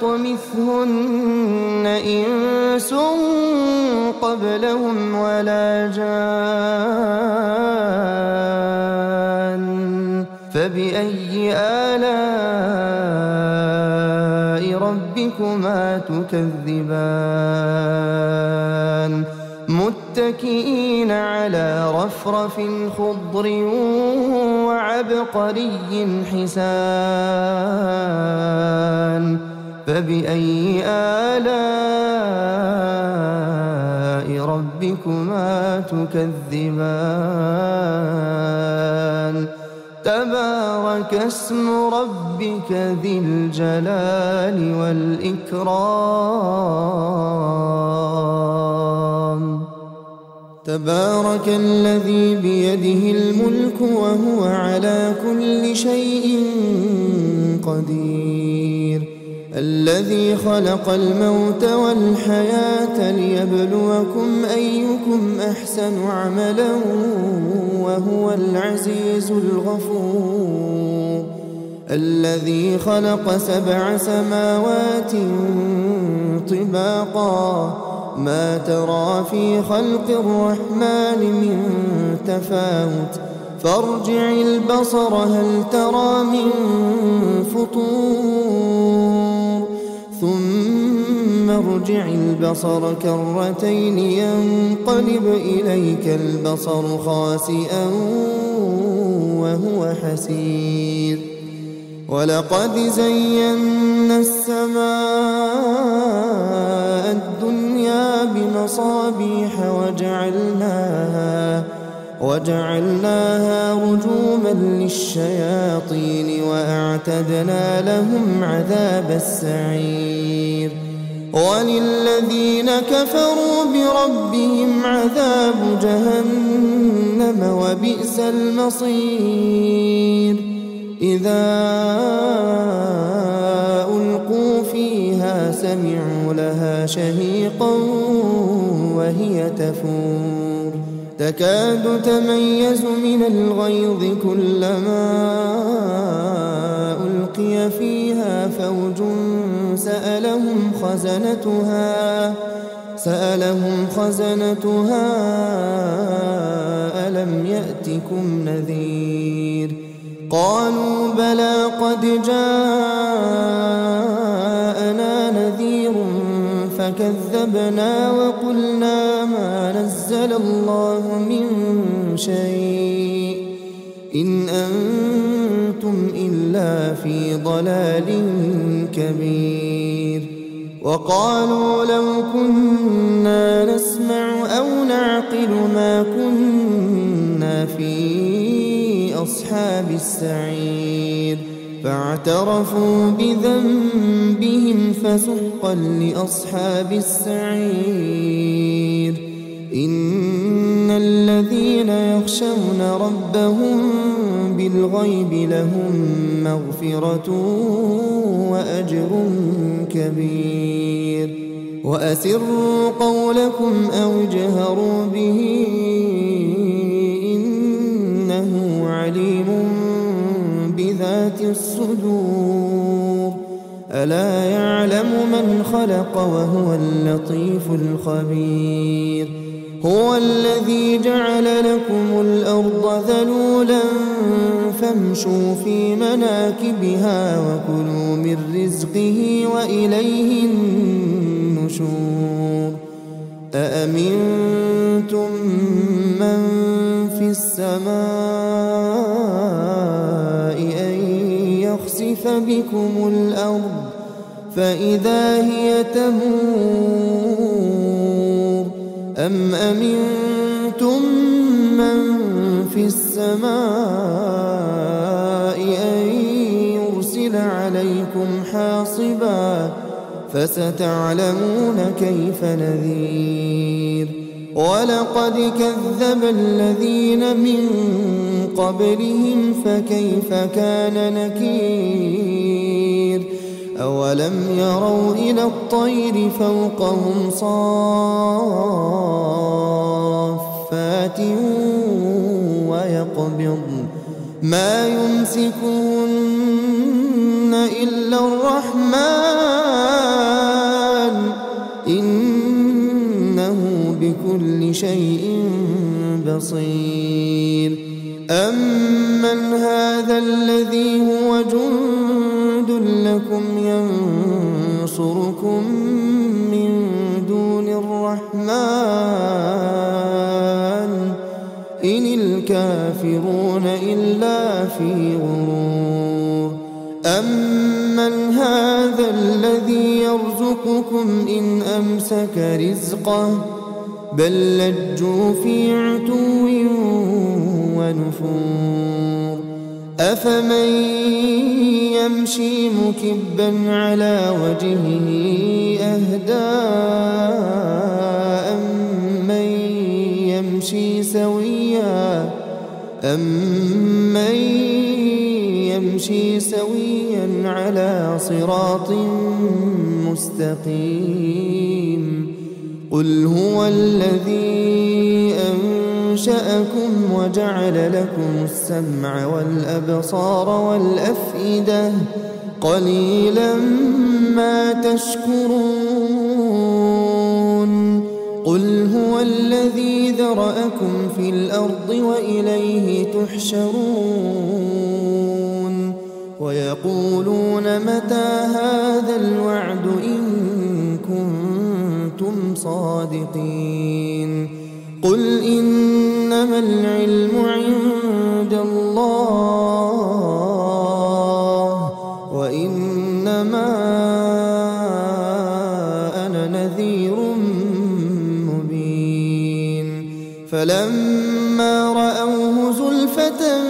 يطمثهن إنس قبلهم ولا جان فبأي آلاء ربكما تكذبان متكئين على رفرف خضر وعبقري حسان فبأي آلاء ربكما تكذبان تبارك اسم ربك ذي الجلال والإكرام تبارك الذي بيده الملك وهو على كل شيء قدير الذي خلق الموت والحياة ليبلوكم أيكم أحسن عملا وهو العزيز الغفور الذي خلق سبع سماوات طباقا ما ترى في خلق الرحمن من تفاوت فارجع البصر هل ترى من فطور ثم ارجع البصر كرتين ينقلب إليك البصر خاسئا وهو حسير ولقد زينا السماء الدنيا بمصابيح وجعلناها وجعلناها رجوما للشياطين وأعتدنا لهم عذاب السعير وللذين كفروا بربهم عذاب جهنم وبئس المصير إذا ألقوا فيها سمعوا لها شهيقا وهي تفور تكاد تميز من الغيظ كلما ألقي فيها فوج سألهم خزنتها سألهم خزنتها ألم يأتكم نذير قالوا بلى قد جاءنا نذير فكذبنا وقلنا ما نزل الله من شيء إن أنتم إلا في ضلال كبير وقالوا لو كنا نسمع أو نعقل ما كنا في أصحاب السعير فاعترفوا بذنبهم فسحقا لأصحاب السعير إن الذين يخشون ربهم بالغيب لهم مغفرة وأجر كبير وأسروا قولكم أو اجهروا به إنه عليم بذات الصدور ألا يعلم من خلق وهو اللطيف الخبير هو الذي جعل لكم الأرض ذلولا فامشوا في مناكبها وكلوا من رزقه وإليه النشور أأمنتم من في السماء أن يخسف بكم الأرض فإذا هي تمور أم أمنتم من في السماء أن يرسل عليكم حاصبا فستعلمون كيف نذير ولقد كذب الذين من قبلهم فكيف كان نكير أولم يروا إلى الطير فوقهم صافات ويقبضن ما يمسكهن إلا الرحمن إنه بكل شيء بصير أمن هذا الذي هو جند لكم ينصركم من دون الرحمن إن الكافرون إلا في غرور أمن هذا الذي يرزقكم إن أمسك رزقه بل لجوا في عتو ونفور أفمن يمشي مكبا على وجهه أهدى أمن يمشي سويا أمن يمشي سويا على صراط مستقيم قل هو الذي أنشأكم وجعل لكم السمع والأبصار والأفئدة قليلا ما تشكرون قل هو الذي ذرأكم في الأرض وإليه تحشرون ويقولون متى هذا الوعد إن كنتم صادقين قل إنما العلم عند الله وإنما أنا نذير مبين فلما رأوه زلفة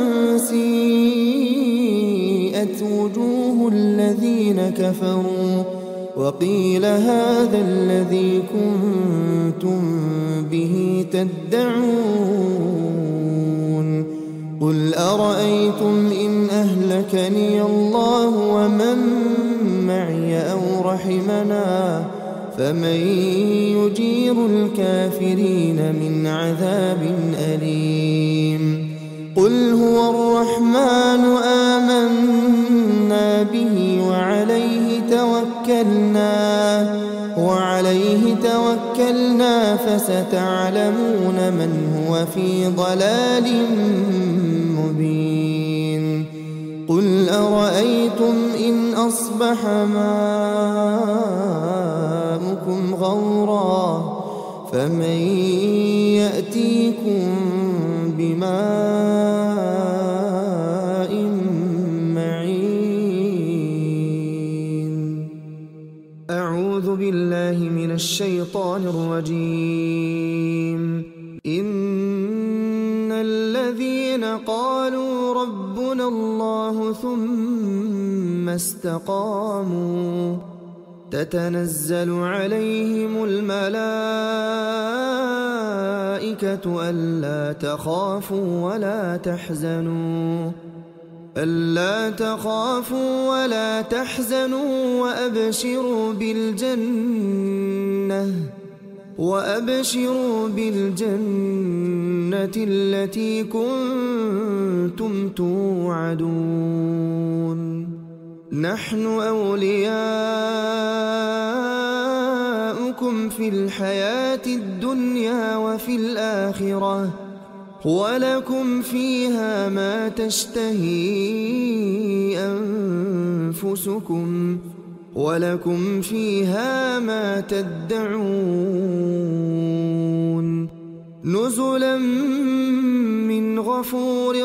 سيئت وجوه الذين كفروا وقيل هذا الذي كنتم به تدعون قل أرأيتم إن أهلكني الله ومن معي أو رحمنا فمن يجير الكافرين من عذاب أليم قل هو الرحمن آمنا به وعليه توكلنا وعليه توكلنا فستعلمون من هو في ضلال مبين قل أرأيتم إن أصبح ماؤكم غورا فمن يأتيكم بماء معين أعوذ بالله من الشيطان الرجيم إن الذين قالوا ربنا الله ثم استقاموا تتنزل عليهم الملائكة ألا تخافوا ولا تحزنوا ألا تخافوا ولا تحزنوا وأبشروا بالجنة وأبشروا بالجنة التي كنتم توعدون نحن أولياؤكم في الحياة الدنيا وفي الآخرة ولكم فيها ما تشتهي أنفسكم ولكم فيها ما تدعون نزلا من غفور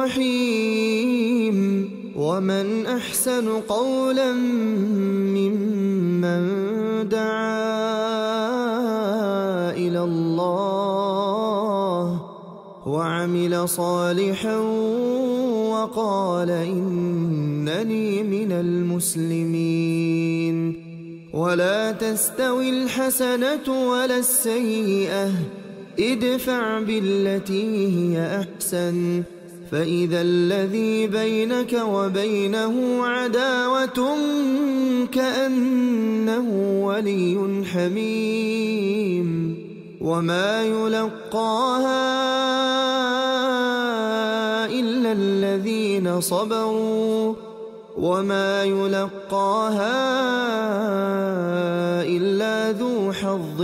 رحيم ومن أحسن قولا ممن دعا إلى الله وعمل صالحا وقال إنني من المسلمين ولا تستوي الحسنة ولا السيئة ادفع بالتي هي أحسن فإذا الذي بينك وبينه عداوة كأنه ولي حميم وما يلقاها إلا الذين صبروا وما يلقاها إلا ذو حظ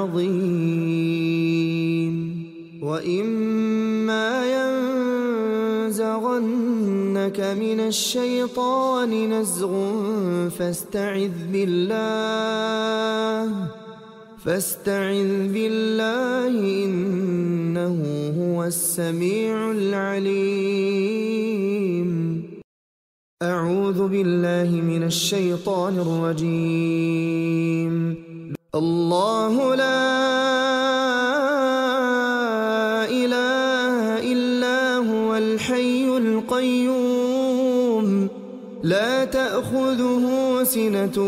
عظيم وإما ينزغنك من الشيطان نزغ فاستعذ بالله فاستعذ بالله إنه هو السميع العليم أعوذ بالله من الشيطان الرجيم الله لا إله إلا هو الحي القيوم لا تأخذه سنة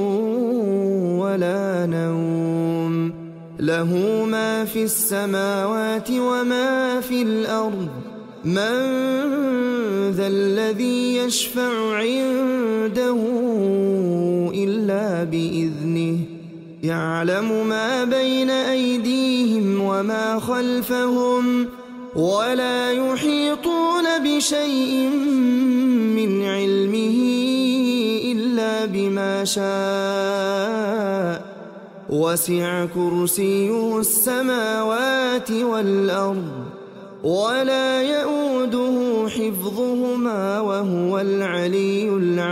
ولا نوم له ما في السماوات وما في الأرض من ذا الذي يشفع عنده إلا بإذنه يعلم ما بين أيديهم وما خلفهم ولا يحيطون بشيء من علمه إلا بما شاء وسع كرسيه السماوات والأرض ولا يؤوده حفظهما وهو العلي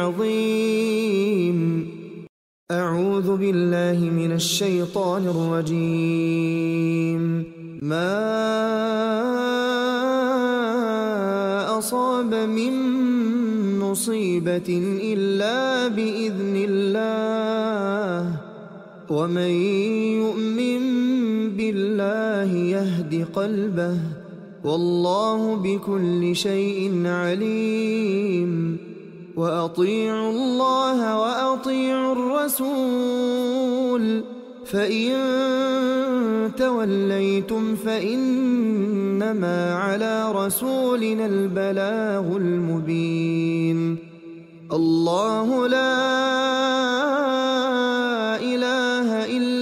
العظيم أعوذ بالله من الشيطان الرجيم ما أصاب من مصيبة إلا بإذن الله ومن يؤمن بالله يهد قلبه والله بكل شيء عليم وأطيعوا الله وأطيعوا الرسول فإن توليتم فإنما على رسولنا البلاغ المبين الله لا إله إلا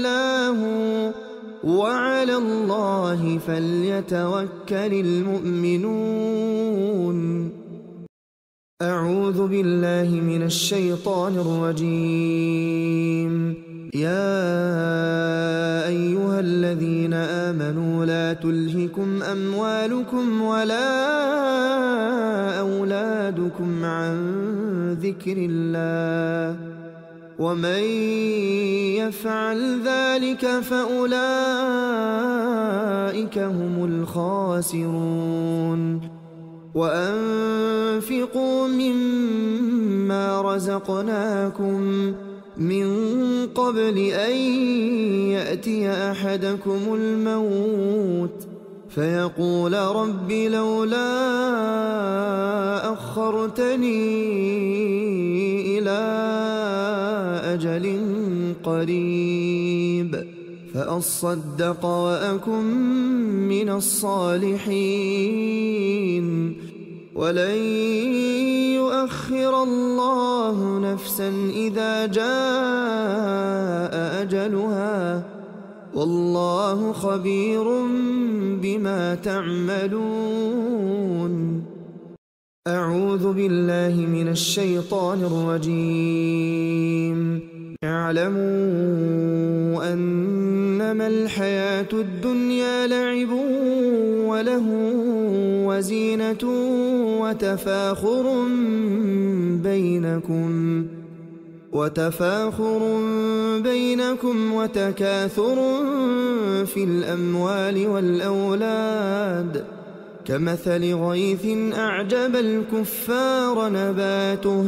وعلى الله فليتوكل المؤمنون. أعوذ بالله من الشيطان الرجيم. يا أيها الذين آمنوا لا تلهكم أموالكم ولا أولادكم عن ذكر الله ومن يفعل ذلك فأولئك هم الخاسرون. وأنفقوا مما رزقناكم من قبل أن يأتي أحدكم الموت فيقول رب لولا أخرتني إلى أجل قريب فأصدق وأكن من الصالحين ولن يؤخر الله نفسا إذا جاء أجلها والله خبير بما تعملون. أعوذ بالله من الشيطان الرجيم. اعلموا أنما الحياة الدنيا لعب وله وزينة وتفاخر بينكم وتفاخر بينكم وتكاثر في الأموال والأولاد كمثل غيث أعجب الكفار نباته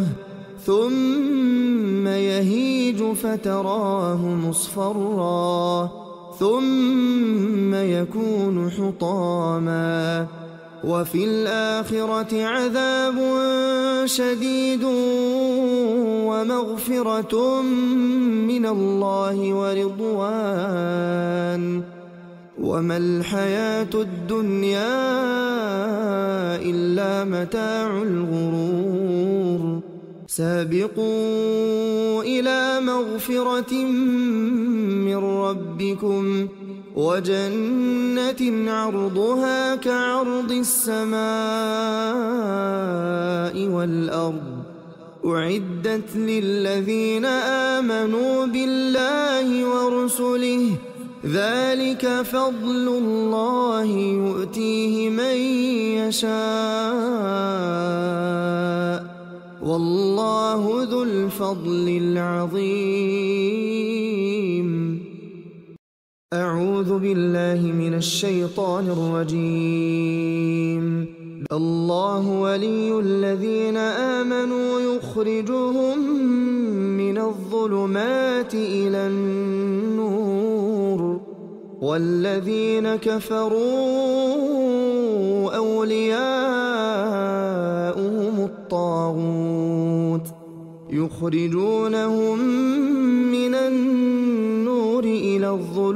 ثم يهيج فتراه مصفرا ثم يكون حطاما وفي الآخرة عذاب شديد ومغفرة من الله ورضوان وما الحياة الدنيا إلا متاع الغرور. سابقوا إلى مغفرة من ربكم وجنة عرضها كعرض السماء والأرض أعدت للذين آمنوا بالله ورسله ذلك فضل الله يؤتيه من يشاء والله ذو الفضل العظيم. أعوذ بالله من الشيطان الرجيم. الله ولي الذين آمنوا يخرجهم من الظلمات إلى النور والذين كفروا أولياؤهم الطاغوت يخرجونهم من النور إلى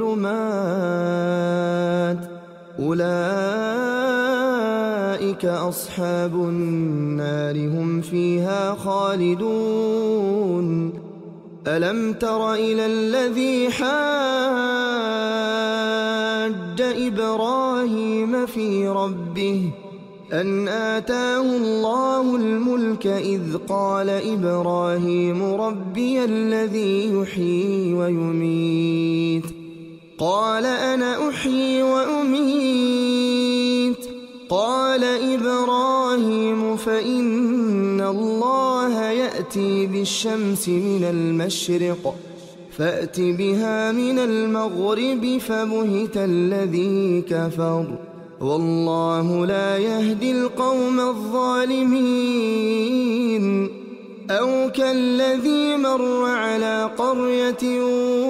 الظلمات أولئك أصحاب النار هم فيها خالدون. ألم تر إلى الذي حاج إبراهيم في ربه أن آتاه الله الملك إذ قال إبراهيم ربي الذي يحيي ويميت قال أنا أحيي وأميت قال إبراهيم فإن الله يأتي بالشمس من المشرق فأت بها من المغرب فبهت الذي كفر والله لا يهدي القوم الظالمين. أو كالذي مر على قرية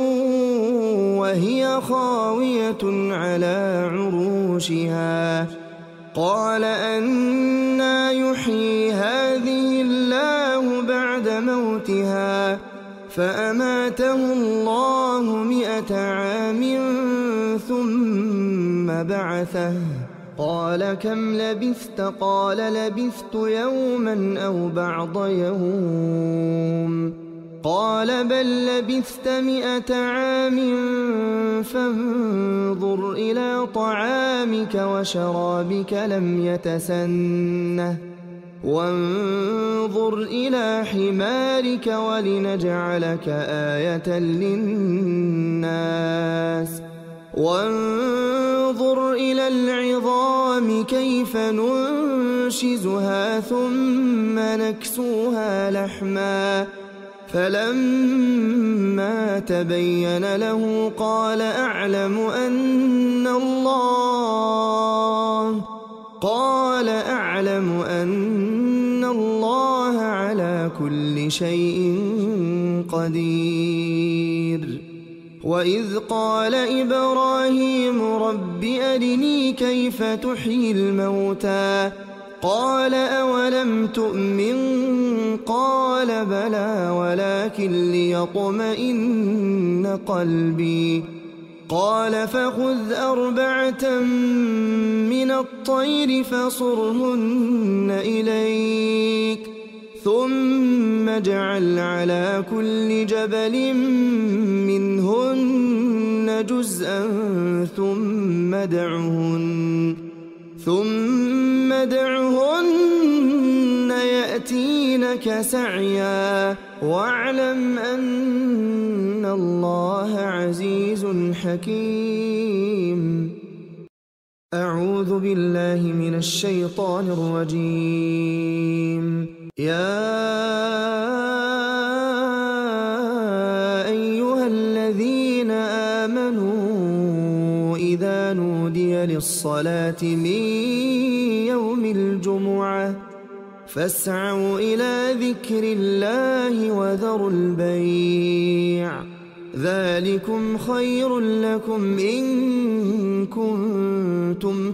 وهي خاوية على عروشها قال أنى يحيي هذه الله بعد موتها فأماته الله مئة عام ثم بعثه قال كم لبثت قال لبثت يوما أو بعض يوم قال بل لبثت مئة عام فانظر إلى طعامك وشرابك لم يتسنه وانظر إلى حمارك ولنجعلك آية للناس وانظر إلى العظام كيف ننشزها ثم نكسوها لحما فلما تبين له قال أعلم أن الله قال أعلم أن الله على كل شيء قدير وإذ قال إبراهيم رب أرني كيف تحيي الموتى قال أولم تؤمن قال بلى ولكن ليطمئن قلبي قال فخذ أربعة من الطير فصرهن إليك ثم اجعل على كل جبل منهن جزءا ثم ادعهن ثم ادعهن يأتينك سعيا واعلم أن الله عزيز حكيم. أعوذ بالله من الشيطان الرجيم. يا أيها الذين آمنوا إذا نودي للصلاة من يوم الجمعة فاسعوا إلى ذكر الله وذروا البيع ذلكم خير لكم إن كنتم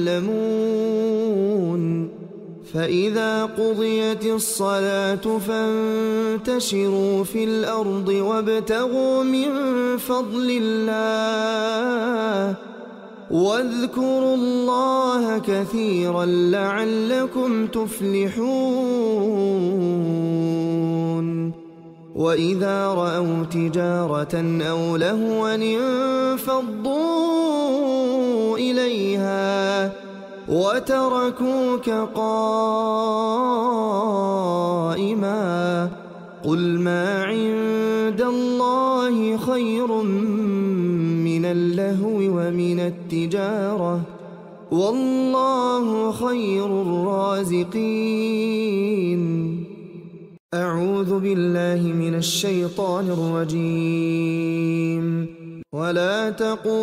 تعلمون. فإذا قضيت الصلاة فانتشروا في الأرض وابتغوا من فضل الله واذكروا الله كثيرا لعلكم تفلحون. وإذا رأوا تجارة أو لهوا انفضوا إليها وتركوك قائما قل ما عند الله خير من اللهو ومن التجارة والله خير الرازقين. أعوذ بالله من الشيطان الرجيم. ولا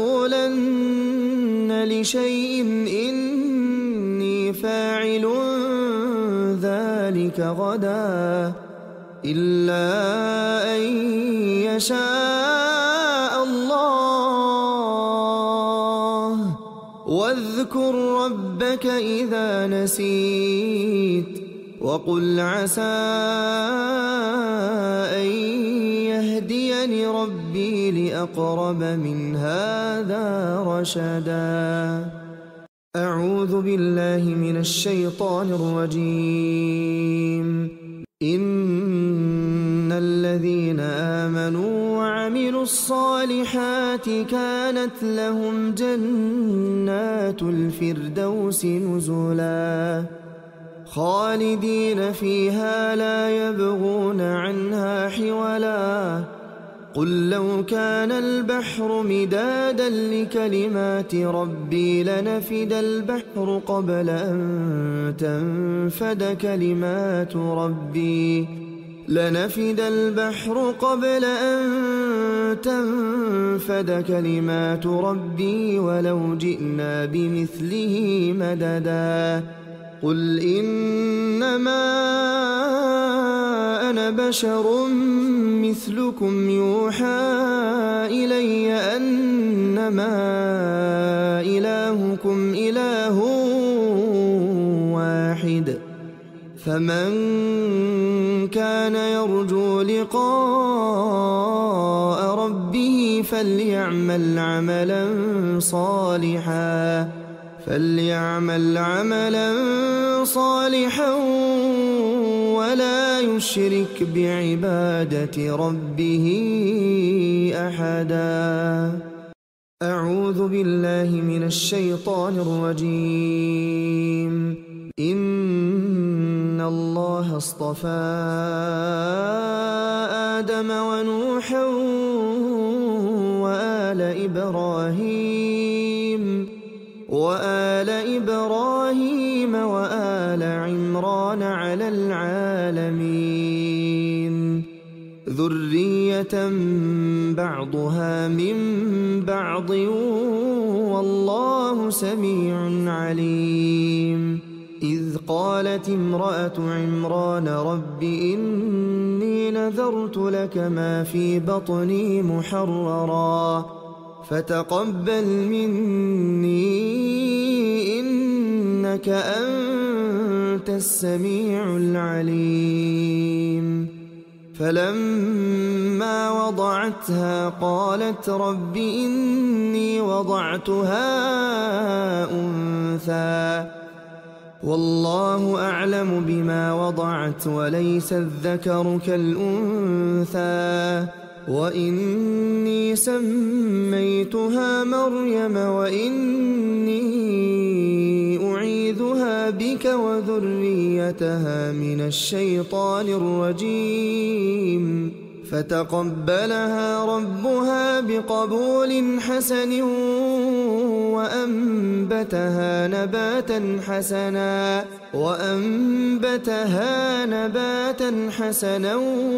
تقولن لشيء إني فاعل ذلك غدا إلا أن يشاء الله واذكر ربك إذا نسيت وقل عسى أن يهديني ربي لأقرب من هذا رشدا. أعوذ بالله من الشيطان الرجيم. إن الذين آمنوا وعملوا الصالحات كانت لهم جنات الفردوس نزلا خالدين فيها لا يبغون عنها حولا. قل لو كان البحر مدادا لكلمات ربي لنفد البحر قبل أن تنفد كلمات ربي لنفد البحر قبل أن تنفد كلمات ربي ولو جئنا بمثله مددا. قل إنما أنا بشر مثلكم يوحى إلي أنما إلهكم إله واحد فمن كان يرجو لقاء ربه فليعمل عملا صالحا فليعمل عملا صالحا ولا يشرك بعبادة ربه أحدا. أعوذ بالله من الشيطان الرجيم. إن الله اصطفى آدم ونوحا وآل إبراهيم وآل إبراهيم وآل عمران على العالمين ذرية بعضها من بعض والله سميع عليم. إذ قالت امرأة عمران رب إني نذرت لك ما في بطني محررا فتقبل مني إنك أنت السميع العليم. فلما وضعتها قالت رب إني وضعتها أنثى والله أعلم بما وضعت وليس الذكر كالأنثى وإني سميتها مريم وإني أعيذها بك وذريتها من الشيطان الرجيم. فتقبلها ربها بقبول حسن وأنبتها نباتا حسنا وأنبتها نباتا حسنا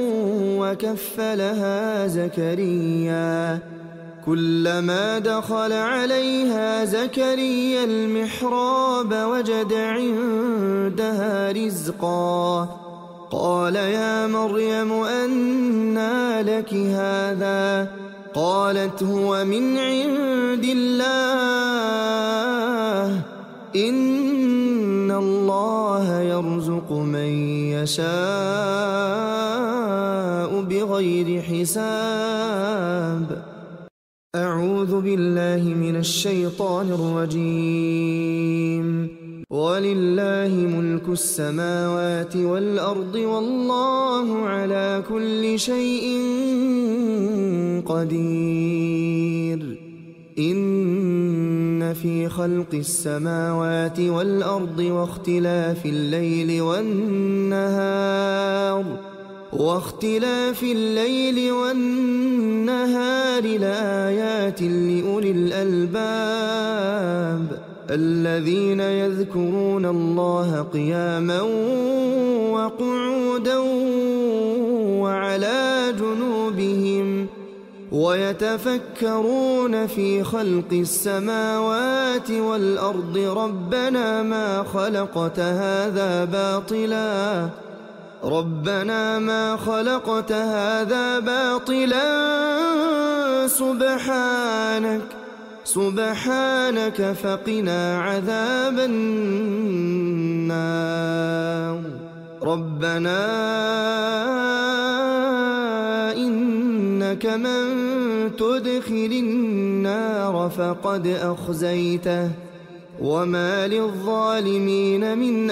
وكفلها زكريا. كلما دخل عليها زكريا المحراب وجد عندها رزقا قال يا مريم أنى لك هذا قالت هو من عند الله إن الله يرزق من يشاء بغير حساب. أعوذ بالله من الشيطان الرجيم. ولله ملك السماوات والأرض والله على كل شيء قدير. إن في خلق السماوات والأرض واختلاف الليل والنهار واختلاف الليل والنهار لآيات لأولي الألباب الذين يذكرون الله قياما وقعودا وعلى جنوبهم ويتفكرون في خلق السماوات والأرض ربنا ما خلقت هذا باطلا ربنا ما خلقت هذا باطلا سبحانك سبحانك فقنا عذاب النار. ربنا إنك من تدخل النار فقد أخزيته وما للظالمين من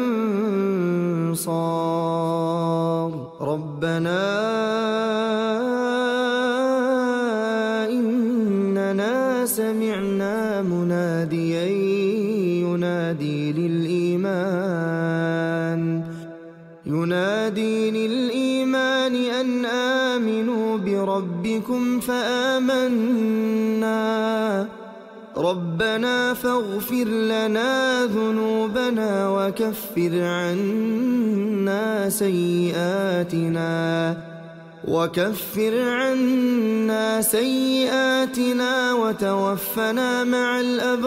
أنصار. ربنا إننا سمعنا مناديا ينادي للإيمان ينادي للإيمان أن آمنوا بربكم فآمنا ربنا فاغفر لنا ذنوبنا وكفر عنا سيئاتنا وكفر عنا سيئاتنا وتوفنا مع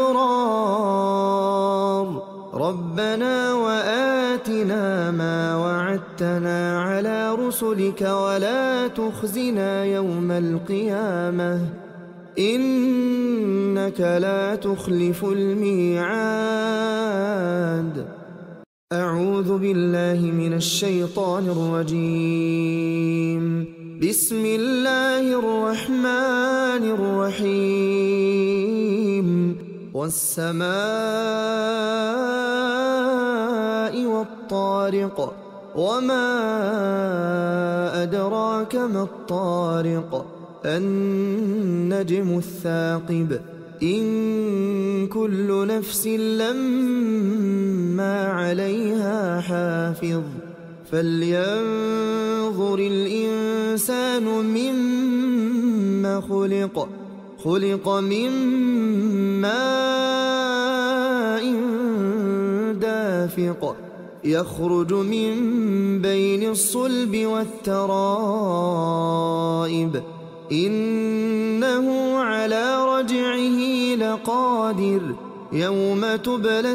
الأبرار. ربنا وآتنا ما وعدتنا على رسلك ولا تخزنا يوم القيامة إنك لا تخلف الميعاد. أعوذ بالله من الشيطان الرجيم. بسم الله الرحمن الرحيم. والسماء والطارق وما أدراك ما الطارق النجم الثاقب إن كل نفس لما عليها حافظ فلينظر الإنسان مما خلق خلق من ماء دافق يخرج من بين الصلب والترائب إنه على رجعه لقادر يوم تبلى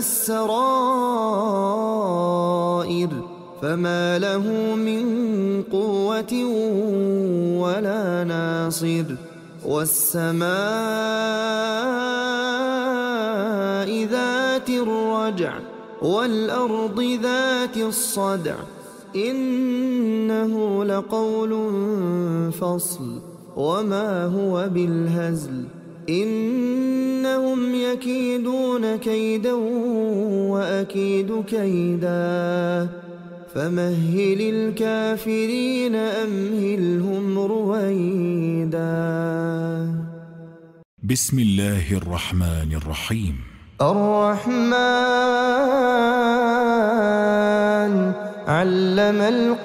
السرائر فما له من قوة ولا ناصر والسماء ذات الرجع والأرض ذات الصدع إنه لقول فصل وما هو بالهزل إنهم يكيدون كيدا وأكيد كيدا فمهل الكافرين أمهلهم رويدا. بسم الله الرحمن الرحيم. الرحمن علم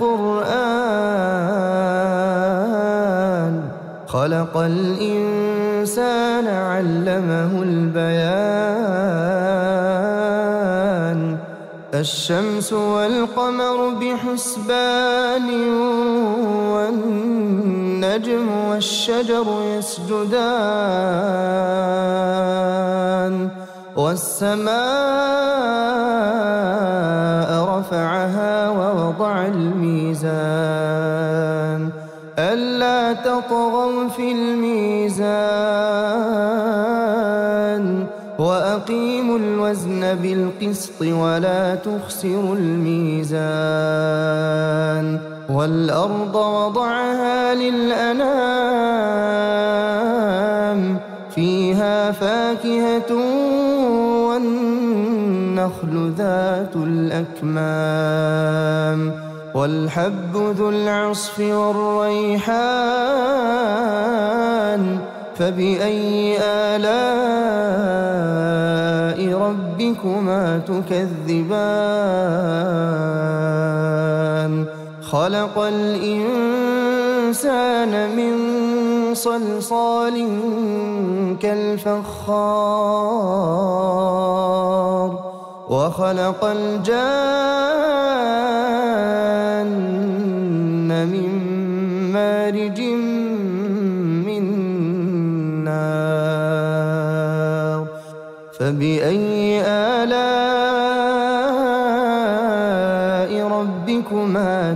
القرآن خلق الإنسان علمه البيان الشمس والقمر بحسبان والنجم والشجر يسجدان والسماء رفعها ووضع الميزان ألا تطغوا في الميزان وأقيموا الوزن بالقسط ولا تخسروا الميزان والأرض وضعها للأنام فيها فاكهة والنخل ذات الأكمام والحب ذو العصف والريحان فبأي آلاء ربكما تكذبان خلق الإنسان من صلصال كالفخار وخلق الجان من مارج من نار فبأي آلاء ربكما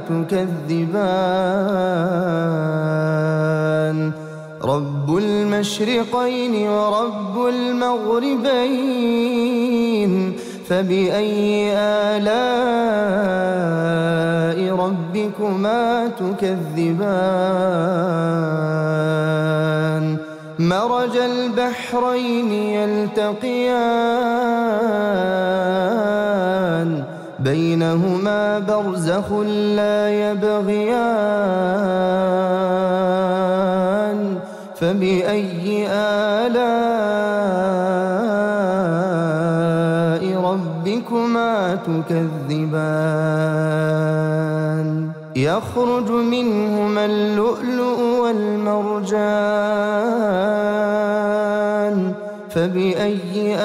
تكذبان رب المشرقين ورب المغربين فبأي آلاء ربكما تكذبان مرج البحرين يلتقيان بينهما برزخ لا يبغيان فبأي آلاء ربكما تكذبان يخرج منهما اللؤلؤ والمرجان فبأي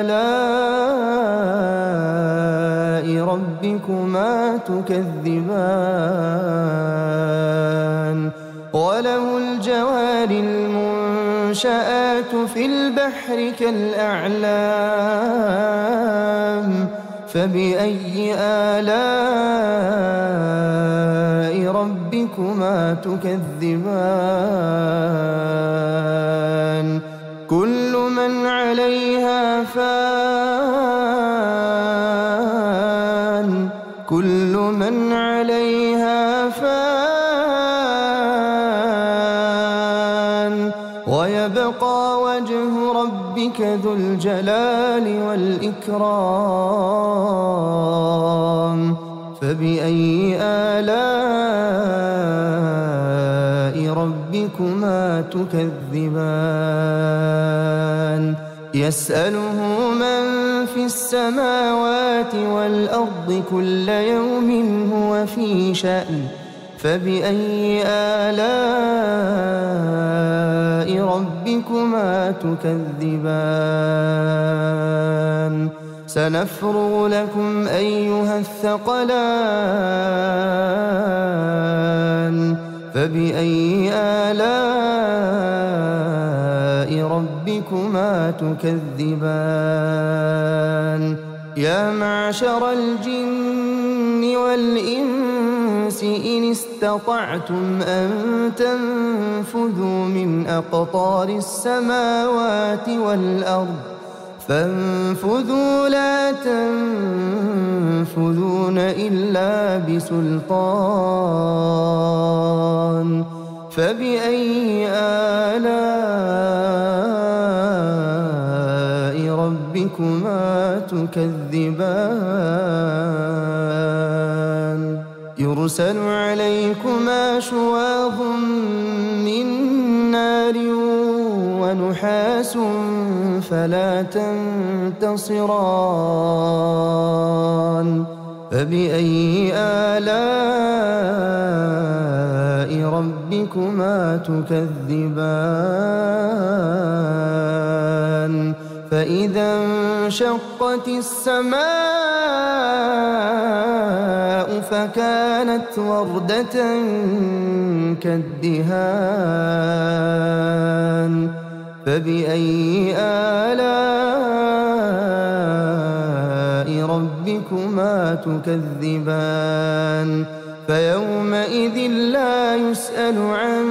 آلاء ربكما تكذبان وله الجوار المنشآت في البحر كالأعلام فبأي آلاء ربكما تكذبان كل من عليها فان كل من عليها فان ويبقى وجه ربك ذو الجلال والإكرام فبأي آلاء ربكما تكذبان يسأله من في السماوات والأرض كل يوم هو في شأن فبأي آلاء ربكما تكذبان سنفرغ لكم أيها الثقلان فبأي آلاء ربكما تكذبان يا معشر الجن والإنس إن استطعتم أن تنفذوا من أقطار السماوات والأرض فانفذوا لا تنفذون إلا بسلطان فبأي آلاء ربكما تكذبان يرسل عليكما شواظ من نار ونحاس فلا تنتصران فبأي آلاء ربكما تكذبان فإذا انشقت السماء فكانت وردة كالدهان فبأي آلاء ربكما تكذبان فيومئذ لا يسأل عن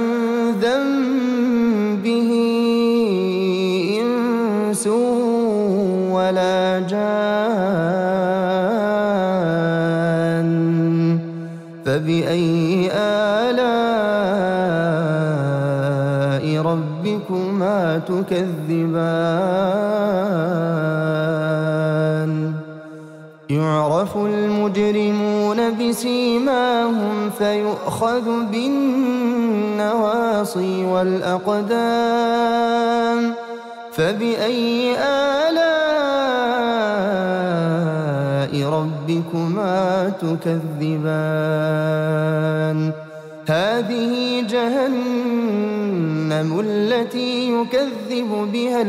ذنبه إنس ولا جان فبأي آلاء ربكما تكذبان يعرف المجرمون بسيماهم فيؤخذ بالنواصي والأقدام فبأي آلاء ربكما تكذبان هذه جهنم التي يكذب بها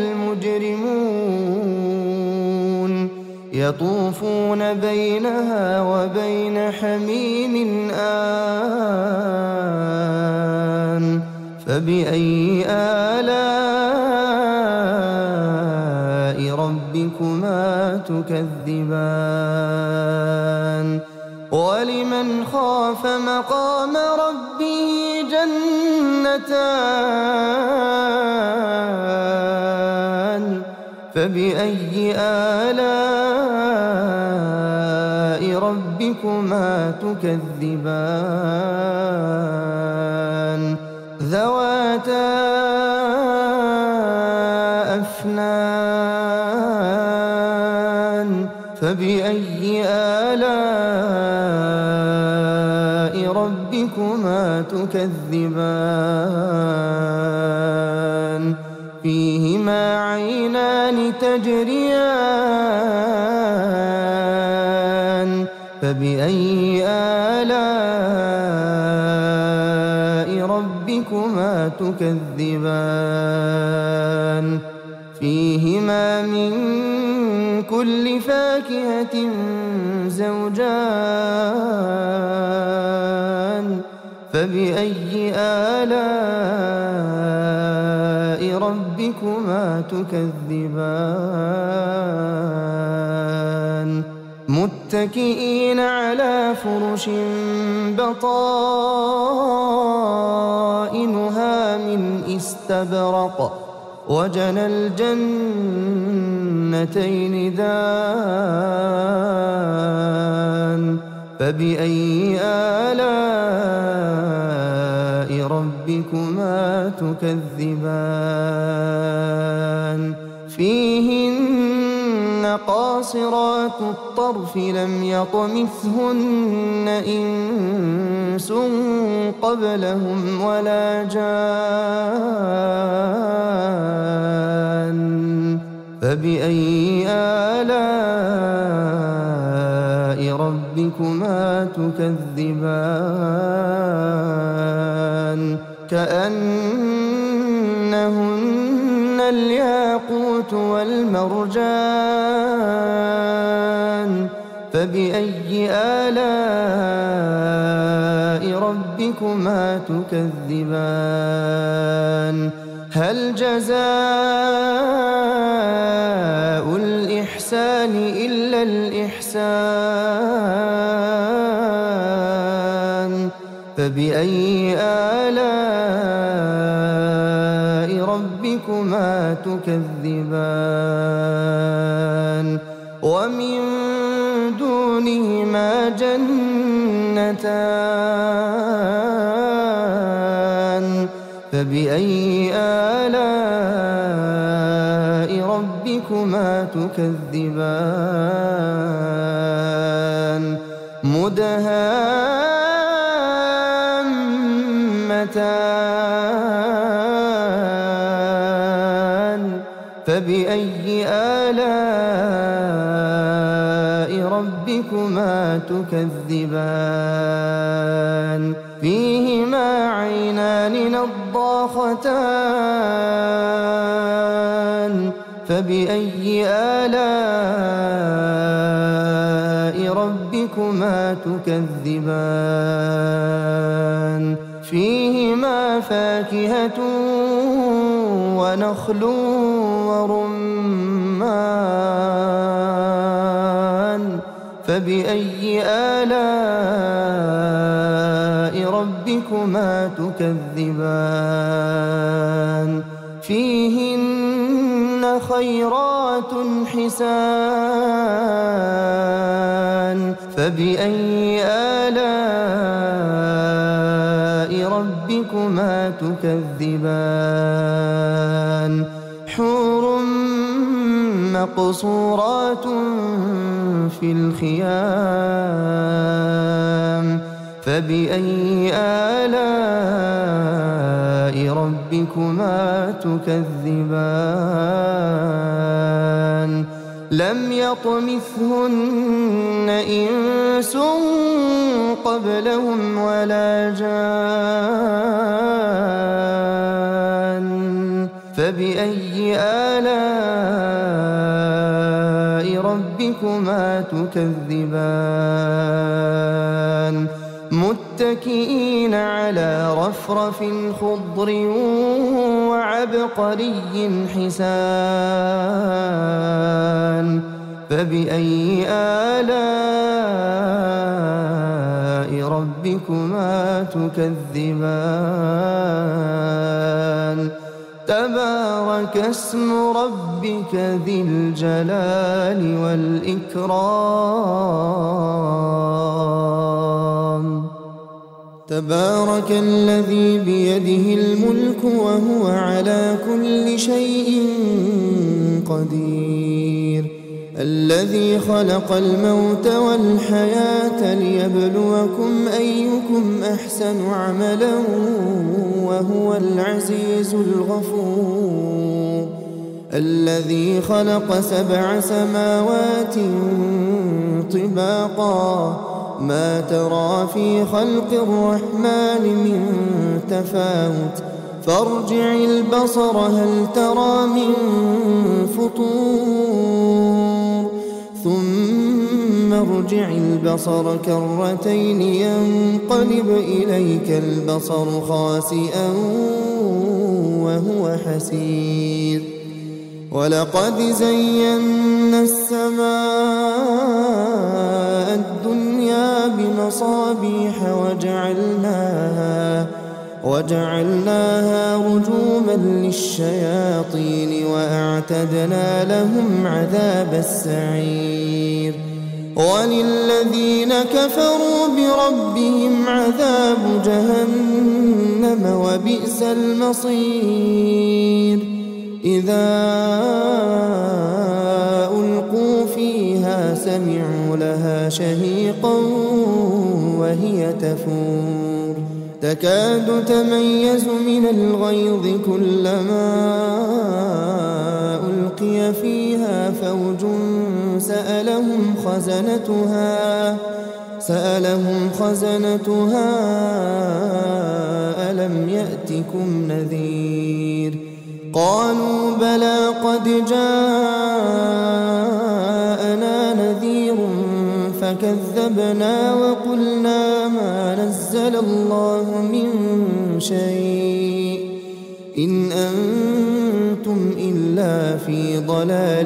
المجرمون يطوفون بينها وبين حميم آن فبأي آلاء ربكما تكذبان ولمن خاف مقام ربه جنتان فبأي آلاء ربكما تكذبان ذواتا أفنان فبأي آلاء ربكما تكذبان فيهما عينان تجريان فبأي آلاء ربكما تكذبان فيهما من كل فاكهة زوجان فبأي آلاء ربكما تكذبان متكئين على فرش بطائنها من استبرق وجنى الجنتين دان فبأي آلاء ربكما تكذبان فيهن قاصرات الطرف لم يطمثهن إنس قبلهم ولا جان فبأي آلاء ربكما تكذبان كأنهن الياقوت والمرجان فبأي آلاء ربكما تكذبان هل جزاء الإحسان إلا الإحسان فبأي آلاء ربكما تكذبان ومن دونهما جنتان فبأي آلاء ربكما تكذبان مدهامتان فبأي آلاء ربكما تكذبان فيهما عينان نضاختان فبأي آلاء ربكما تكذبان فيهما فاكهة ونخل ورمان فبأي آلاء ربكما تكذبان فيهن خيرات حسان فبأي آلاء ربكما تكذبان حور مقصورات في الخيام فبأي آلاء ربكما تكذبان لم يطمثهن إنس قبلهم ولا جان فبأي آلاء ربكما تكذبان متكئين على رفرف خضر وعبقري حسان فبأي آلاء ربكما تكذبان تبارك اسم ربك ذي الجلال والإكرام تبارك الذي بيده الملك وهو على كل شيء قدير الذي خلق الموت والحياة ليبلوكم أيكم أحسن عملا وهو العزيز الغفور الذي خلق سبع سماوات طباقا ما ترى في خلق الرحمن من تفاوت فارجع البصر هل ترى من فطور ثم ارجع البصر كرتين ينقلب إليك البصر خاسئا وهو حسير ولقد زينا السماء الدنيا بمصابيح وجعلناها وجعلناها رجوما للشياطين وأعتدنا لهم عذاب السعير وللذين كفروا بربهم عذاب جهنم وبئس المصير إذا ألقوا سمعوا لها شهيقا وهي تفور تكاد تميز من الغيظ كلما ألقي فيها فوج سألهم خزنتها سألهم خزنتها ألم يأتكم نذير قالوا بلى قد جاءنا نذير فكذبنا وقلنا ما نزل الله من شيء إن أنتم إلا في ضلال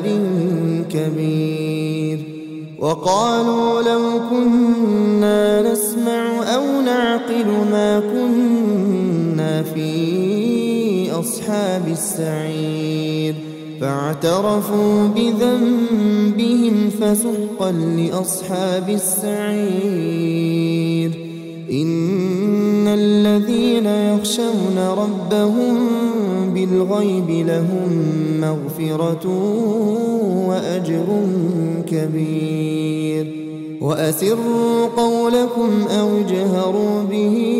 كبير وقالوا لو كنا نسمع أو نعقل ما كنا في أصحاب السعير فاعترفوا بذنبهم فسحقا لأصحاب السعير إن الذين يخشون ربهم بالغيب لهم مغفرة وأجر كبير وأسروا قولكم أو اجهروا به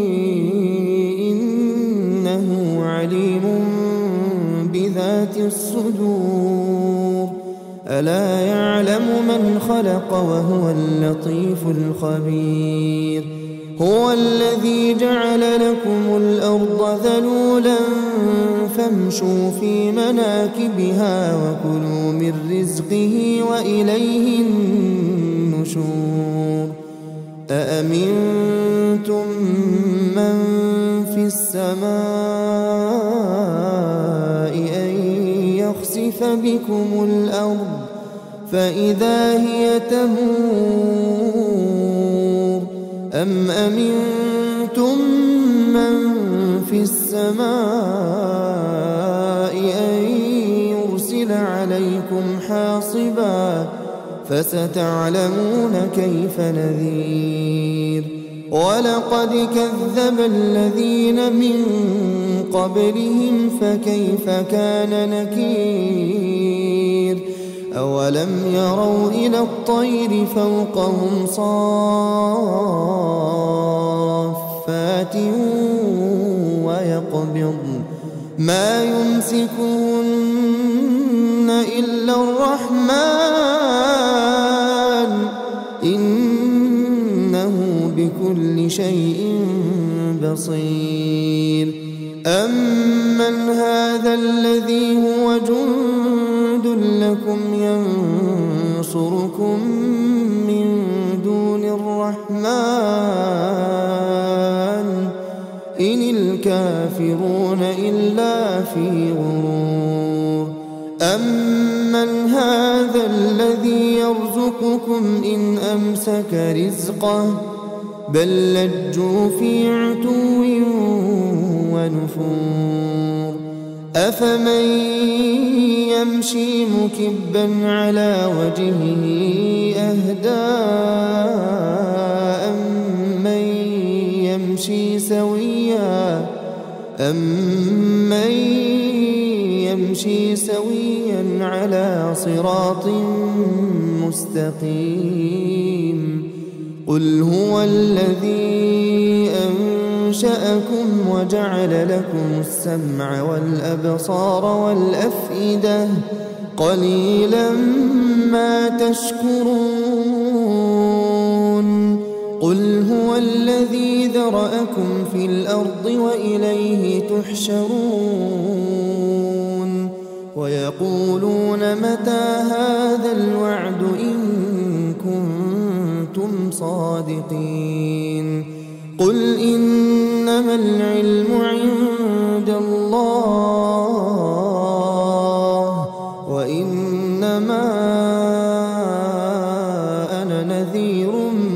إنه عليم بذات الصدور ألا يعلم من خلق وهو اللطيف الخبير هو الذي جعل لكم الأرض ذلولا فامشوا في مناكبها وكلوا من رزقه وإليه النشور أأمنتم من في السماء أن يخسف بكم الأرض فإذا هي تمور أم أمنتم من في السماء أن يرسل عليكم حاصبا فستعلمون كيف نذير ولقد كذب الذين من قبلهم فكيف كان نكير أولم يروا إلى الطير فوقهم صافات ويقبضن ما يمسكهن إلا الرحمن إنه بكل شيء بصير أمن هذا الذي هو جند لكم ينصركم من دون الرحمن إن الكافرون إلا في غرور أمن هذا الذي يرزقكم إن أمسك رزقه بل لجوا في عتو ونفور أفمن يمشي مكبا على وجهه أهدى أمن يمشي سويا أمن يمشي سويا على صراط مستقيم قل هو الذي أنشأكم وجعل لكم السمع والأبصار والأفئدة قليلا ما تشكرون قل هو الذي ذرأكم في الأرض وإليه تحشرون ويقولون متى هذا الوعد إن كنتم صادقين قل إنما العلم عند الله وإنما أنا نذير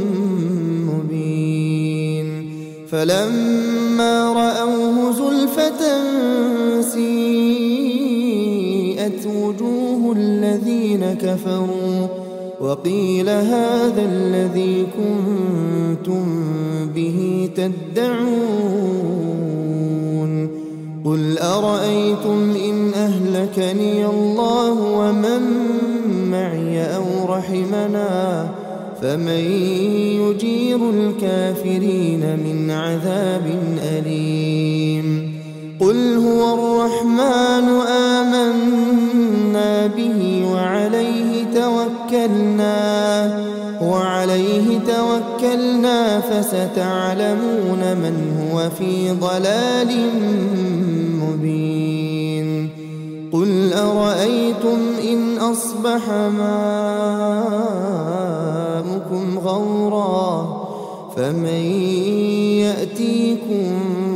مبين فلما رأوه زلفة سيئت وجوه الذين كفروا وقيل هذا الذي كنتم به تدعون قل أرأيتم إن أهلكني الله ومن معي أو رحمنا دوننا فمن يجير الكافرين من عذاب أليم قل هو الرحمن آمنا به وعليه توكلنا وعليه توكلنا فستعلمون من هو في ضلال مبين قل أرأيتم إن أصبح ماؤكم غورا فمن يأتيكم